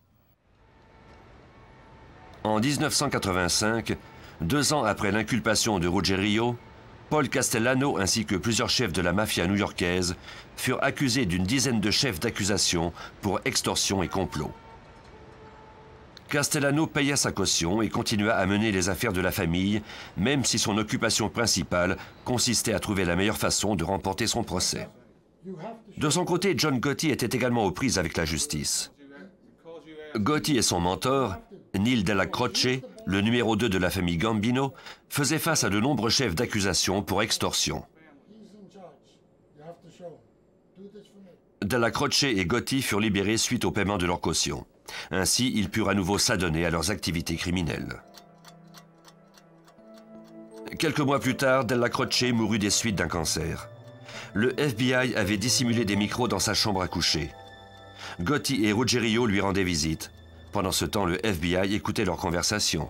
En mille neuf cent quatre-vingt-cinq, deux ans après l'inculpation de Ruggerio, Paul Castellano ainsi que plusieurs chefs de la mafia new-yorkaise furent accusés d'une dizaine de chefs d'accusation pour extorsion et complot. Castellano paya sa caution et continua à mener les affaires de la famille, même si son occupation principale consistait à trouver la meilleure façon de remporter son procès. De son côté, John Gotti était également aux prises avec la justice. Gotti et son mentor, Neil Della Croce, le numéro deux de la famille Gambino, faisaient face à de nombreux chefs d'accusation pour extorsion. Della Croce et Gotti furent libérés suite au paiement de leur caution. Ainsi, ils purent à nouveau s'adonner à leurs activités criminelles. Quelques mois plus tard, Della Croce mourut des suites d'un cancer. Le F B I avait dissimulé des micros dans sa chambre à coucher. Gotti et Ruggerio lui rendaient visite. Pendant ce temps, le F B I écoutait leurs conversations.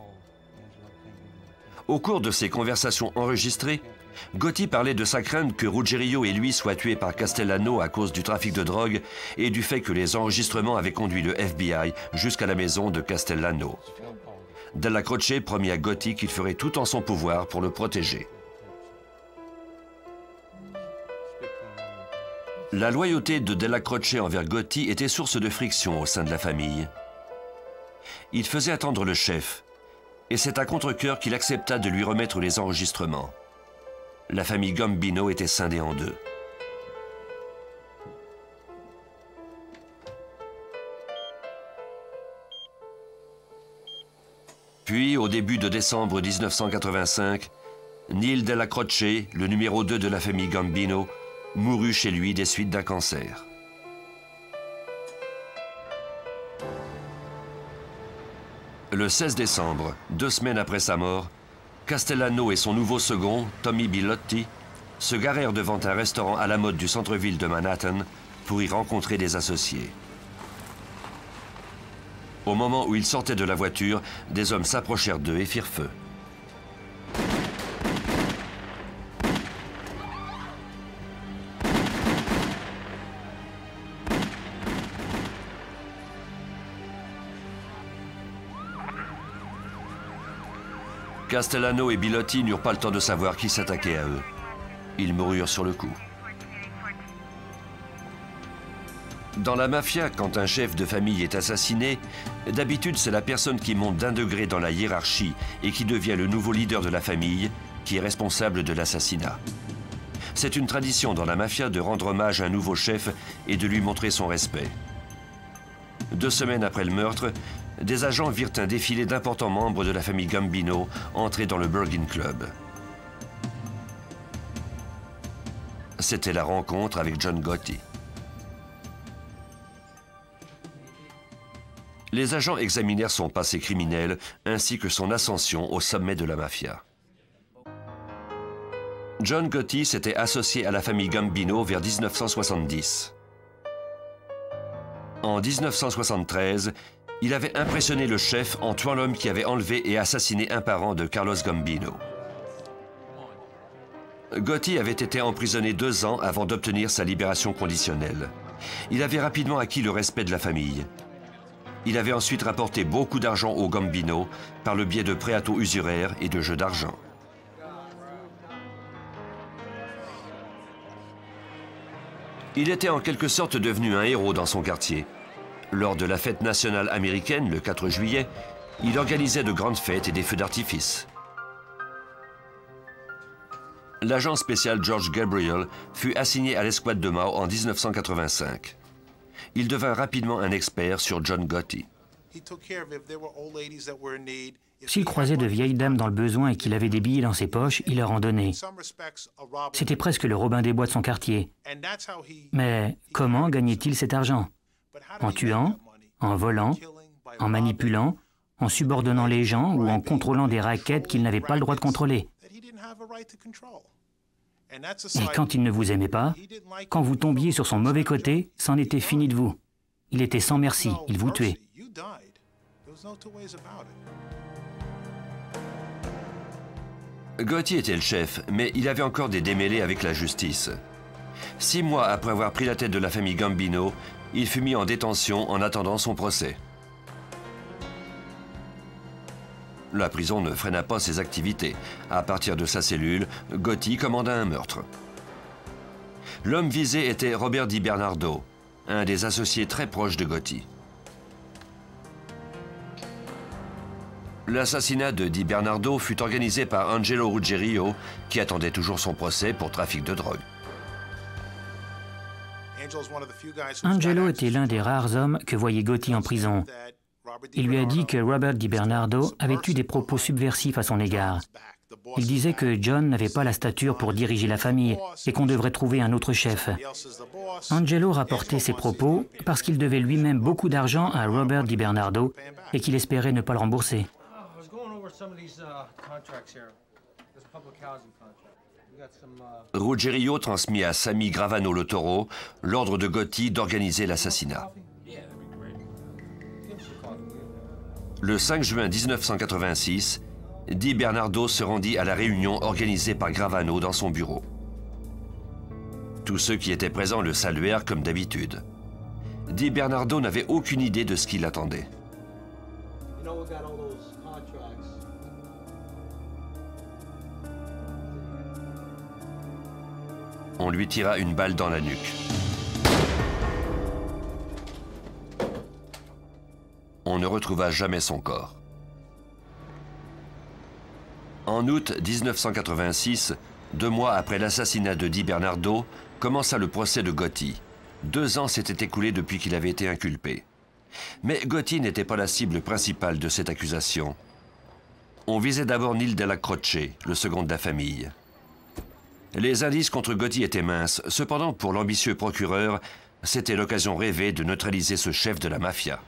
Au cours de ces conversations enregistrées, Gotti parlait de sa crainte que Ruggerio et lui soient tués par Castellano à cause du trafic de drogue et du fait que les enregistrements avaient conduit le F B I jusqu'à la maison de Castellano. Della Croce promit à Gotti qu'il ferait tout en son pouvoir pour le protéger. La loyauté de Della Croce envers Gotti était source de friction au sein de la famille. Il faisait attendre le chef, et c'est à contre-cœur qu'il accepta de lui remettre les enregistrements. La famille Gambino était scindée en deux. Puis, au début de décembre mille neuf cent quatre-vingt-cinq, Neil Della Croce, le numéro deux de la famille Gambino, mourut chez lui des suites d'un cancer. Le seize décembre, deux semaines après sa mort, Castellano et son nouveau second, Tommy Bilotti, se garèrent devant un restaurant à la mode du centre-ville de Manhattan pour y rencontrer des associés. Au moment où ils sortaient de la voiture, des hommes s'approchèrent d'eux et firent feu. Castellano et Bilotti n'eurent pas le temps de savoir qui s'attaquait à eux. Ils moururent sur le coup. Dans la mafia, quand un chef de famille est assassiné, d'habitude c'est la personne qui monte d'un degré dans la hiérarchie et qui devient le nouveau leader de la famille qui est responsable de l'assassinat. C'est une tradition dans la mafia de rendre hommage à un nouveau chef et de lui montrer son respect. Deux semaines après le meurtre, des agents virent un défilé d'importants membres de la famille Gambino entrer dans le Bergin Club. c'était la rencontre avec John Gotti. Les agents examinèrent son passé criminel ainsi que son ascension au sommet de la mafia. John Gotti s'était associé à la famille Gambino vers mille neuf cent soixante-dix. En mille neuf cent soixante-treize, il avait impressionné le chef en tuant l'homme qui avait enlevé et assassiné un parent de Carlos Gambino. Gotti avait été emprisonné deux ans avant d'obtenir sa libération conditionnelle. Il avait rapidement acquis le respect de la famille. Il avait ensuite rapporté beaucoup d'argent aux Gambino par le biais de prêts à taux usuraires et de jeux d'argent. Il était en quelque sorte devenu un héros dans son quartier. Lors de la fête nationale américaine, le quatre juillet, il organisait de grandes fêtes et des feux d'artifice. L'agent spécial George Gabriel fut assigné à l'escouade de Mao en mille neuf cent quatre-vingt-cinq. Il devint rapidement un expert sur John Gotti. S'il croisait de vieilles dames dans le besoin et qu'il avait des billets dans ses poches, il leur en donnait. C'était presque le Robin des Bois de son quartier. Mais comment gagnait-il cet argent? En tuant, en volant, en manipulant, en subordonnant les gens ou en contrôlant des raquettes qu'il n'avait pas le droit de contrôler. Et quand il ne vous aimait pas, quand vous tombiez sur son mauvais côté, c'en était fini de vous. Il était sans merci, il vous tuait. Gotti était le chef, mais il avait encore des démêlés avec la justice. Six mois après avoir pris la tête de la famille Gambino, il fut mis en détention en attendant son procès. La prison ne freina pas ses activités. À partir de sa cellule, Gotti commanda un meurtre. L'homme visé était Robert Di Bernardo, un des associés très proches de Gotti. L'assassinat de Di Bernardo fut organisé par Angelo Ruggerio, qui attendait toujours son procès pour trafic de drogue. Angelo était l'un des rares hommes que voyait Gotti en prison. Il lui a dit que Robert Di Bernardo avait eu des propos subversifs à son égard. Il disait que John n'avait pas la stature pour diriger la famille et qu'on devrait trouver un autre chef. Angelo rapportait ces propos parce qu'il devait lui-même beaucoup d'argent à Robert Di Bernardo et qu'il espérait ne pas le rembourser. Ruggerio transmit à Sammy Gravano Le Toro l'ordre de Gotti d'organiser l'assassinat. Le cinq juin mille neuf cent quatre-vingt-six, Di Bernardo se rendit à la réunion organisée par Gravano dans son bureau. Tous ceux qui étaient présents le saluèrent comme d'habitude. Di Bernardo n'avait aucune idée de ce qui l'attendait. On lui tira une balle dans la nuque. On ne retrouva jamais son corps. En août mille neuf cent quatre-vingt-six, deux mois après l'assassinat de Di Bernardo, commença le procès de Gotti. Deux ans s'étaient écoulés depuis qu'il avait été inculpé. Mais Gotti n'était pas la cible principale de cette accusation. On visait d'abord Neil Della Croce, le second de la famille. Les indices contre Gotti étaient minces. Cependant, pour l'ambitieux procureur, c'était l'occasion rêvée de neutraliser ce chef de la mafia.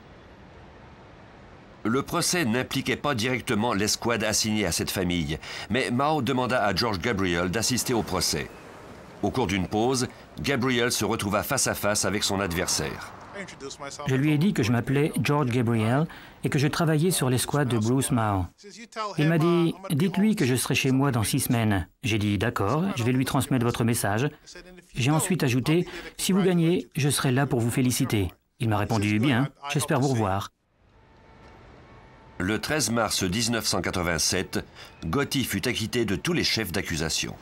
Le procès n'impliquait pas directement l'escouade assignée à cette famille, mais Mao demanda à George Gabriel d'assister au procès. Au cours d'une pause, Gabriel se retrouva face à face avec son adversaire. Je lui ai dit que je m'appelais George Gabriel et que je travaillais sur l'escouade de Bruce Mao. Il m'a dit « Dites-lui que je serai chez moi dans six semaines ». J'ai dit « D'accord, je vais lui transmettre votre message ». J'ai ensuite ajouté « Si vous gagnez, je serai là pour vous féliciter ». Il m'a répondu « Bien, j'espère vous revoir ». Le treize mars mille neuf cent quatre-vingt-sept, Gotti fut acquitté de tous les chefs d'accusation.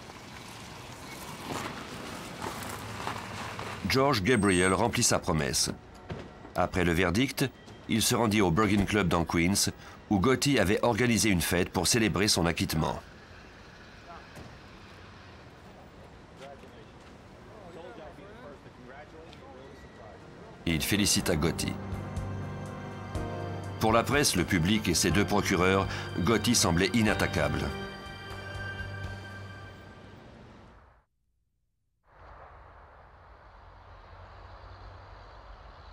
George Gabriel remplit sa promesse. Après le verdict, il se rendit au Bergen Club dans Queens, où Gotti avait organisé une fête pour célébrer son acquittement. Il félicita Gotti. Pour la presse, le public et ses deux procureurs, Gotti semblait inattaquable.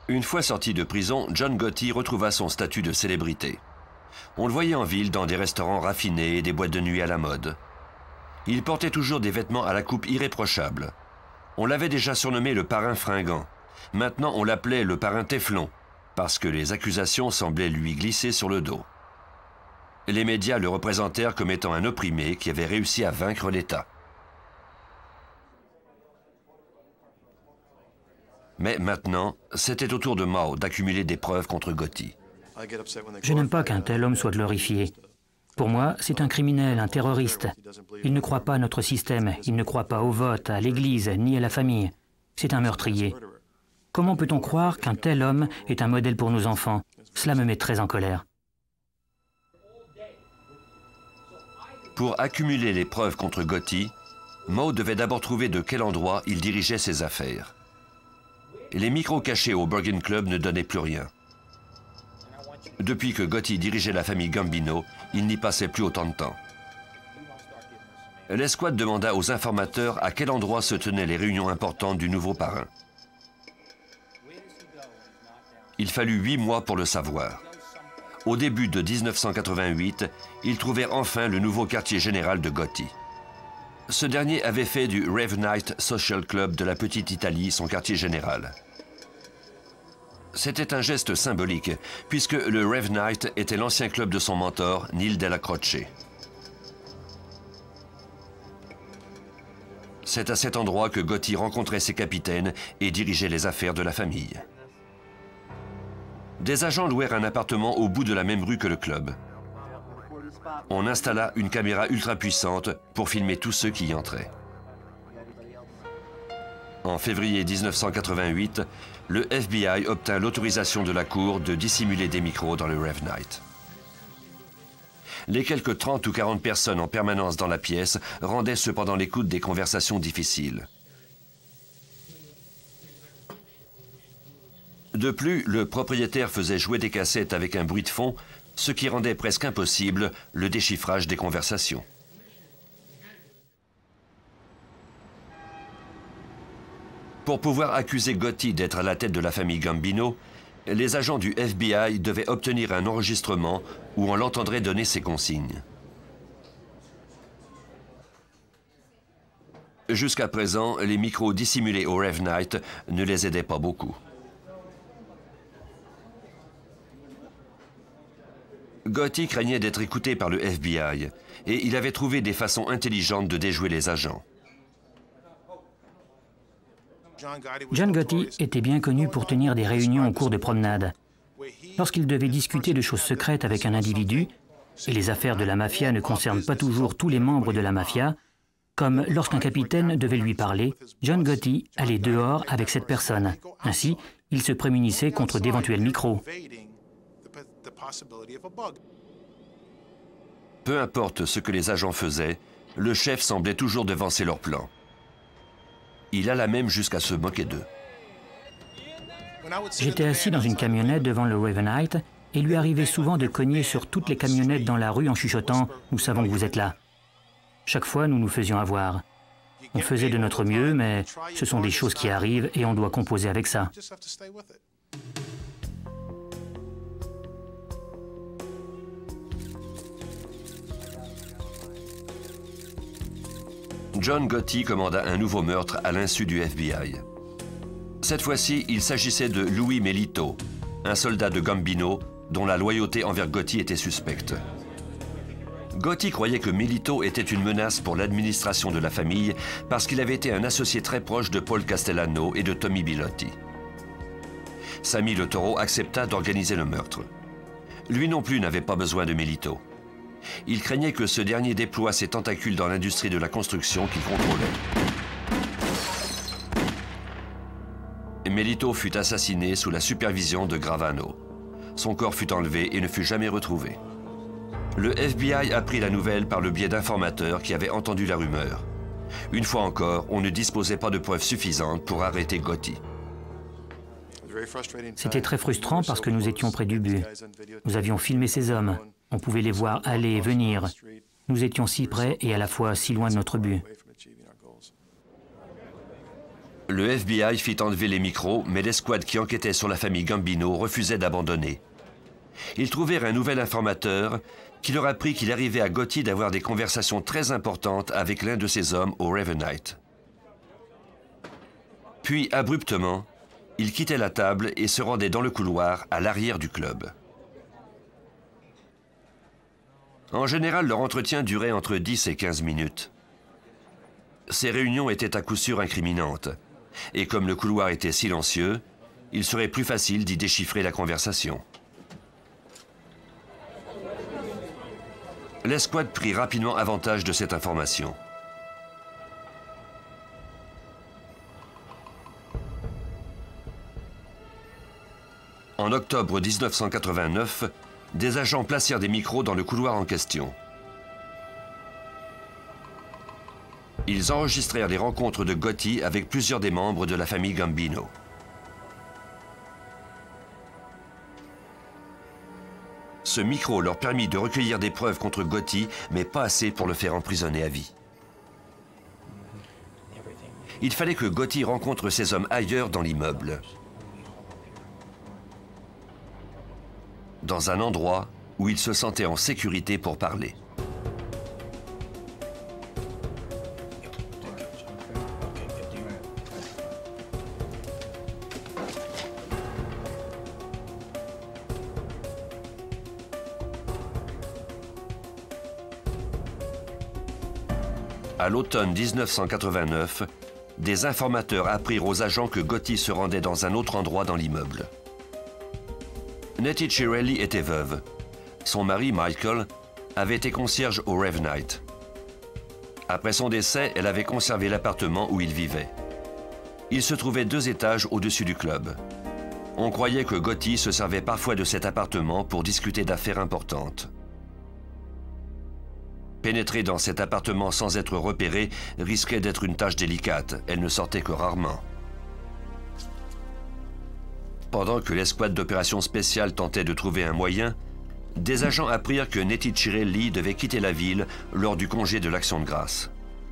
Une fois sorti de prison, John Gotti retrouva son statut de célébrité. On le voyait en ville dans des restaurants raffinés et des boîtes de nuit à la mode. Il portait toujours des vêtements à la coupe irréprochable. On l'avait déjà surnommé le parrain fringant. Maintenant, on l'appelait le parrain Téflon, parce que les accusations semblaient lui glisser sur le dos. Les médias le représentèrent comme étant un opprimé qui avait réussi à vaincre l'État. Mais maintenant, c'était au tour de Mao d'accumuler des preuves contre Gotti. Je n'aime pas qu'un tel homme soit glorifié. Pour moi, c'est un criminel, un terroriste. Il ne croit pas à notre système, il ne croit pas au vote, à l'Église, ni à la famille. C'est un meurtrier. Comment peut-on croire qu'un tel homme est un modèle pour nos enfants? Cela me met très en colère. Pour accumuler les preuves contre Gotti, Mao devait d'abord trouver de quel endroit il dirigeait ses affaires. Les micros cachés au Burgin Club ne donnaient plus rien. Depuis que Gotti dirigeait la famille Gambino, il n'y passait plus autant de temps. L'escouade demanda aux informateurs à quel endroit se tenaient les réunions importantes du nouveau parrain. Il fallut huit mois pour le savoir. Au début de mille neuf cent quatre-vingt-huit, ils trouvèrent enfin le nouveau quartier général de Gotti. Ce dernier avait fait du Rave Night Social Club de la Petite Italie son quartier général. C'était un geste symbolique, puisque le Rave Night était l'ancien club de son mentor, Neil Della Croce. C'est à cet endroit que Gotti rencontrait ses capitaines et dirigeait les affaires de la famille. Des agents louèrent un appartement au bout de la même rue que le club. On installa une caméra ultra puissante pour filmer tous ceux qui y entraient. En février mille neuf cent quatre-vingt-huit, le F B I obtint l'autorisation de la Cour de dissimuler des micros dans le Rave Night. Les quelques trente ou quarante personnes en permanence dans la pièce rendaient cependant l'écoute des conversations difficiles. De plus, le propriétaire faisait jouer des cassettes avec un bruit de fond, ce qui rendait presque impossible le déchiffrage des conversations. Pour pouvoir accuser Gotti d'être à la tête de la famille Gambino, les agents du F B I devaient obtenir un enregistrement où on l'entendrait donner ses consignes. Jusqu'à présent, les micros dissimulés au Rave Night ne les aidaient pas beaucoup. Gotti craignait d'être écouté par le F B I et il avait trouvé des façons intelligentes de déjouer les agents. John Gotti était bien connu pour tenir des réunions au cours de promenades. Lorsqu'il devait discuter de choses secrètes avec un individu, et les affaires de la mafia ne concernent pas toujours tous les membres de la mafia, comme lorsqu'un capitaine devait lui parler, John Gotti allait dehors avec cette personne. Ainsi, il se prémunissait contre d'éventuels micros. Peu importe ce que les agents faisaient, le chef semblait toujours devancer leur plan. Il alla même jusqu'à se moquer d'eux. J'étais assis dans une camionnette devant le Rave Night et il lui arrivait souvent de cogner sur toutes les camionnettes dans la rue en chuchotant « Nous savons que vous êtes là ». Chaque fois, nous nous faisions avoir. On faisait de notre mieux, mais ce sont des choses qui arrivent et on doit composer avec ça. John Gotti commanda un nouveau meurtre à l'insu du F B I. Cette fois-ci, il s'agissait de Louis Melito, un soldat de Gambino dont la loyauté envers Gotti était suspecte. Gotti croyait que Melito était une menace pour l'administration de la famille parce qu'il avait été un associé très proche de Paul Castellano et de Tommy Bilotti. Sammy Le Toro accepta d'organiser le meurtre. Lui non plus n'avait pas besoin de Melito. Il craignait que ce dernier déploie ses tentacules dans l'industrie de la construction qu'il contrôlait. Melito fut assassiné sous la supervision de Gravano. Son corps fut enlevé et ne fut jamais retrouvé. Le F B I apprit la nouvelle par le biais d'informateurs qui avaient entendu la rumeur. Une fois encore, on ne disposait pas de preuves suffisantes pour arrêter Gotti. C'était très frustrant parce que nous étions près du but. Nous avions filmé ces hommes. On pouvait les voir aller et venir. Nous étions si près et à la fois si loin de notre but. Le F B I fit enlever les micros, mais l'escouade qui enquêtait sur la famille Gambino refusait d'abandonner. Ils trouvèrent un nouvel informateur qui leur apprit qu'il arrivait à Gotti d'avoir des conversations très importantes avec l'un de ses hommes au Ravenite. Puis, abruptement, il quittait la table et se rendait dans le couloir à l'arrière du club. En général, leur entretien durait entre dix et quinze minutes. Ces réunions étaient à coup sûr incriminantes, et comme le couloir était silencieux, il serait plus facile d'y déchiffrer la conversation. L'escouade prit rapidement avantage de cette information. En octobre mille neuf cent quatre-vingt-neuf, des agents placèrent des micros dans le couloir en question. Ils enregistrèrent les rencontres de Gotti avec plusieurs des membres de la famille Gambino. Ce micro leur permit de recueillir des preuves contre Gotti, mais pas assez pour le faire emprisonner à vie. Il fallait que Gotti rencontre ses hommes ailleurs dans l'immeuble. Dans un endroit où il se sentait en sécurité pour parler. À l'automne mille neuf cent quatre-vingt-neuf, des informateurs apprirent aux agents que Gotti se rendait dans un autre endroit dans l'immeuble. Nettie Chiarelli était veuve. Son mari, Michael, avait été concierge au Ravenite. Après son décès, elle avait conservé l'appartement où il vivait. Il se trouvait deux étages au-dessus du club. On croyait que Gotti se servait parfois de cet appartement pour discuter d'affaires importantes. Pénétrer dans cet appartement sans être repéré risquait d'être une tâche délicate. Elle ne sortait que rarement. Pendant que l'escouade d'opérations spéciales tentait de trouver un moyen, des agents apprirent que Nettie Chiarelli devait quitter la ville lors du congé de l'Action de grâce.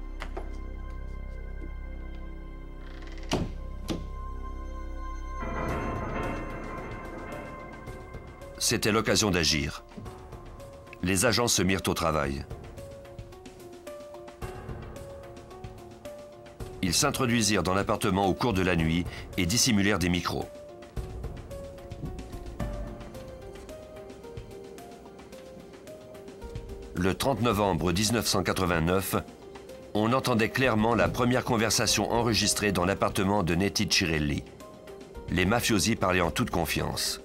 C'était l'occasion d'agir. Les agents se mirent au travail. Ils s'introduisirent dans l'appartement au cours de la nuit et dissimulèrent des micros. Le trente novembre mille neuf cent quatre-vingt-neuf, on entendait clairement la première conversation enregistrée dans l'appartement de Nettie Chiarelli. Les mafiosi parlaient en toute confiance.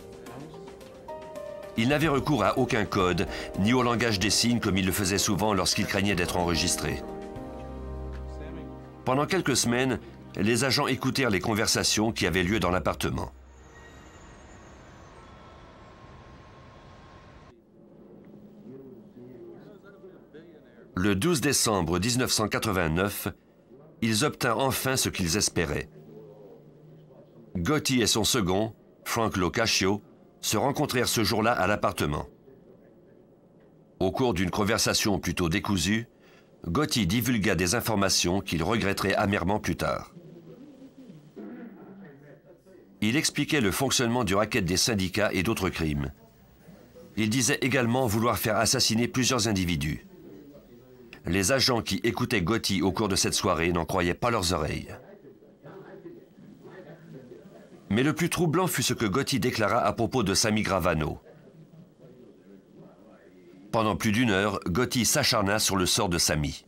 Ils n'avaient recours à aucun code, ni au langage des signes comme ils le faisaient souvent lorsqu'ils craignaient d'être enregistrés. Pendant quelques semaines, les agents écoutèrent les conversations qui avaient lieu dans l'appartement. Le douze décembre mille neuf cent quatre-vingt-neuf, ils obtinrent enfin ce qu'ils espéraient. Gotti et son second, Frank Locascio, se rencontrèrent ce jour-là à l'appartement. Au cours d'une conversation plutôt décousue, Gotti divulgua des informations qu'il regretterait amèrement plus tard. Il expliquait le fonctionnement du racket des syndicats et d'autres crimes. Il disait également vouloir faire assassiner plusieurs individus. Les agents qui écoutaient Gotti au cours de cette soirée n'en croyaient pas leurs oreilles. Mais le plus troublant fut ce que Gotti déclara à propos de Sammy Gravano. Pendant plus d'une heure, Gotti s'acharna sur le sort de Sammy.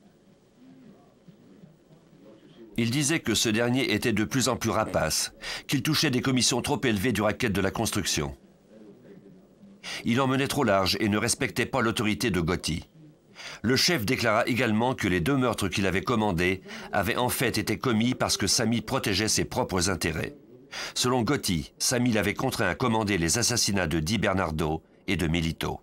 Il disait que ce dernier était de plus en plus rapace, qu'il touchait des commissions trop élevées du racket de la construction. Il en menait trop large et ne respectait pas l'autorité de Gotti. Le chef déclara également que les deux meurtres qu'il avait commandés avaient en fait été commis parce que Sammy protégeait ses propres intérêts. Selon Gotti, Sammy l'avait contraint à commander les assassinats de Di Bernardo et de Milito.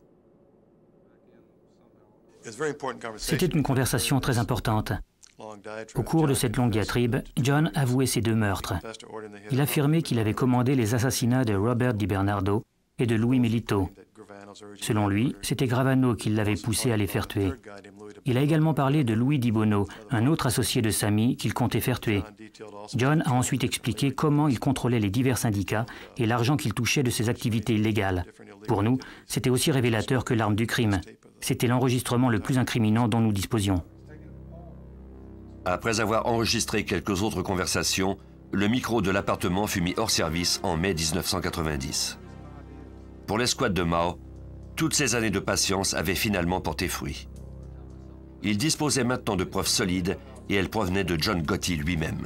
C'était une conversation très importante. Au cours de cette longue diatribe, John avouait ses deux meurtres. Il affirmait qu'il avait commandé les assassinats de Robert Di Bernardo et de Louis Milito. Selon lui, c'était Gravano qui l'avait poussé à les faire tuer. Il a également parlé de Louis DiBono, un autre associé de Sammy qu'il comptait faire tuer. John a ensuite expliqué comment il contrôlait les divers syndicats et l'argent qu'il touchait de ses activités illégales. Pour nous, c'était aussi révélateur que l'arme du crime. C'était l'enregistrement le plus incriminant dont nous disposions. Après avoir enregistré quelques autres conversations, le micro de l'appartement fut mis hors service en mai mille neuf cent quatre-vingt-dix. Pour l'escouade de Mao, toutes ces années de patience avaient finalement porté fruit. Il disposait maintenant de preuves solides et elles provenaient de John Gotti lui-même.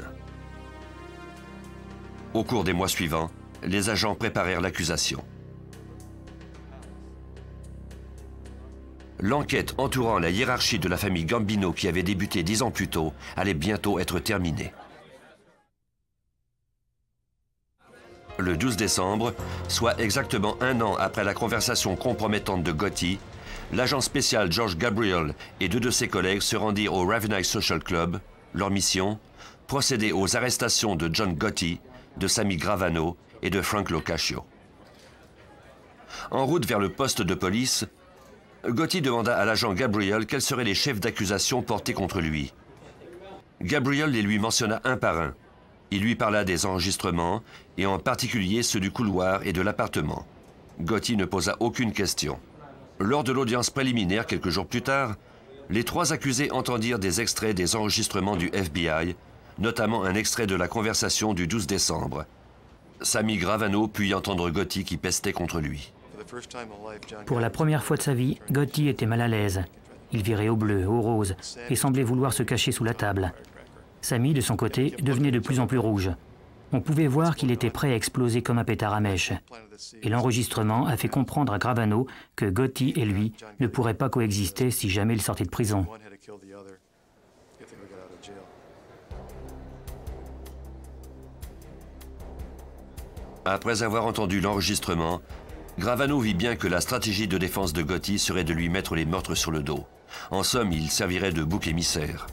Au cours des mois suivants, les agents préparèrent l'accusation. L'enquête entourant la hiérarchie de la famille Gambino qui avait débuté dix ans plus tôt allait bientôt être terminée. Le douze décembre, soit exactement un an après la conversation compromettante de Gotti, l'agent spécial George Gabriel et deux de ses collègues se rendirent au Ravenite Social Club. Leur mission, procéder aux arrestations de John Gotti, de Sammy Gravano et de Frank Locascio. En route vers le poste de police, Gotti demanda à l'agent Gabriel quels seraient les chefs d'accusation portés contre lui. Gabriel les lui mentionna un par un. Il lui parla des enregistrements, et en particulier ceux du couloir et de l'appartement. Gotti ne posa aucune question. Lors de l'audience préliminaire quelques jours plus tard, les trois accusés entendirent des extraits des enregistrements du F B I, notamment un extrait de la conversation du douze décembre. Sammy Gravano put y entendre Gotti qui pestait contre lui. Pour la première fois de sa vie, Gotti était mal à l'aise. Il virait au bleu, au rose, et semblait vouloir se cacher sous la table. Sammy, de son côté, devenait de plus en plus rouge. On pouvait voir qu'il était prêt à exploser comme un pétard à mèche. Et l'enregistrement a fait comprendre à Gravano que Gotti et lui ne pourraient pas coexister si jamais il sortait de prison. Après avoir entendu l'enregistrement, Gravano vit bien que la stratégie de défense de Gotti serait de lui mettre les meurtres sur le dos. En somme, il servirait de bouc émissaire.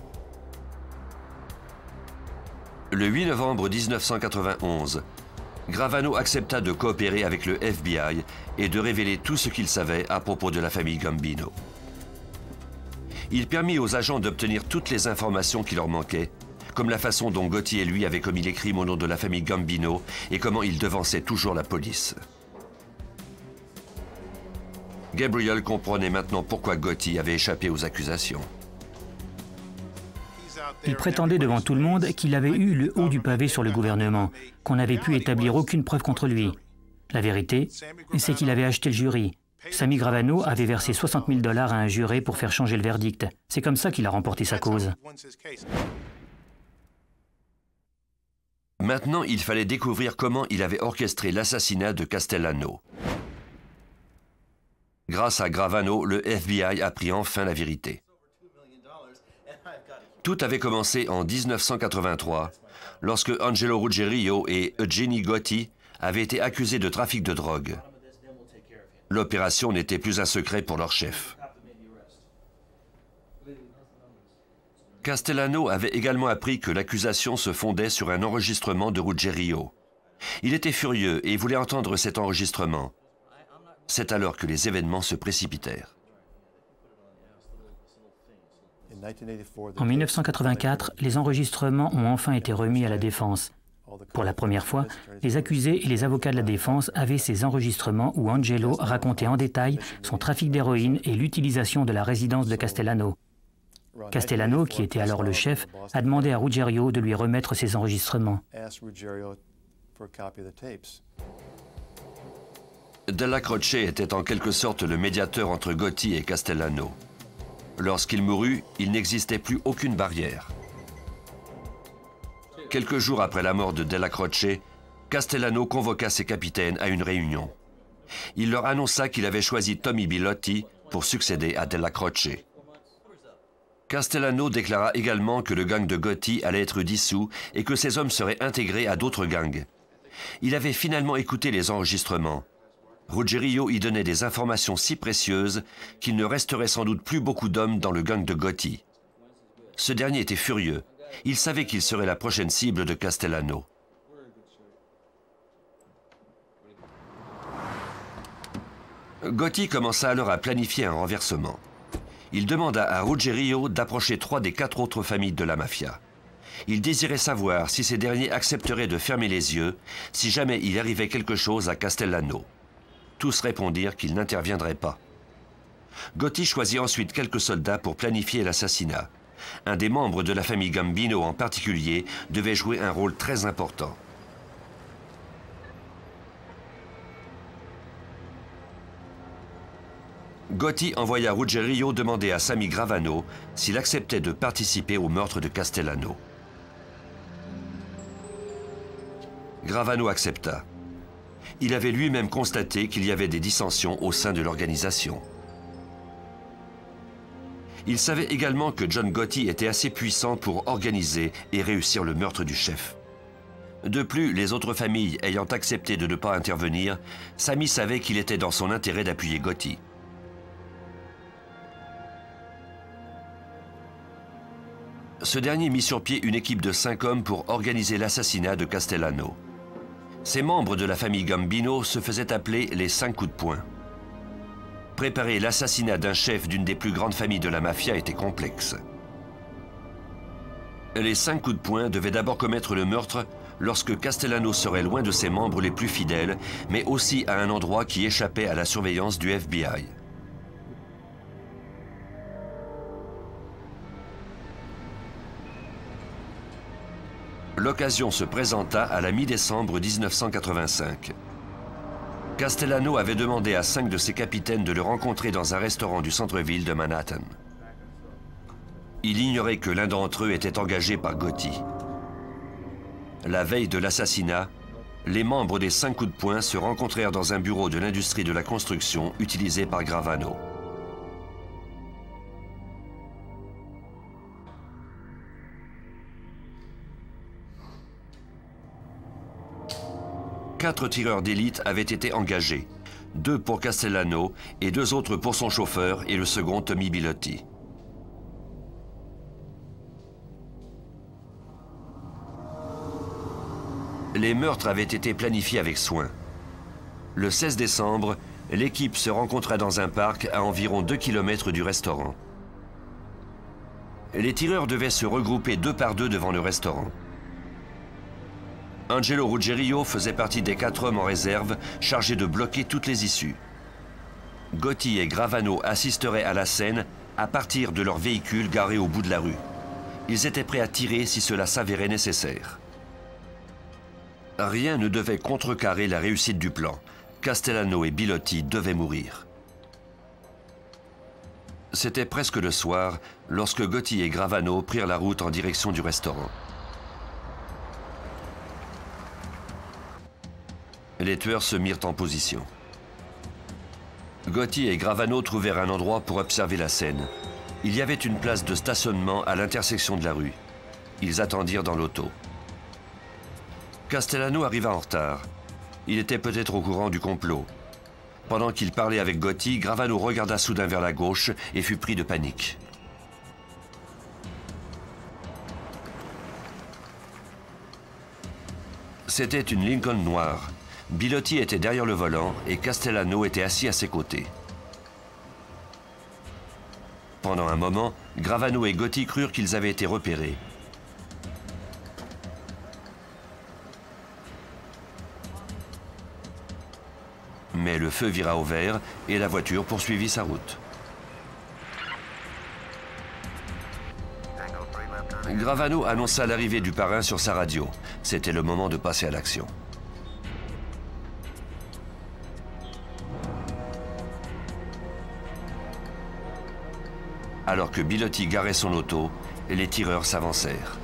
Le huit novembre mille neuf cent quatre-vingt-onze, Gravano accepta de coopérer avec le F B I et de révéler tout ce qu'il savait à propos de la famille Gambino. Il permit aux agents d'obtenir toutes les informations qui leur manquaient, comme la façon dont Gotti et lui avaient commis les crimes au nom de la famille Gambino et comment ils devançaient toujours la police. Gabriel comprenait maintenant pourquoi Gotti avait échappé aux accusations. Il prétendait devant tout le monde qu'il avait eu le haut du pavé sur le gouvernement, qu'on n'avait pu établir aucune preuve contre lui. La vérité, c'est qu'il avait acheté le jury. Sammy Gravano avait versé soixante mille dollars à un juré pour faire changer le verdict. C'est comme ça qu'il a remporté sa cause. Maintenant, il fallait découvrir comment il avait orchestré l'assassinat de Castellano. Grâce à Gravano, le F B I apprit enfin la vérité. Tout avait commencé en mille neuf cent quatre-vingt-trois, lorsque Angelo Ruggerio et Eugeni Gotti avaient été accusés de trafic de drogue. L'opération n'était plus un secret pour leur chef. Castellano avait également appris que l'accusation se fondait sur un enregistrement de Ruggerio. Il était furieux et voulait entendre cet enregistrement. C'est alors que les événements se précipitèrent. En mille neuf cent quatre-vingt-quatre, les enregistrements ont enfin été remis à la défense. Pour la première fois, les accusés et les avocats de la défense avaient ces enregistrements où Angelo racontait en détail son trafic d'héroïne et l'utilisation de la résidence de Castellano. Castellano, qui était alors le chef, a demandé à Ruggerio de lui remettre ces enregistrements. Della Croce était en quelque sorte le médiateur entre Gotti et Castellano. Lorsqu'il mourut, il n'existait plus aucune barrière. Quelques jours après la mort de Della Croce, Castellano convoqua ses capitaines à une réunion. Il leur annonça qu'il avait choisi Tommy Bilotti pour succéder à Della Croce. Castellano déclara également que le gang de Gotti allait être dissous et que ses hommes seraient intégrés à d'autres gangs. Il avait finalement écouté les enregistrements. Ruggerio y donnait des informations si précieuses qu'il ne resterait sans doute plus beaucoup d'hommes dans le gang de Gotti. Ce dernier était furieux. Il savait qu'il serait la prochaine cible de Castellano. Gotti commença alors à planifier un renversement. Il demanda à Ruggerio d'approcher trois des quatre autres familles de la mafia. Il désirait savoir si ces derniers accepteraient de fermer les yeux si jamais il arrivait quelque chose à Castellano. Tous répondirent qu'ils n'interviendraient pas. Gotti choisit ensuite quelques soldats pour planifier l'assassinat. Un des membres de la famille Gambino en particulier devait jouer un rôle très important. Gotti envoya Ruggerio demander à Sammy Gravano s'il acceptait de participer au meurtre de Castellano. Gravano accepta. Il avait lui-même constaté qu'il y avait des dissensions au sein de l'organisation. Il savait également que John Gotti était assez puissant pour organiser et réussir le meurtre du chef. De plus, les autres familles ayant accepté de ne pas intervenir, Sammy savait qu'il était dans son intérêt d'appuyer Gotti. Ce dernier mit sur pied une équipe de cinq hommes pour organiser l'assassinat de Castellano. Ces membres de la famille Gambino se faisaient appeler les cinq coups de poing. Préparer l'assassinat d'un chef d'une des plus grandes familles de la mafia était complexe. Les cinq coups de poing devaient d'abord commettre le meurtre lorsque Castellano serait loin de ses membres les plus fidèles, mais aussi à un endroit qui échappait à la surveillance du F B I. L'occasion se présenta à la mi-décembre mille neuf cent quatre-vingt-cinq. Castellano avait demandé à cinq de ses capitaines de le rencontrer dans un restaurant du centre-ville de Manhattan. Il ignorait que l'un d'entre eux était engagé par Gotti. La veille de l'assassinat, les membres des cinq coups de poing se rencontrèrent dans un bureau de l'industrie de la construction utilisé par Gravano. Quatre tireurs d'élite avaient été engagés, deux pour Castellano et deux autres pour son chauffeur et le second Tommy Bilotti. Les meurtres avaient été planifiés avec soin. Le seize décembre, l'équipe se rencontra dans un parc à environ deux kilomètres du restaurant. Les tireurs devaient se regrouper deux par deux devant le restaurant. Angelo Ruggerio faisait partie des quatre hommes en réserve chargés de bloquer toutes les issues. Gotti et Gravano assisteraient à la scène à partir de leur véhicule garé au bout de la rue. Ils étaient prêts à tirer si cela s'avérait nécessaire. Rien ne devait contrecarrer la réussite du plan. Castellano et Bilotti devaient mourir. C'était presque le soir lorsque Gotti et Gravano prirent la route en direction du restaurant. Les tueurs se mirent en position. Gotti et Gravano trouvèrent un endroit pour observer la scène. Il y avait une place de stationnement à l'intersection de la rue. Ils attendirent dans l'auto. Castellano arriva en retard. Il était peut-être au courant du complot. Pendant qu'il parlait avec Gotti, Gravano regarda soudain vers la gauche et fut pris de panique. C'était une Lincoln noire. Bilotti était derrière le volant et Castellano était assis à ses côtés. Pendant un moment, Gravano et Gotti crurent qu'ils avaient été repérés. Mais le feu vira au vert et la voiture poursuivit sa route. Gravano annonça l'arrivée du parrain sur sa radio. C'était le moment de passer à l'action. Alors que Bilotti garait son auto, les tireurs s'avancèrent.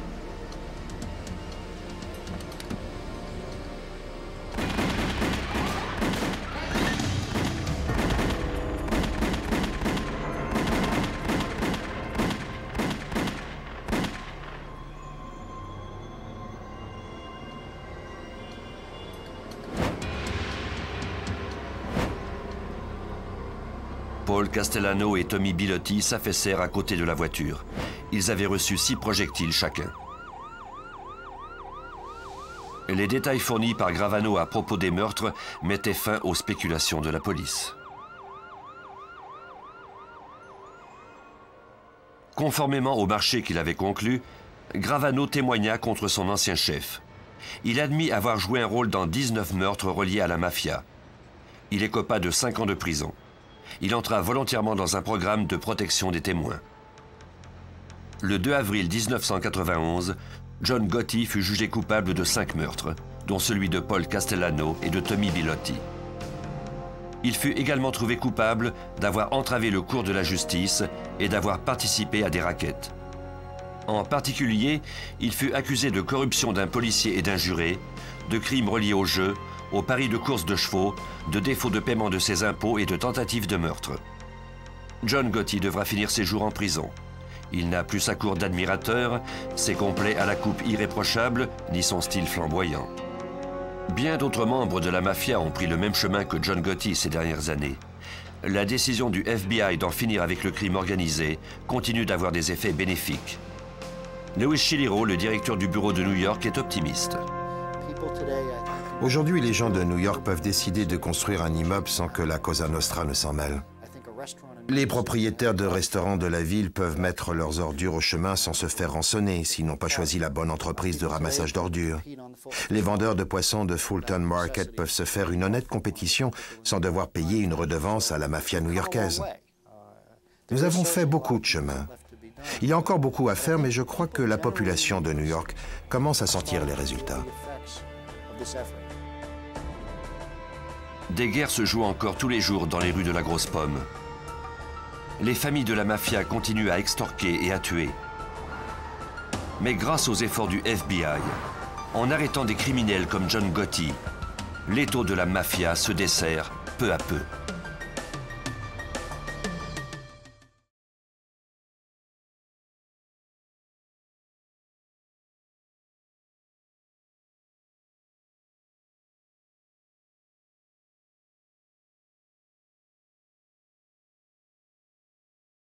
Paul Castellano et Tommy Bilotti s'affaissèrent à côté de la voiture. Ils avaient reçu six projectiles chacun. Les détails fournis par Gravano à propos des meurtres mettaient fin aux spéculations de la police. Conformément au marché qu'il avait conclu, Gravano témoigna contre son ancien chef. Il admit avoir joué un rôle dans dix-neuf meurtres reliés à la mafia. Il écopa de cinq ans de prison. Il entra volontairement dans un programme de protection des témoins. Le deux avril mille neuf cent quatre-vingt-onze, John Gotti fut jugé coupable de cinq meurtres, dont celui de Paul Castellano et de Tommy Bilotti. Il fut également trouvé coupable d'avoir entravé le cours de la justice et d'avoir participé à des rackets. En particulier, il fut accusé de corruption d'un policier et d'un juré, de crimes reliés au jeu, aux paris de courses de chevaux, de défaut de paiement de ses impôts et de tentative de meurtre. John Gotti devra finir ses jours en prison. Il n'a plus sa cour d'admirateurs, ses complets à la coupe irréprochable, ni son style flamboyant. Bien d'autres membres de la mafia ont pris le même chemin que John Gotti ces dernières années. La décision du F B I d'en finir avec le crime organisé continue d'avoir des effets bénéfiques. Louis Chiliro, le directeur du bureau de New York, est optimiste. Aujourd'hui, les gens de New York peuvent décider de construire un immeuble sans que la Cosa Nostra ne s'en mêle. Les propriétaires de restaurants de la ville peuvent mettre leurs ordures au chemin sans se faire rançonner s'ils n'ont pas choisi la bonne entreprise de ramassage d'ordures. Les vendeurs de poissons de Fulton Market peuvent se faire une honnête compétition sans devoir payer une redevance à la mafia new-yorkaise. Nous avons fait beaucoup de chemin. Il y a encore beaucoup à faire, mais je crois que la population de New York commence à sentir les résultats. Des guerres se jouent encore tous les jours dans les rues de la Grosse Pomme. Les familles de la mafia continuent à extorquer et à tuer. Mais grâce aux efforts du F B I, en arrêtant des criminels comme John Gotti, l'étau de la mafia se dessert peu à peu.